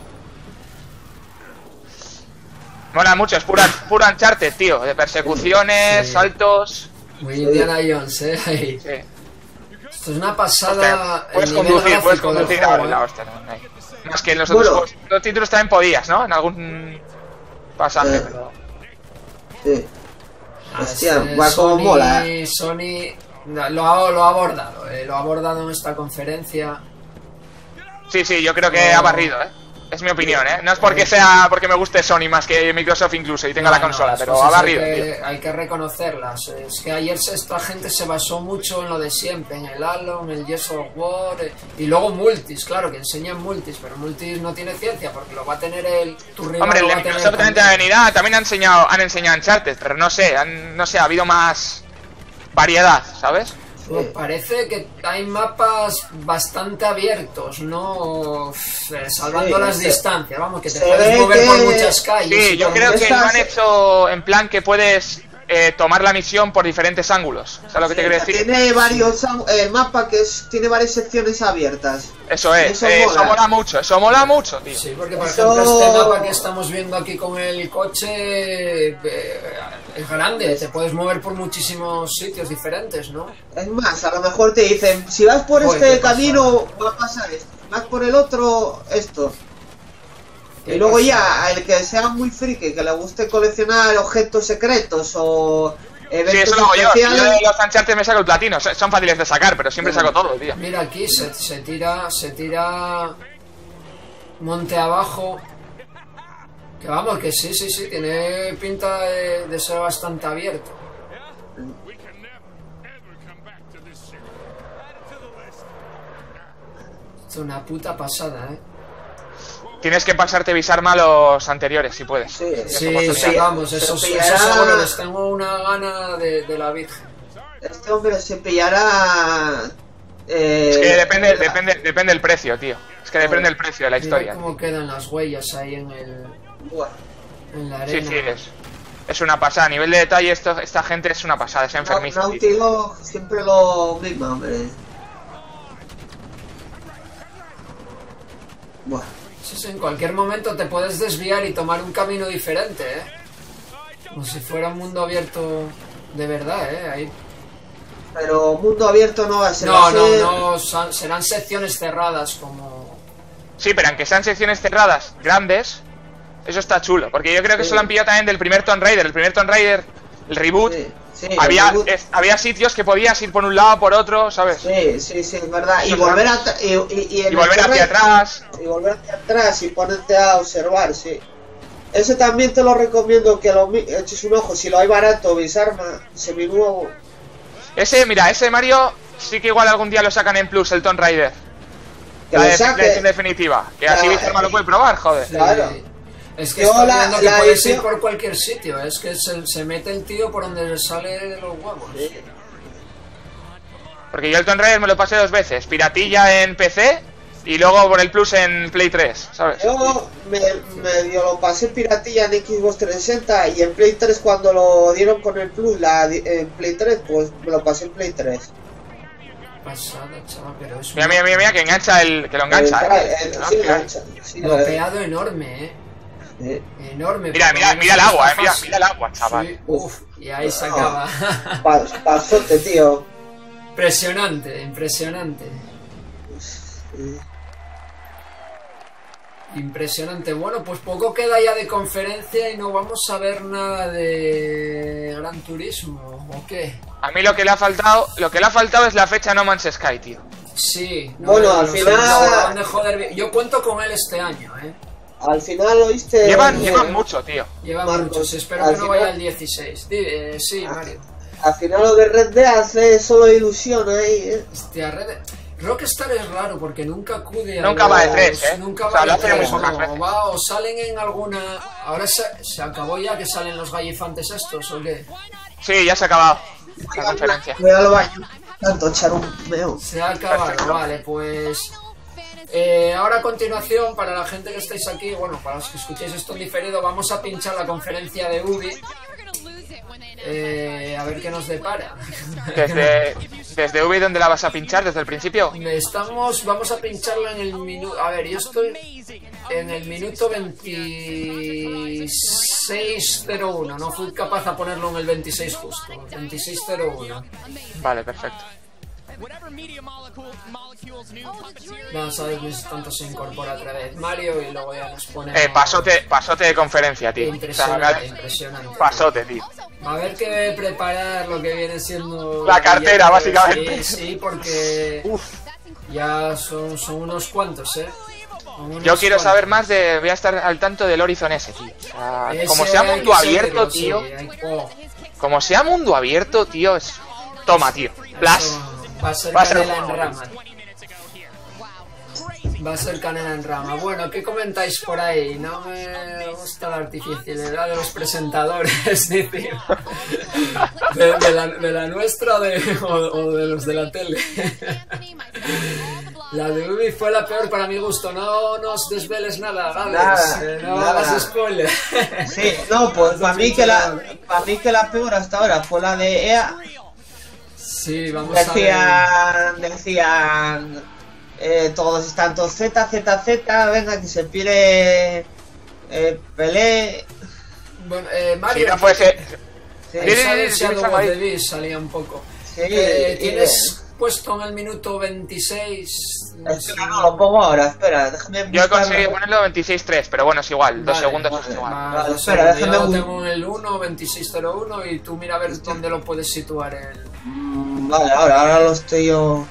Mola mucho, es pura, pura Uncharted, tío. De persecuciones, Sí. saltos. Muy Indiana Jones, ¿eh? Ahí. Sí. Esto es una pasada. Hostia, puedes el nivel conducir, puedes gráfico del conducir juego, ahora ¿eh? la hostia, no, no hay. Más que en los otros Bueno. juegos. Los títulos también podías, ¿no? En algún pasaje, Eh. pero... Sí. Ah, Hostia, ese va como Sony- mola. ¿eh? Sony lo ha, lo ha abordado, eh, lo ha abordado en esta conferencia. Sí, sí, yo creo que No. ha barrido, ¿eh? Es mi opinión, ¿eh? No es porque sea porque me guste Sony más que Microsoft incluso y tenga No, la no, consola, las pero cosas ha barrido, hay tío. que, hay que reconocerlas. Es que ayer esta gente se basó mucho en lo de siempre, en el Halo, en el Gears of War, eh, y luego multis, claro, que enseñan multis, pero multis no tiene ciencia porque lo va a tener el tu rival. Hombre, el lo de va a tener Microsoft también te también. venirá, también han enseñado, han enseñado Uncharted, pero no sé, han- no sé, ha habido más variedad, ¿sabes? Pues parece que hay mapas bastante abiertos, no eh, salvando Sí, las se- distancias, vamos, que te se puedes ve mover por que- muchas calles. Sí, y yo por creo que lo muchas- han hecho en plan que puedes eh, tomar la misión por diferentes ángulos. ¿Sabes lo que te quiero decir? Tiene varios... El mapa que es, tiene varias secciones abiertas. Eso es, Eso eh, eso mola. mola mucho, eso mola mucho, tío. Sí, porque por Eso- ejemplo este mapa que estamos viendo aquí con el coche eh, es grande, te puedes mover por muchísimos sitios diferentes, ¿no? Es más, a lo mejor te dicen, si vas por Joder, este qué pasada. camino va a pasar esto, vas por el otro esto. Y Qué luego ya, pasada. el que sea muy friki, que le guste coleccionar objetos secretos o eventos Sí, eso lo hago yo. especiales, Yo de los Uncharted me saco el platino. Son son fáciles de sacar, pero siempre saco todo, tío. Mira aquí, se, se tira, se tira monte abajo. Que vamos, que sí, sí, sí, tiene pinta de, de ser bastante abierto. Es una puta pasada, ¿eh? Tienes que pasarte Visarma a los anteriores, si puedes. Sí, Tienes Sí, oportunidad. sí, vamos, Se eso, eso pillará- seguro, les tengo una gana de, de la Virgen. este hombre se pillará... eh, Es que depende, depende, depende del precio, tío. Es que depende del precio de la Mira historia. cómo quedan las huellas ahí en el buah. en la Sí, arena. sí, es. Es una pasada. A nivel de detalle, esto, esta gente es una pasada, es enfermiza, tío. Naughty Dog siempre lo mismo, hombre. Buah. Sí, sí, en cualquier momento te puedes desviar y tomar un camino diferente, ¿eh? Como si fuera un mundo abierto de verdad, ¿eh? Ahí... Pero mundo abierto no va a ser. va No, a no, ser- no, son- serán secciones cerradas como... Sí, pero aunque sean secciones cerradas, grandes, eso está chulo. Porque yo creo que Sí. eso lo han pillado también del primer Tomb Raider. El primer Tomb Raider, el reboot, Sí, sí, había, el reboot. es- había sitios que podías ir por un lado, por otro, ¿sabes? Sí, sí, sí, es verdad. Y Eso volver, es a, y, y, y en Y volver el hacia torre- atrás. Y volver hacia atrás y ponerte a observar, sí. Ese también te lo recomiendo que lo mi- eches un ojo. Si lo hay barato, Visarma, seminuevo. Ese, mira, ese Mario sí que igual algún día lo sacan en Plus, el Tomb Raider. Que La lo de- saque. la edición definitiva. Que así Ya, Visarma eh, lo puede probar, joder. Sí. Claro. Es que Yo estoy la- viendo que la puedes ir edición- por cualquier sitio, es que se, se mete el tío por donde le sale de los huevos. Porque yo el Tomb Raider me lo pasé dos veces. Piratilla en P C y luego por el Plus en Play tres, ¿sabes? Yo me, medio lo pasé piratilla en Xbox trescientos sesenta y en Play tres cuando lo dieron con el Plus, la, di- en Play tres, pues me lo pasé en Play tres. Pasada, chaval, pero es Mira, un mira, mira, mira, que engancha el. que lo engancha, El- eh. el- Que lo sí, engancha. engancha, sí, lo- mapeado enorme, eh. sí. Enorme. Mira, porque mira, no mira el sé agua, eh. esta Mira, fase. mira el agua, chaval. Sí, uf, y ahí se No. acaba. Pa- pasote, tío. Impresionante, impresionante. Sí. Impresionante. Bueno, pues poco queda ya de conferencia y no vamos a ver nada de Gran Turismo, ¿o qué? A mí lo que le ha faltado, lo que le ha faltado es la fecha No Man's Sky, tío. Sí. No, bueno, no, al no, final... de joder, yo cuento con él este año, ¿eh? Al final, ¿oíste? Llevan, eh, llevan mucho, tío. Llevan Marcos, muchos, espero al que no final- vaya el dieciséis. Di- eh, sí, Mario. Al final lo de Red Dead hace solo ilusión ahí, ¿eh? Hostia, Red... Rockstar es raro porque nunca acude a Nunca los- va de tres, ¿eh? Nunca O sea, va lo de hace tres, muy pocas no, veces. va o salen en alguna... Ahora se, se acabó ya que salen los gallifantes estos, ¿o qué? Sí, ya se ha acabado la conferencia. Voy al baño. Tanto echar un meo. Se ha acabado, Perfecto. vale, pues... Eh, ahora a continuación, para la gente que estáis aquí, bueno, para los que escuchéis esto en diferido, vamos a pinchar la conferencia de Ubi. Eh, a ver qué nos depara. Desde, desde Ubi, ¿dónde la vas a pinchar? ¿Desde el principio? Estamos, vamos a pincharla en el minuto... A ver, yo estoy en el minuto veintiséis cero uno. No fui capaz de ponerlo en el veintiséis justo. veintiséis cero uno. Vale, perfecto. Vamos a ver si tanto se incorpora otra vez Mario y luego ya nos ponemos... Eh, pasote, pasote de conferencia, tío. Impresionante, O sea, impresionante. pasote, tío. A ver qué preparar lo que viene siendo... La cartera, básicamente. Sí, sí, porque... Ya son, son unos cuantos, ¿eh? Son unos Yo quiero cuantos. saber más de... Voy a estar al tanto del Horizon S, tío. O sea, Ese como sea hay mundo que abierto, seguirlo, tío. sí, hay- oh, Como sea mundo abierto, tío, es... Toma, tío. Plus. eso va a ser Va a ser canela en juego. rama. Va a ser canela en rama. Bueno, ¿qué comentáis por ahí? No me gusta la artificialidad de los presentadores, decir, de, de la, de la nuestra de, o, o de los de la tele. La de Ubi fue la peor para mi gusto. No nos desveles nada, Gales. Nada, Eh, no nada. hagas spoiler. Sí, no, pues para mí que la para mí que la peor hasta ahora fue la de E A. Sí, vamos a ver. Decían, decían, eh, todos están todos Z, Z, Z, venga que se pire eh, Pelé. Bueno, eh, Mario, Si no fuese... Sí, Di, di, di, Shadow di, Shadow di, of di. the Beast salía un poco. Sí, Eh, y- ¿Tienes puesto en el minuto veintiséis? Espera, no, lo pongo ahora, espera, déjame Yo he buscarlo. conseguido ponerlo veintiséis tres, pero bueno, es igual. Dos Vale, segundos vale, es igual. Más Vale, dos espera, segundos. déjame Yo lo un- tengo en el uno, veintiséis cero uno y tú mira a ver dónde lo puedes situar. El... Mm, Vale, ahora, ahora lo estoy yo.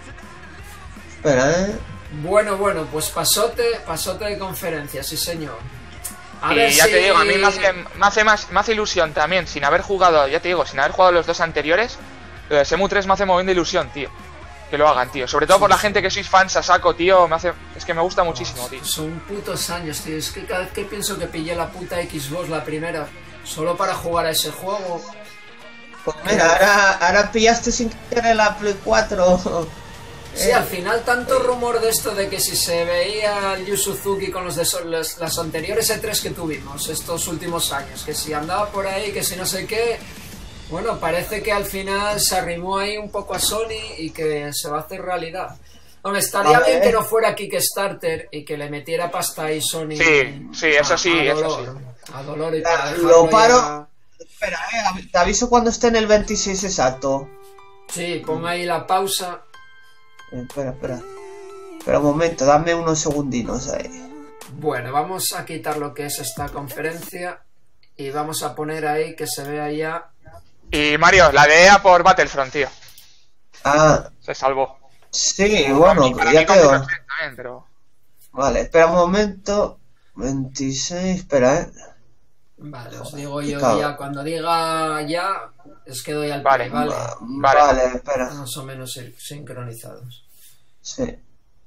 Espera, eh. Bueno, bueno, pues pasote, pasote de conferencia, sí señor. A Y ver ya si... te digo, a mí me hace, me hace más, me hace ilusión también, sin haber jugado, ya te digo, sin haber jugado los dos anteriores, lo de Semu tres me hace moviendo ilusión, tío. Que lo hagan, tío. Sobre todo por la gente que sois fans a saco, tío, me hace... Es que me gusta muchísimo, tío. Son putos años, tío. Es que cada vez que pienso que pillé la puta Xbox, la primera, solo para jugar a ese juego... Pues mira, ahora, ahora pillaste sin querer la Play cuatro. Sí, Eh, al final tanto rumor de esto de que si se veía el Yu Suzuki con los de so- las, las anteriores E tres que tuvimos estos últimos años, que si andaba por ahí, que si no sé qué, bueno, parece que al final se arrimó ahí un poco a Sony y que se va a hacer realidad. Hombre, estaría A ver. bien que no fuera Kickstarter y que le metiera pasta ahí Sony. Sí, sí, eso a- sí, a eso dolor, A dolor y La- para dejarlo lo ya- paro. Espera, eh, av- te aviso cuando esté en el veintiséis exacto. Sí, pon ahí la pausa. Eh, espera, espera. Espera un momento, dame unos segundinos ahí. Bueno, vamos a quitar lo que es esta conferencia y vamos a poner ahí que se vea ya. Y Mario, la de E A por Battlefront, tío. Ah, Se salvó. sí, bueno, Para ya mí te con digo. Battlefront también, pero... Vale, espera un momento. veintiséis, espera, eh. Vale, os digo yo Claro. ya, cuando diga ya, es que doy al Vale. play, vale. Vale, vale, espera. Más o menos sin- sincronizados. Sí.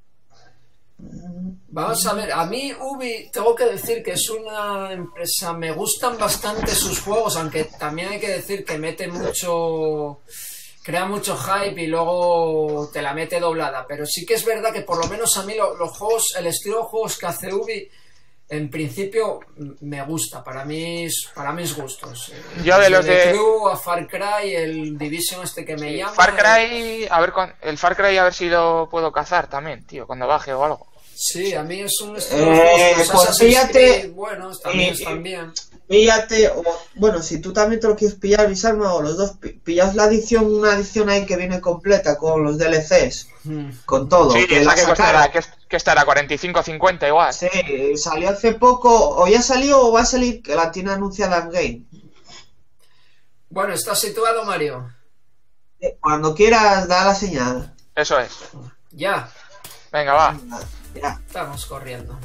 Vamos a ver, a mí Ubi, tengo que decir que es una empresa, me gustan bastante sus juegos, aunque también hay que decir que mete mucho, crea mucho hype y luego te la mete doblada, pero sí que es verdad que por lo menos a mí lo- los juegos, el estilo de juegos que hace Ubi, en principio m- me gusta, para mis, para mis gustos. Yo de los Desde de- Crew a Far Cry, el Division este que me llama. Far Cry, a ver, cuán- el Far Cry a ver si lo puedo cazar también, tío, cuando baje o algo. Sí, a mí es un estilo de Eh, juegos, los pues Assassin's fíjate, Creed, buenos, también eh, están bien. Píllate, o, bueno, si tú también te lo quieres pillar, avisarme, o los dos, pi- pillas la edición, una edición ahí que viene completa con los D L Cs, Hmm. con todo. Sí, que esa la que sacaron. costará, que, es- que estará cuarenta y cinco cincuenta igual. Sí, salió hace poco, o ya salió o va a salir, que la tiene anunciada en Game. Bueno, ¿estás situado, Mario? Eh, Cuando quieras, da la señal. Eso es. Ya. Venga, va. Ya. Estamos corriendo.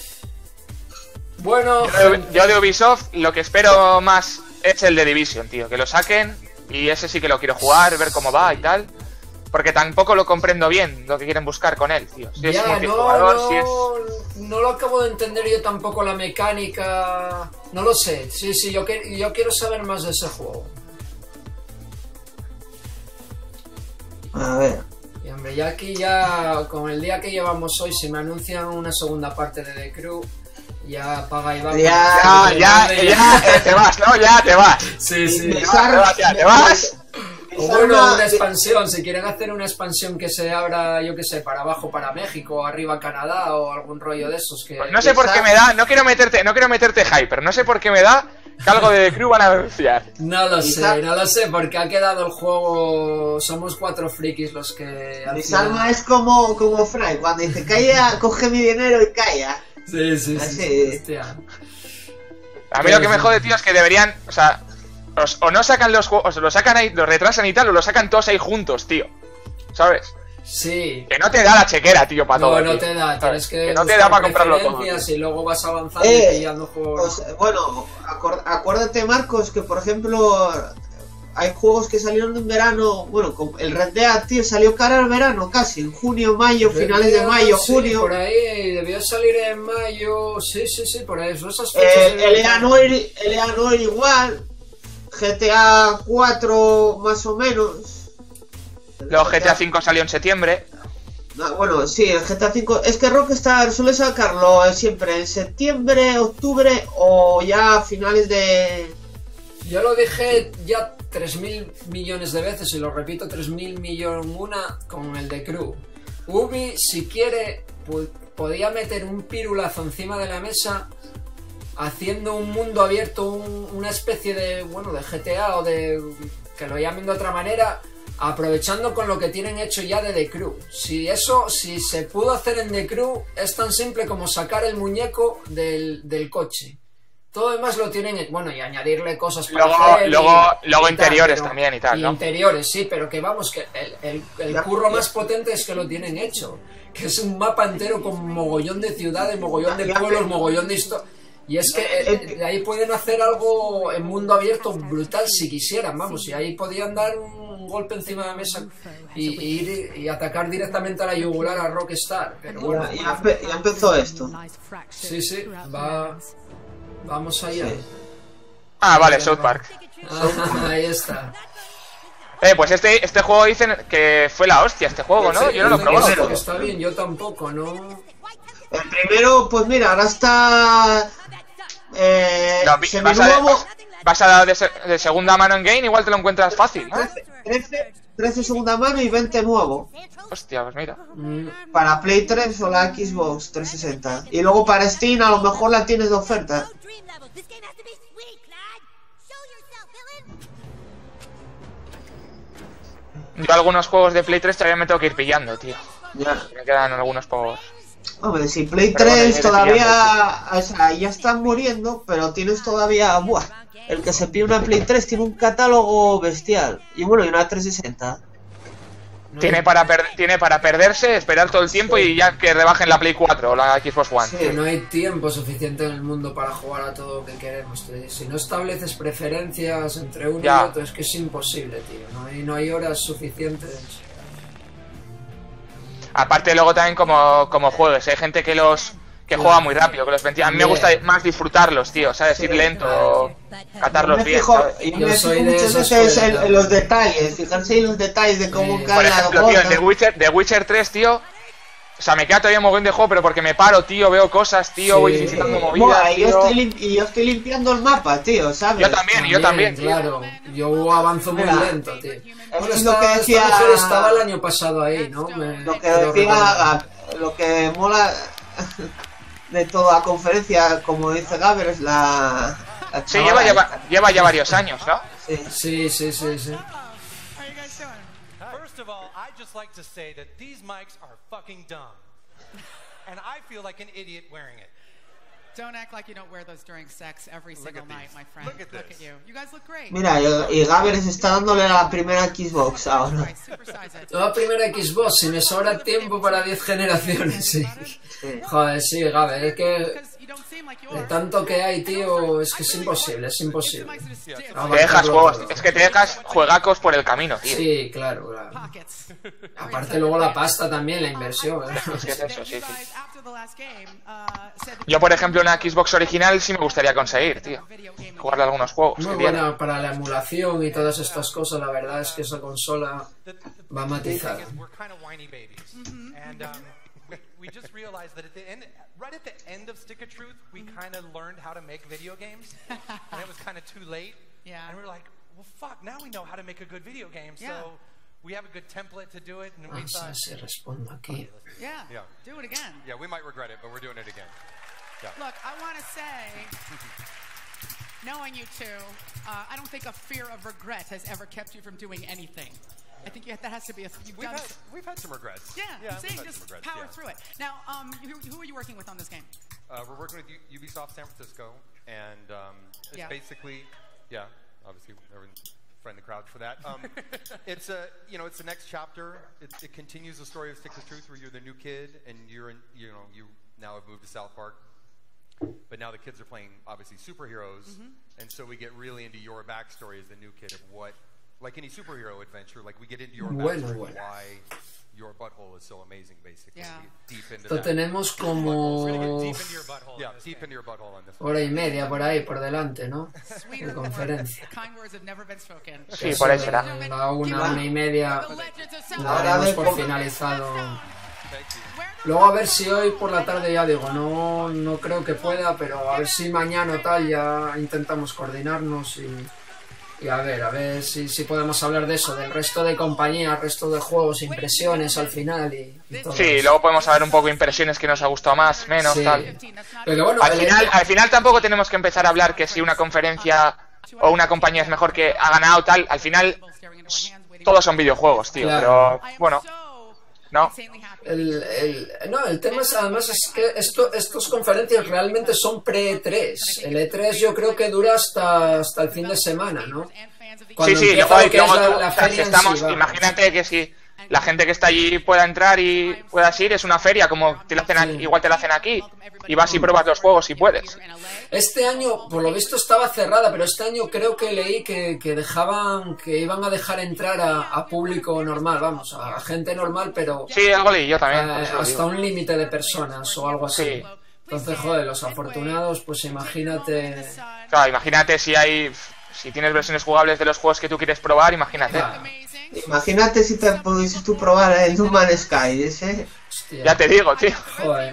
Bueno, yo de, yo de Ubisoft lo que espero más es el de Division, tío. Que lo saquen y ese sí que lo quiero jugar, ver cómo va y tal. Porque tampoco lo comprendo bien lo que quieren buscar con él, tío. Si ya, es multijugador, no, no, si es... no lo acabo de entender yo tampoco la mecánica. No lo sé. Sí, sí, yo, que, yo quiero saber más de ese juego. A ver. Y hombre, ya aquí ya, con el día que llevamos hoy, si me anuncian una segunda parte de The Crew, ya paga y va. Ya, ya, ya, ya, eh, te vas, ¿no? Ya te vas. Sí, sí. Te vas, te vas, ya, te vas. O bueno, una expansión, si quieren hacer una expansión que se abra, yo que sé, para abajo para México, arriba Canadá o algún rollo de esos que... Pues no sé por qué me da, no quiero meterte, no quiero meterte hype, pero no sé por qué me da que algo de The Crew van a anunciar. No lo sé, no lo sé, porque ha quedado el juego, somos cuatro frikis los que... Mi Salma es como, como Fry, cuando dice calla, coge mi dinero y calla. Sí, sí, Así. sí, hostia. A mí lo que me jode, tío, es que deberían, o sea... Os, o no sacan los juegos, o lo sacan ahí, lo retrasan y tal, o lo sacan todos ahí juntos, tío. ¿Sabes? Sí. Que no te da la chequera, tío, para no, todo. No, no tío. te da, tienes que, que no te da para comprarlo todo. Y luego vas avanzando eh, y pillando juegos. Pues, bueno, acuérdate, Marcos, que por ejemplo hay juegos que salieron en verano. Bueno, el Red Dead, tío, salió cara al verano casi, en junio, mayo, Red finales Dead, de mayo, sí, junio. Por ahí debió salir en mayo. Sí, sí, sí, por ahí. Esas fechas. Eh, el E A Noir, el E A Noir igual. G T A cuatro más o menos. Luego G T A cinco salió en septiembre. No, bueno, sí, el G T A cinco. Es que Rockstar suele sacarlo siempre en septiembre, octubre o ya a finales de... Yo lo dije ya tres mil millones de veces y lo repito tres mil millones una con el de Crew. Ubi, si quiere, podía meter un pirulazo encima de la mesa haciendo un mundo abierto, un, una especie de, bueno, de G T A o de, que lo llamen de otra manera, aprovechando con lo que tienen hecho ya de The Crew. Si eso, si se pudo hacer en The Crew, es tan simple como sacar el muñeco del, del coche. Todo demás lo tienen, bueno, y añadirle cosas para luego, hacer luego, y, luego y interiores tal, pero, también y tal, y ¿no? Interiores, sí, pero que vamos, que el, el, el curro más potente es que lo tienen hecho. Que es un mapa entero con mogollón de ciudades, mogollón de pueblos, mogollón de historia. Y es que eh, de ahí pueden hacer algo en mundo abierto brutal si quisieran, vamos, y ahí podían dar un golpe encima de la mesa y, y ir y atacar directamente a la yugular a Rockstar. Pero bueno, ya, ya, ya empezó esto. Sí, sí, va, vamos allá. Sí. Ah, vale, South Park. Ah, ahí está. Eh, pues este, este juego dicen que fue la hostia, este juego, ¿no? Yo no lo he probado. Está bien, yo tampoco, ¿no? El primero, pues mira, ahora está... Eh, no, vas, a, vas, vas a de, de segunda mano en game, igual te lo encuentras fácil, ¿no? trece, trece segunda mano y veinte nuevo. Hostia, pues mira. Para Play tres o la Xbox trescientos sesenta. Y luego para Steam a lo mejor la tienes de oferta. Yo algunos juegos de Play tres todavía me tengo que ir pillando, tío. Ya. Me quedan algunos juegos. Hombre, si Play pero tres bueno, todavía, o sea, ya están muriendo, pero tienes todavía, buah, el que se pide una Play tres tiene un catálogo bestial. Y bueno, y una trescientos sesenta. Tiene para, per tiene para perderse, esperar todo el tiempo sí. Y ya que rebajen la Play cuatro o la Xbox One. Sí, no hay tiempo suficiente en el mundo para jugar a todo lo que queremos. Si no estableces preferencias entre uno ya. y otro, es que es imposible, tío. No hay, no hay horas suficientes. Aparte luego también como, como juegues, hay gente que los que sí, juega muy rápido, que los ventillos. A mí me gusta más disfrutarlos, tío, ¿sabes? Sí, ir lento, claro. Catarlos bien, fijo, ¿sabes? Yo me fijo muchas veces en, en los detalles, fijarse en los detalles de cómo sí. cae. Por ejemplo, la tío, en The Witcher, The Witcher tres, tío, o sea, me queda todavía un montón de juego, pero porque me paro, tío, veo cosas, tío, sí. voy visitando movidas, bueno, tío. Y yo, estoy y yo estoy limpiando el mapa, tío, ¿sabes? Yo también, y yo también, tío. Claro, yo avanzo muy Mira, lento, tío. Bueno, es esta, lo que decía... esta mujer estaba el año pasado ahí, ¿no? Me, lo que decía, lo que mola de toda la conferencia, como dice Gaber, es la... la sí, lleva, lleva, lleva ya varios años, ¿no? Sí, sí, sí, sí, sí. First of all, I'd just like to say that these mics are fucking dumb. And I feel like an idiot wearing it. Don't act like you don't wear those during sex every single night, my friend. Look at, look at you. You guys look great. Mira, y, y Gaber se está dándole a la primera Xbox ahora. La primera Xbox, si me sobra tiempo para diez generaciones, sí. Joder, sí, Gaber, es que de tanto que hay, tío, es que es imposible, es imposible. Te dejas juegos, es que te dejas juegacos por el camino, tío. Sí, claro, claro. Aparte luego la pasta también, la inversión. Sí, es eso, sí, sí. Yo, por ejemplo, una Xbox original sí me gustaría conseguir, tío. Jugarle algunos juegos. Muy buena para la emulación y todas estas cosas, la verdad es que esa consola va matizada. We just realized that at the end, right at the end of Stick of Truth, we kind of learned how to make video games, and it was kind of too late. Yeah. And we were like, well, fuck, now we know how to make a good video game, so Yeah. we have a good template to do it, and we Vamos a ver thought, si respondo aquí. Yeah. Yeah. Do it again. yeah, we might regret it, but we're doing it again. Yeah. Look, I want to say, knowing you two, uh, I don't think a fear of regret has ever kept you from doing anything. I think you have, that has to be a. You've We've done. had, we've had some regrets. Yeah, yeah I'm we've saying had just some regrets, power yeah. through it. Now, um, who, who are you working with on this game? Uh, we're working with U Ubisoft San Francisco, and um, it's Yeah. basically, yeah, obviously, everyone's friend the crowd for that. Um, it's a, you know, it's the next chapter. It, it continues the story of Stick to Truth, where you're the new kid, and you're in, you know, you now have moved to South Park, but now the kids are playing obviously superheroes, Mhm. and so we get really into your backstory as the new kid of what, like any superhero adventure, like we get into your Bueno, backstory, bueno. why your butthole is so amazing, basically. Yeah. Deep into Esto that. tenemos como Yeah, deep into your butthole on this one. hora y media por ahí, por delante, ¿no? De conferencia. Kind words have never been spoken. Sí, por ahí será. La una, una y media la daremos por finalizado. Luego a ver si hoy por la tarde, ya digo, no, no creo que pueda, pero a ver si mañana o tal ya intentamos coordinarnos y, y a ver, a ver si, si podemos hablar de eso, del resto de compañías, resto de juegos, impresiones al final y, y todo Sí, eso. luego podemos saber un poco impresiones que nos ha gustado más, menos, Sí. tal. Pero bueno, al, el- final, al final tampoco tenemos que empezar a hablar que si una conferencia o una compañía es mejor que ha ganado tal. Al final todos son videojuegos, tío. Claro. Pero bueno, no. El, el, no, el tema es además es que esto, estas conferencias realmente son pre-E tres. El E tres yo creo que dura hasta, hasta el fin de semana, ¿no? Sí, Cuando sí, empieza luego, lo que luego es la- tú, la o sea, si feria en estamos, sí, vamos. imagínate que si la gente que está allí pueda entrar y puedas ir, es una feria, como te la hacen, a- igual te la hacen aquí, y vas y pruebas los juegos si puedes. Este año, por lo visto, estaba cerrada, pero este año creo que leí que, que dejaban, que iban a dejar entrar a, a público normal, vamos, a gente normal, pero Sí, algo leí yo también. eh, por eso lo hasta digo. un límite de personas o algo así. Sí. Entonces, joder, los afortunados, pues imagínate. Claro, imagínate si hay, si tienes versiones jugables de los juegos que tú quieres probar, imagínate. Imagínate si te pudieses tú probar el No Man's Sky, ese. Ya te digo, tío. Joder.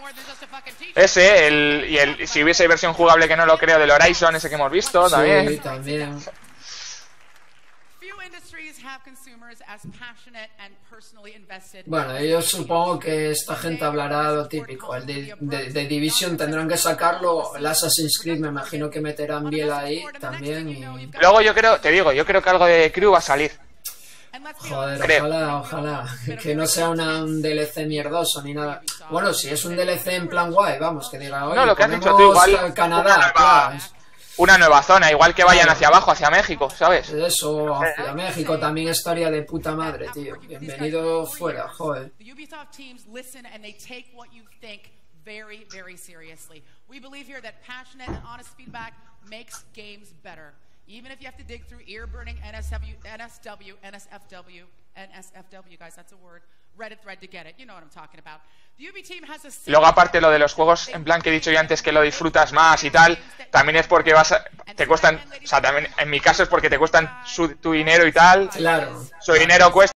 Ese, el, y el, si hubiese versión jugable que no lo creo del Horizon, ese que hemos visto también. Sí, también. Few industries have consumers as passionate and personally invested. Bueno, yo supongo que esta gente hablará lo típico. El de, de, de Division tendrán que sacarlo. El Assassin's Creed me imagino que meterán Biel ahí también. Y... Luego yo creo, te digo, yo creo que algo de Crew va a salir. Joder, Creo. ojalá, ojalá. Que no sea una, un D L C mierdoso ni nada. Bueno, si es un D L C en plan guay, vamos, que diga, oye, No, lo que has dicho tú, ponemos igual Canadá, una nueva, claro, es- una nueva zona, igual que vayan hacia abajo, hacia México, ¿sabes? Eso, hacia México también estaría de puta madre, tío. Bienvenido fuera, joder. The Ubisoft teams listen and they take what you think very, very seriously. We believe here that passionate and honest feedback makes games better. Even if you have to dig through ear-burning N S W, N S W, N S F W, N S F W, guys, that's a word, Reddit thread to get it. You know what I'm talking about. The Ubi team has a Luego aparte lo de los juegos, en plan que he dicho yo antes que lo disfrutas más y tal, también es porque vas a, te cuestan, o sea, también en mi caso es porque te cuestan su, tu dinero y tal. Claro. Su dinero cuesta.